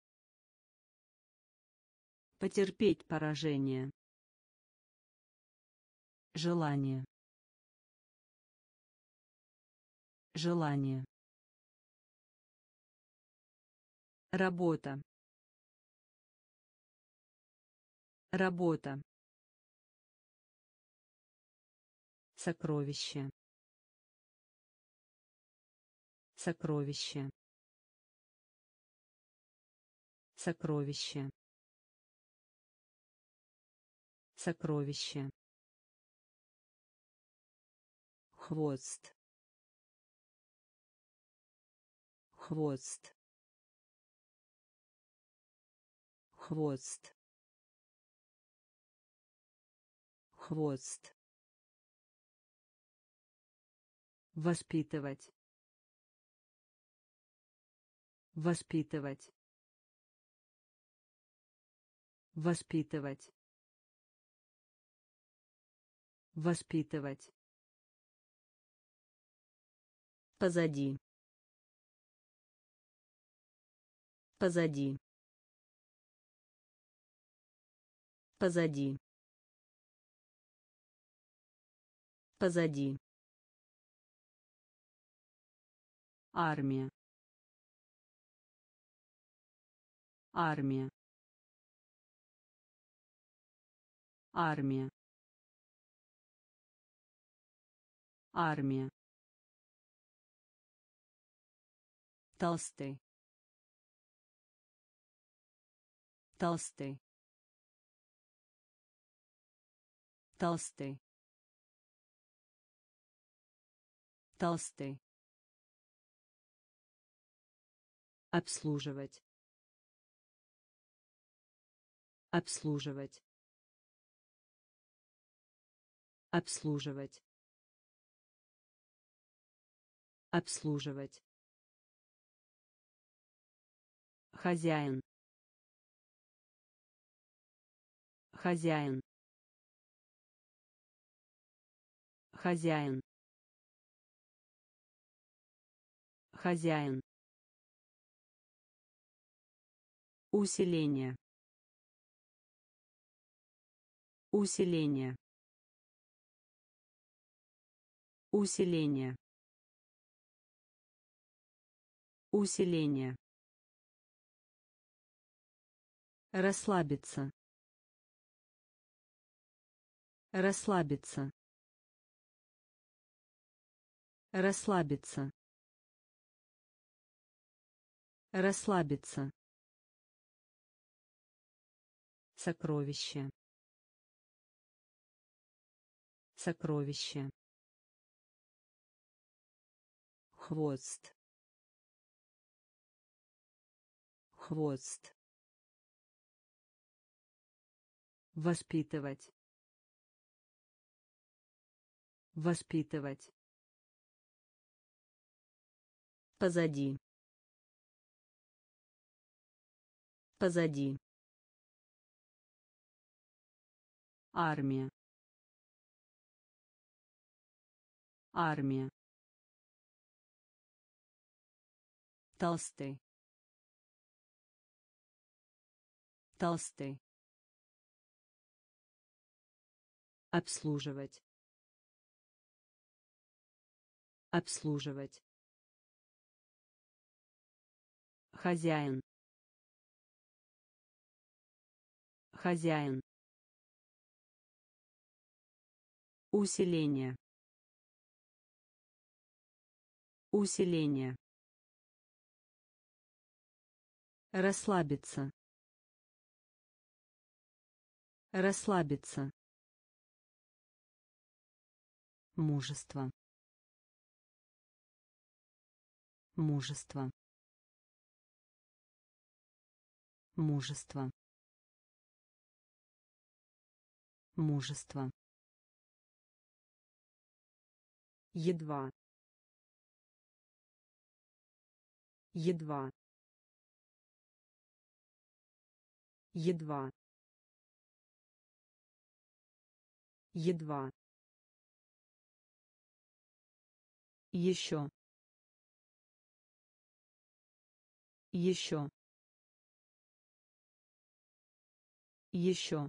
Потерпеть поражение. Желание. Желание. Работа. Работа. Сокровище. Сокровище. Сокровище. Сокровище. Хвост. Хвост. Хвост. Хвост. Воспитывать. Воспитывать. Воспитывать. Воспитывать. Позади. Позади. Позади. Позади. Армия. Армия. Армия. Армия. Толстый. Толстый. Толстый. Толстый. Обслуживать. Обслуживать. Обслуживать. Обслуживать. Хозяин. Хозяин. Хозяин. Хозяин. Усиление. Усиление. Усиление. Усиление. Расслабиться. Расслабиться. Расслабиться. Расслабиться. Сокровище. Сокровище. Хвост. Хвост. Воспитывать. Воспитывать. Позади. Позади. Армия. Армия. Толстый. Толстый. Обслуживать. Обслуживать. Хозяин. Хозяин. Усиление. Усиление. Расслабиться. Расслабиться. Мужество. Мужество. Мужество. Мужество. Едва. Едва. Едва. Едва. Еще. Еще. Еще.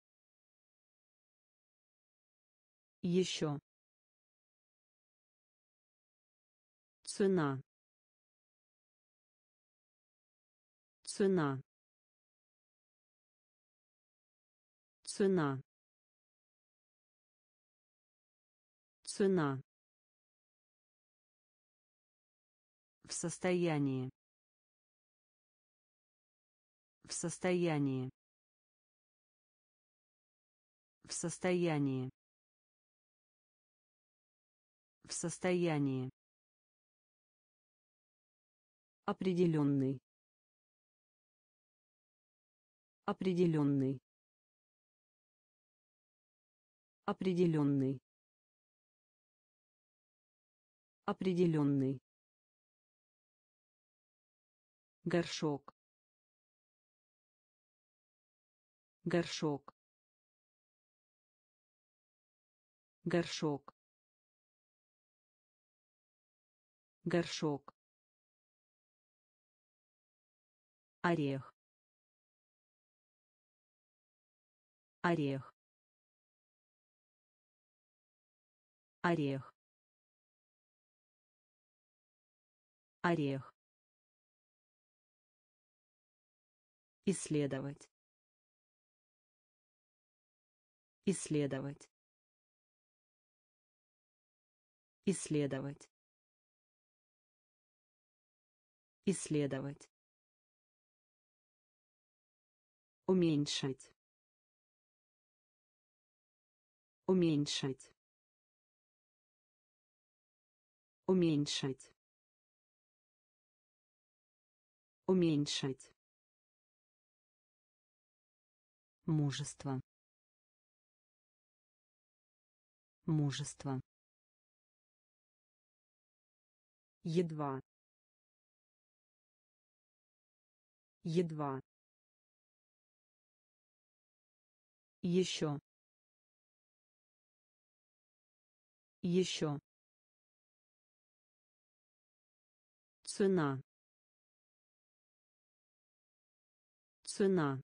Еще. Цена. Цена. Цена. Цена. В состоянии. В состоянии. В состоянии. В состоянии. Определенный. Определенный. Определенный. Определенный. Горшок. Горшок. Горшок. Горшок. Орех. Орех. орех, орех, исследовать, исследовать, исследовать, исследовать, уменьшить, уменьшить, уменьшить, уменьшить, мужество, мужество, едва, едва, еще, еще, цена, цена,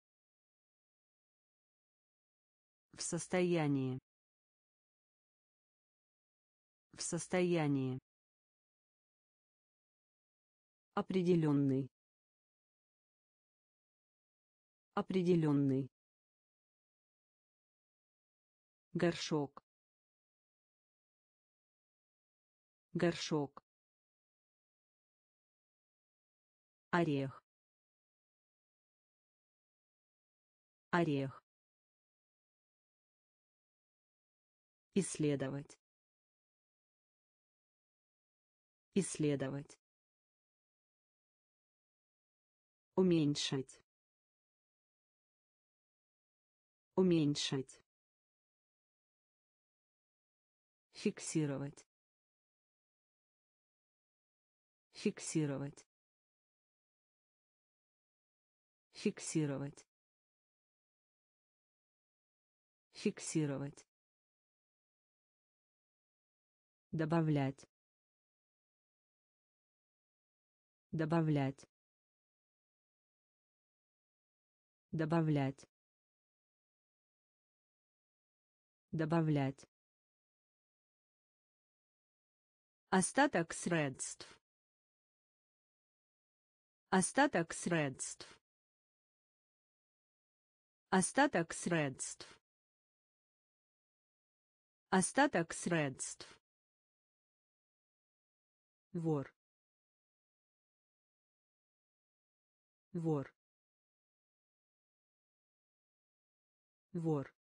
в состоянии, в состоянии, определенный, определенный, горшок, горшок, орех, орех, исследовать, исследовать, уменьшить, уменьшить, фиксировать, фиксировать, фиксировать, фиксировать, добавлять, добавлять, добавлять, добавлять, остаток средств, остаток средств, остаток средств, остаток средств, вор, вор, вор,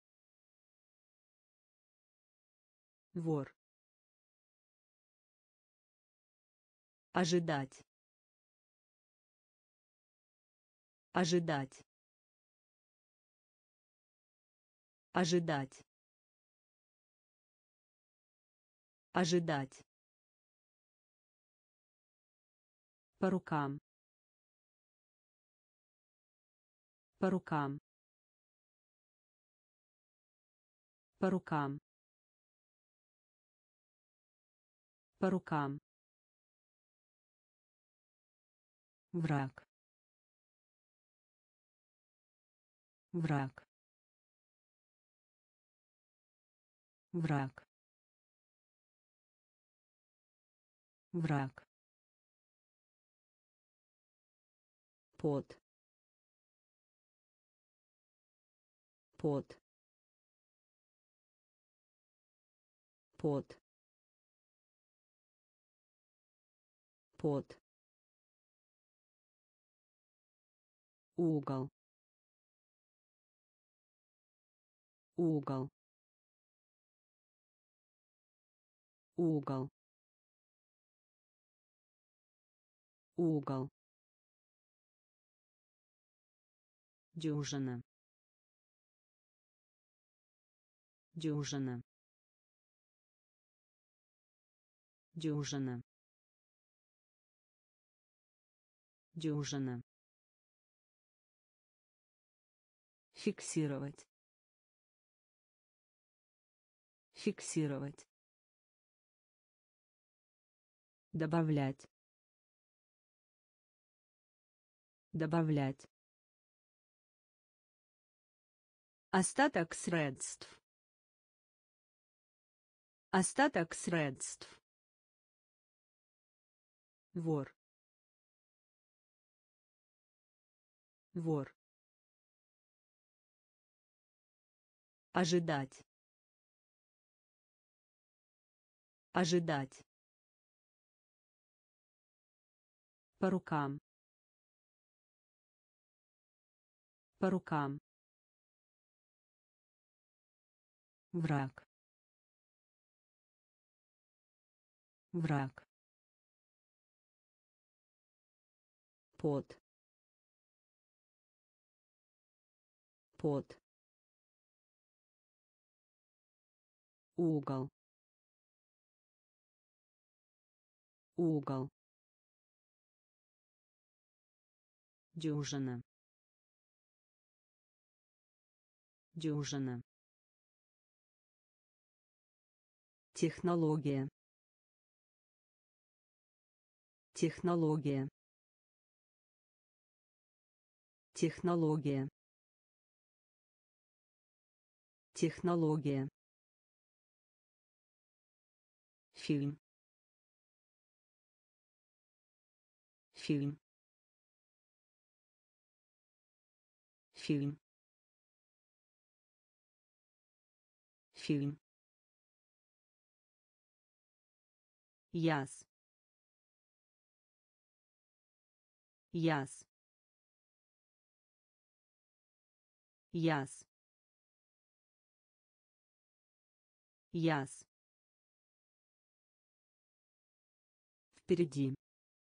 вор, ожидать, ожидать, ожидать, ожидать, по рукам, по рукам, по рукам, по рукам, враг, враг, враг, враг, пот, пот, пот, пот, угол, угол, угол, угол, дюжина, дюжина, дюжина, дюжина, фиксировать, фиксировать, добавлять, добавлять, остаток средств, Остаток средств. Вор. Вор. Ожидать. Ожидать. По рукам. По рукам. Враг. Враг. Пот. Пот. Угол. Угол. Дюжина. Дюжина. Технология. Технология. Технология. Технология. Фильм. Фильм. Фильм. Фильм. Яс. Яс. Яс. Яс. Впереди.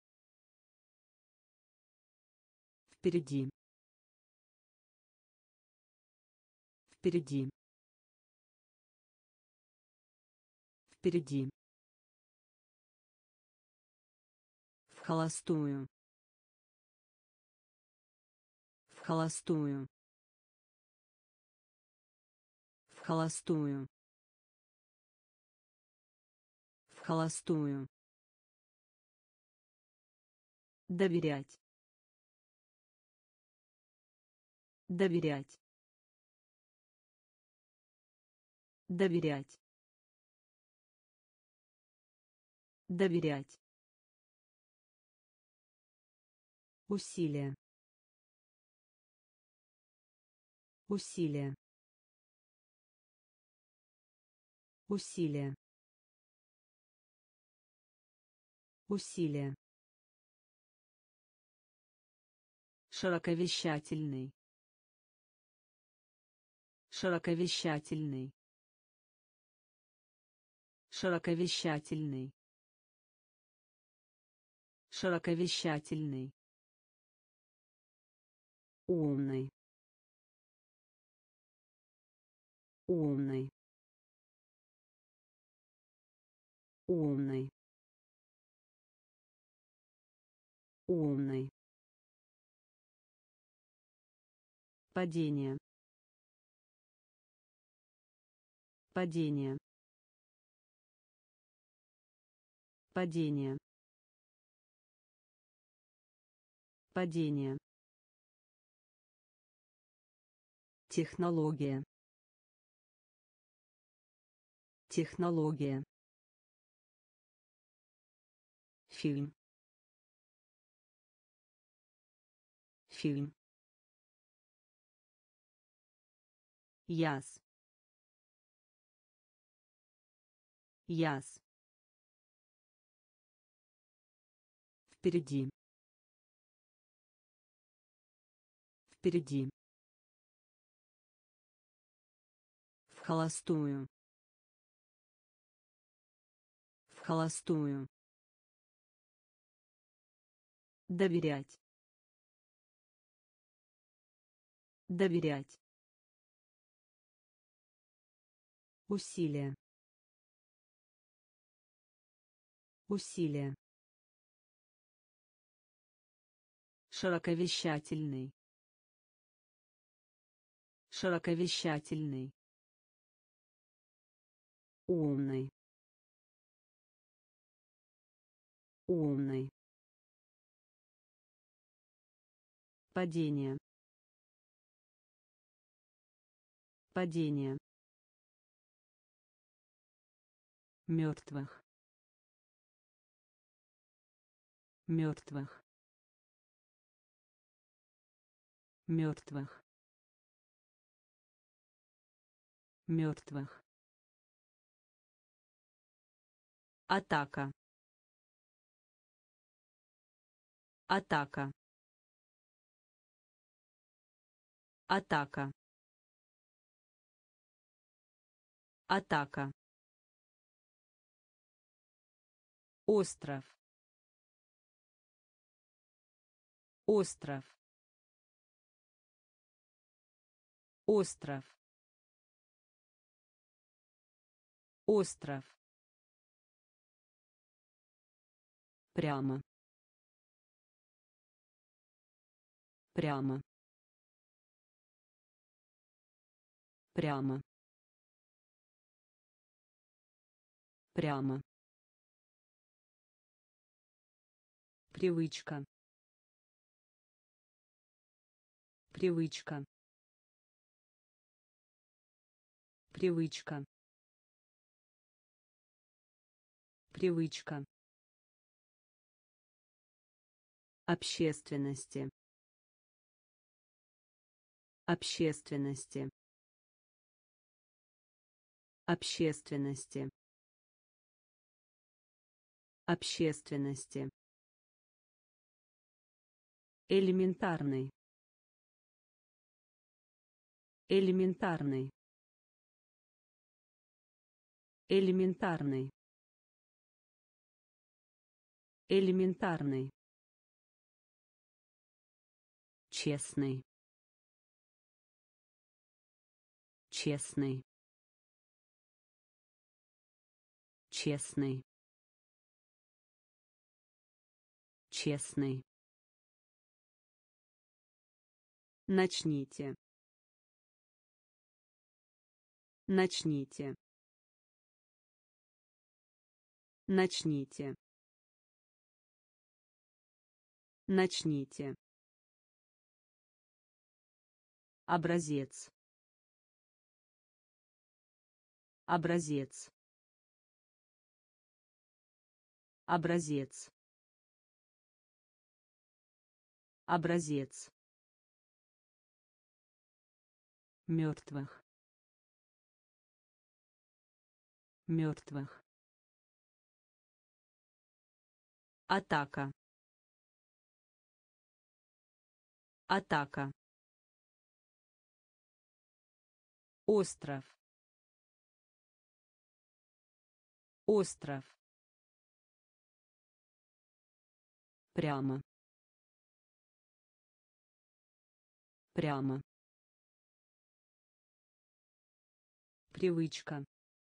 Впереди. Впереди. Впереди. В холостую. В холостую. В холостую. В холостую. Доверять. Доверять. Доверять. Доверять. Усилие. Усилие. Усилие. Усилие. Широковещательный. Широковещательный. Широковещательный. Широковещательный. Умный. Умный. Умный. Умный. Падение. Падение. Падение. Падение. Технология. Технология. Фильм. Фильм. Яс. Яс. Впереди. Впереди. В холостую. В холостую. Доверять. Доверять. Усилие. Усилие. Широковещательный. Широковещательный. Умный. Умный. Падение. Падение. мертвых, мертвых, мертвых, мертвых. Атака. Атака. Атака. Атака. Остров. Остров. Остров. Остров. Прямо. Прямо. Прямо. Прямо. Привычка. Привычка. Привычка. Привычка. Общественности. Общественности. Общественности. Общественности. Элементарный. Элементарный. Элементарный. Элементарный. Честный. Честный. Честный. Честный. Начните. Начните. Начните. Начните. Образец. Образец. Образец. Образец. Мертвых. Мертвых. Атака. Атака. Остров. Остров. Прямо. Прямо. Привычка.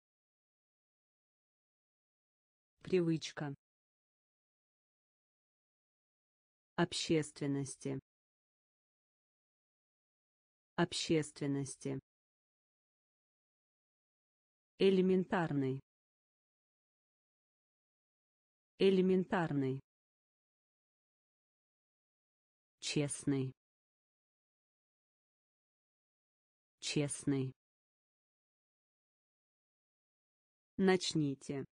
Привычка. Общественности. Общественности. Элементарный. Элементарный. Честный. Честный. Начните.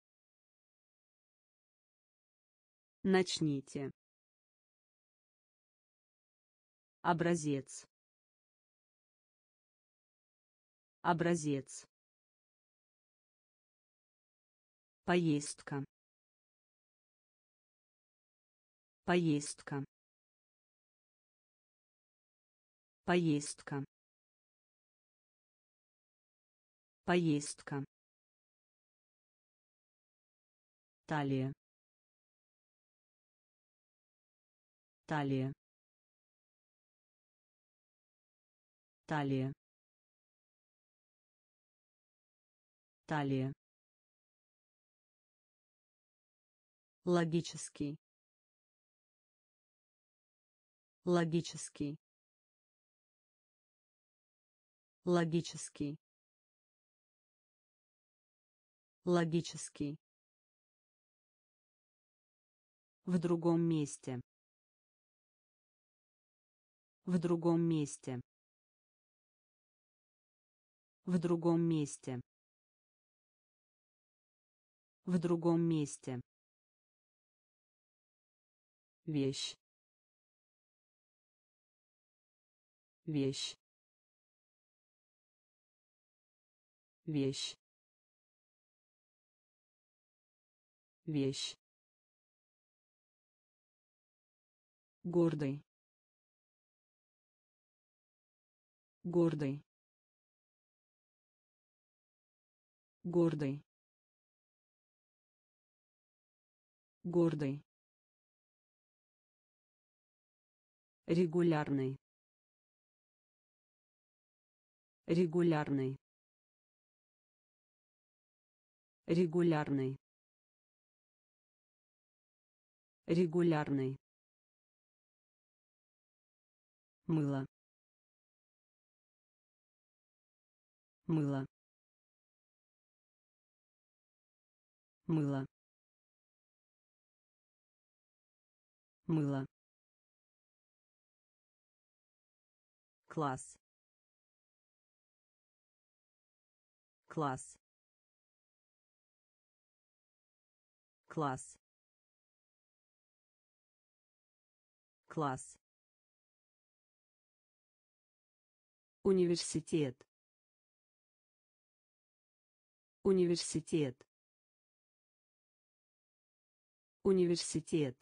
Начните. Образец. Образец. Поездка. Поездка. Поездка. Поездка. Талия. Талия. Талия. Талия. Логический. Логический. Логический. Логический. В другом месте. В другом месте. В другом месте. В другом месте. Вещь. Вещь. Вещь. Вещь. Гордый. Гордый. Гордый. Гордый. Регулярный. Регулярный. Регулярный. Регулярный. Мыло. Мыло. Мыло. Мыло. Класс. Класс. Класс. Класс. Университет. Университет. Университет.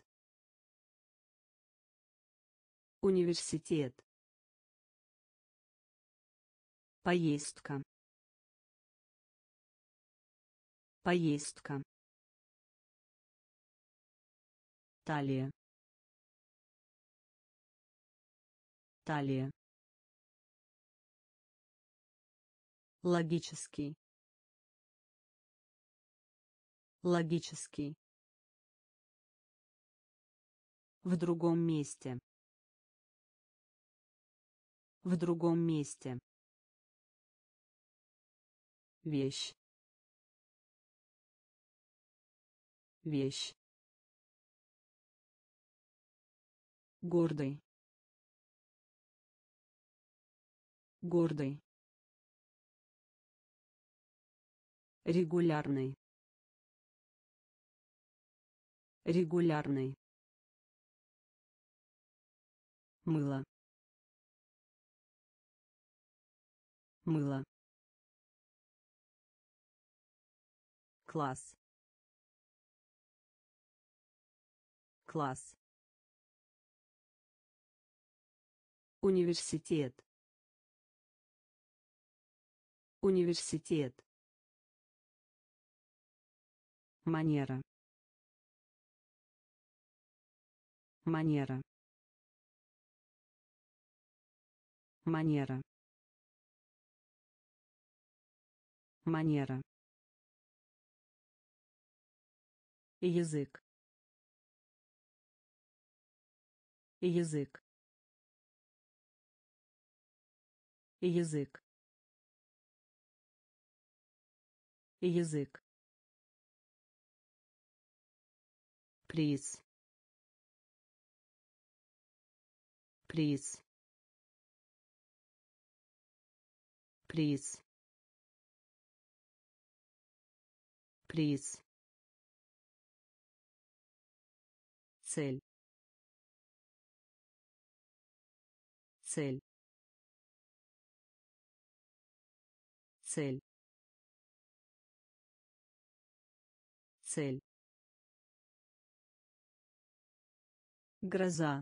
Университет. Поездка. Поездка. Талия. Талия. Логический. Логический. В другом месте. В другом месте. Вещь. Вещь. Гордый. Гордый. Регулярный. Регулярный. Мыло. Мыло. Класс. Класс. Университет. Университет. Манера. Манера. Манера. Манера. Язык. Язык. Язык. Язык. Приз. Приз. Приз. Приз. Цель. Цель. Цель. Цель. Гроза.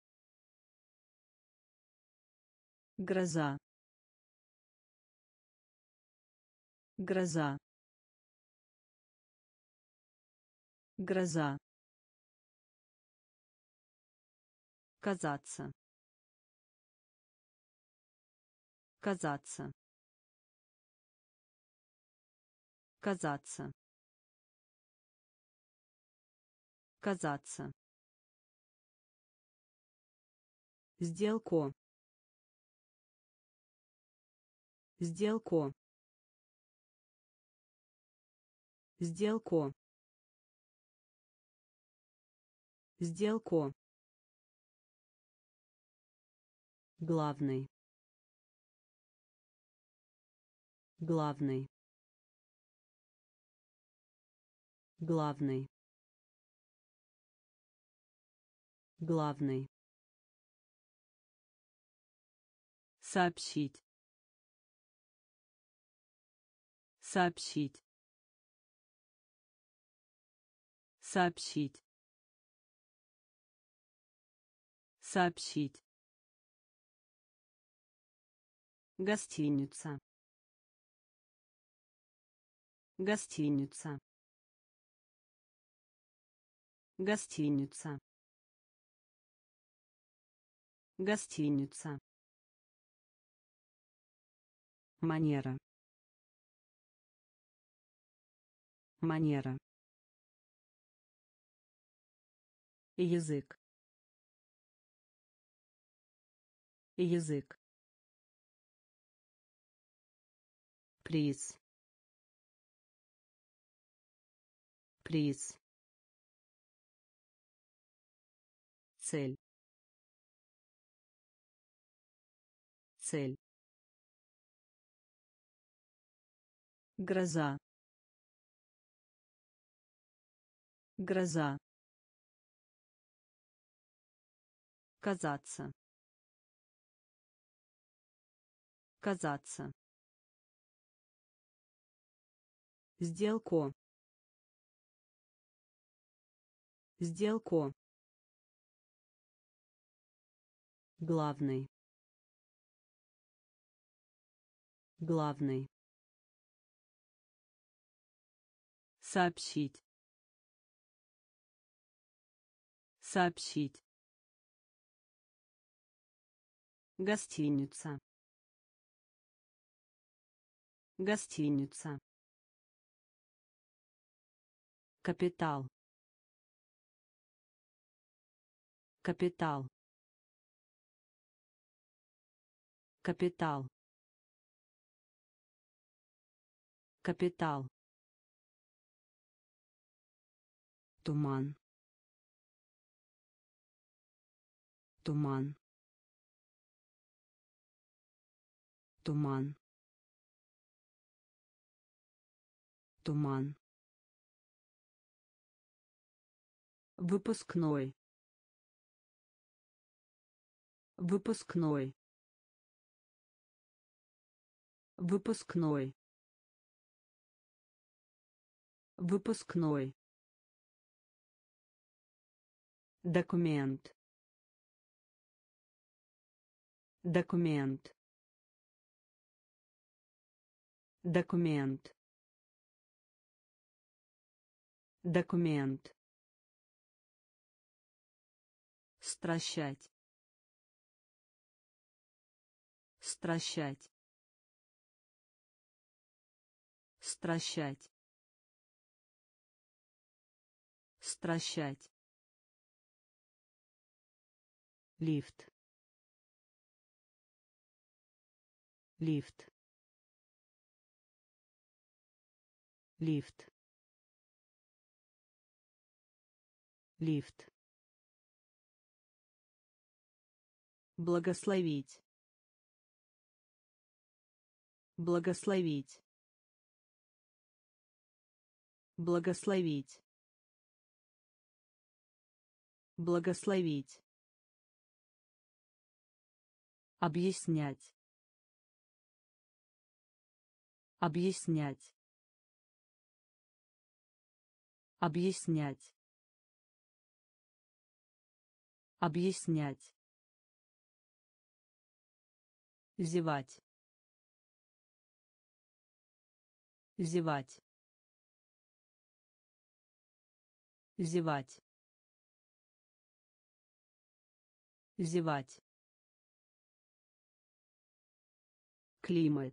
Гроза. Гроза. Гроза. Казаться. Казаться. Казаться. Казаться. Сделку. Сделку. Сделку. Сделку. Главный. Главный. главный, главный, сообщить, сообщить, сообщить, сообщить, гостиница, гостиница, гостиница, гостиница, манера, манера, язык, язык, приз, приз, цель, цель, гроза, гроза, казаться, казаться, сделку, сделку, главный, главный, сообщить, сообщить, гостиница, гостиница, капитал, капитал, капитал, капитал, туман, туман, туман, туман, выпускной, выпускной, выпускной, выпускной, документ, документ, документ, документ, стращать, стращать, стращать, стращать, лифт, лифт, лифт, лифт, благословить, благословить, благословить, благословить, объяснять, объяснять, объяснять, объяснять, зевать, зевать, зевать, зевать, климат,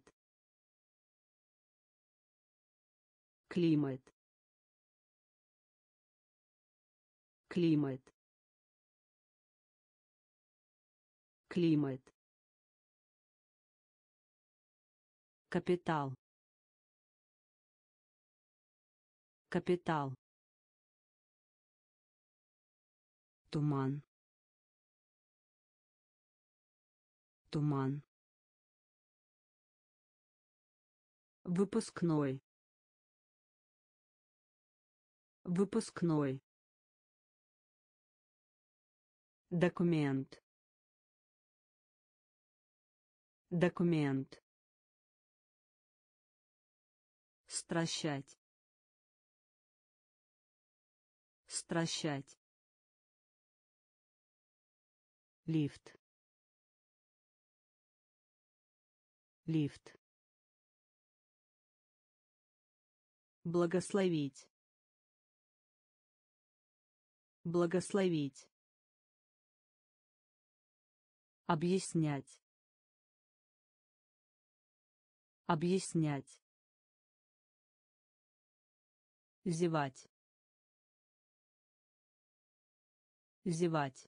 климат, климат, климат, капитал, капитал, туман, туман, выпускной, Выпускной. Документ. Документ. Стращать. Стращать. Лифт. Лифт. Благословить. Благословить. Объяснять. Объяснять. Зевать. Зевать.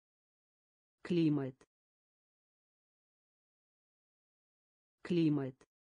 Климат. Климат.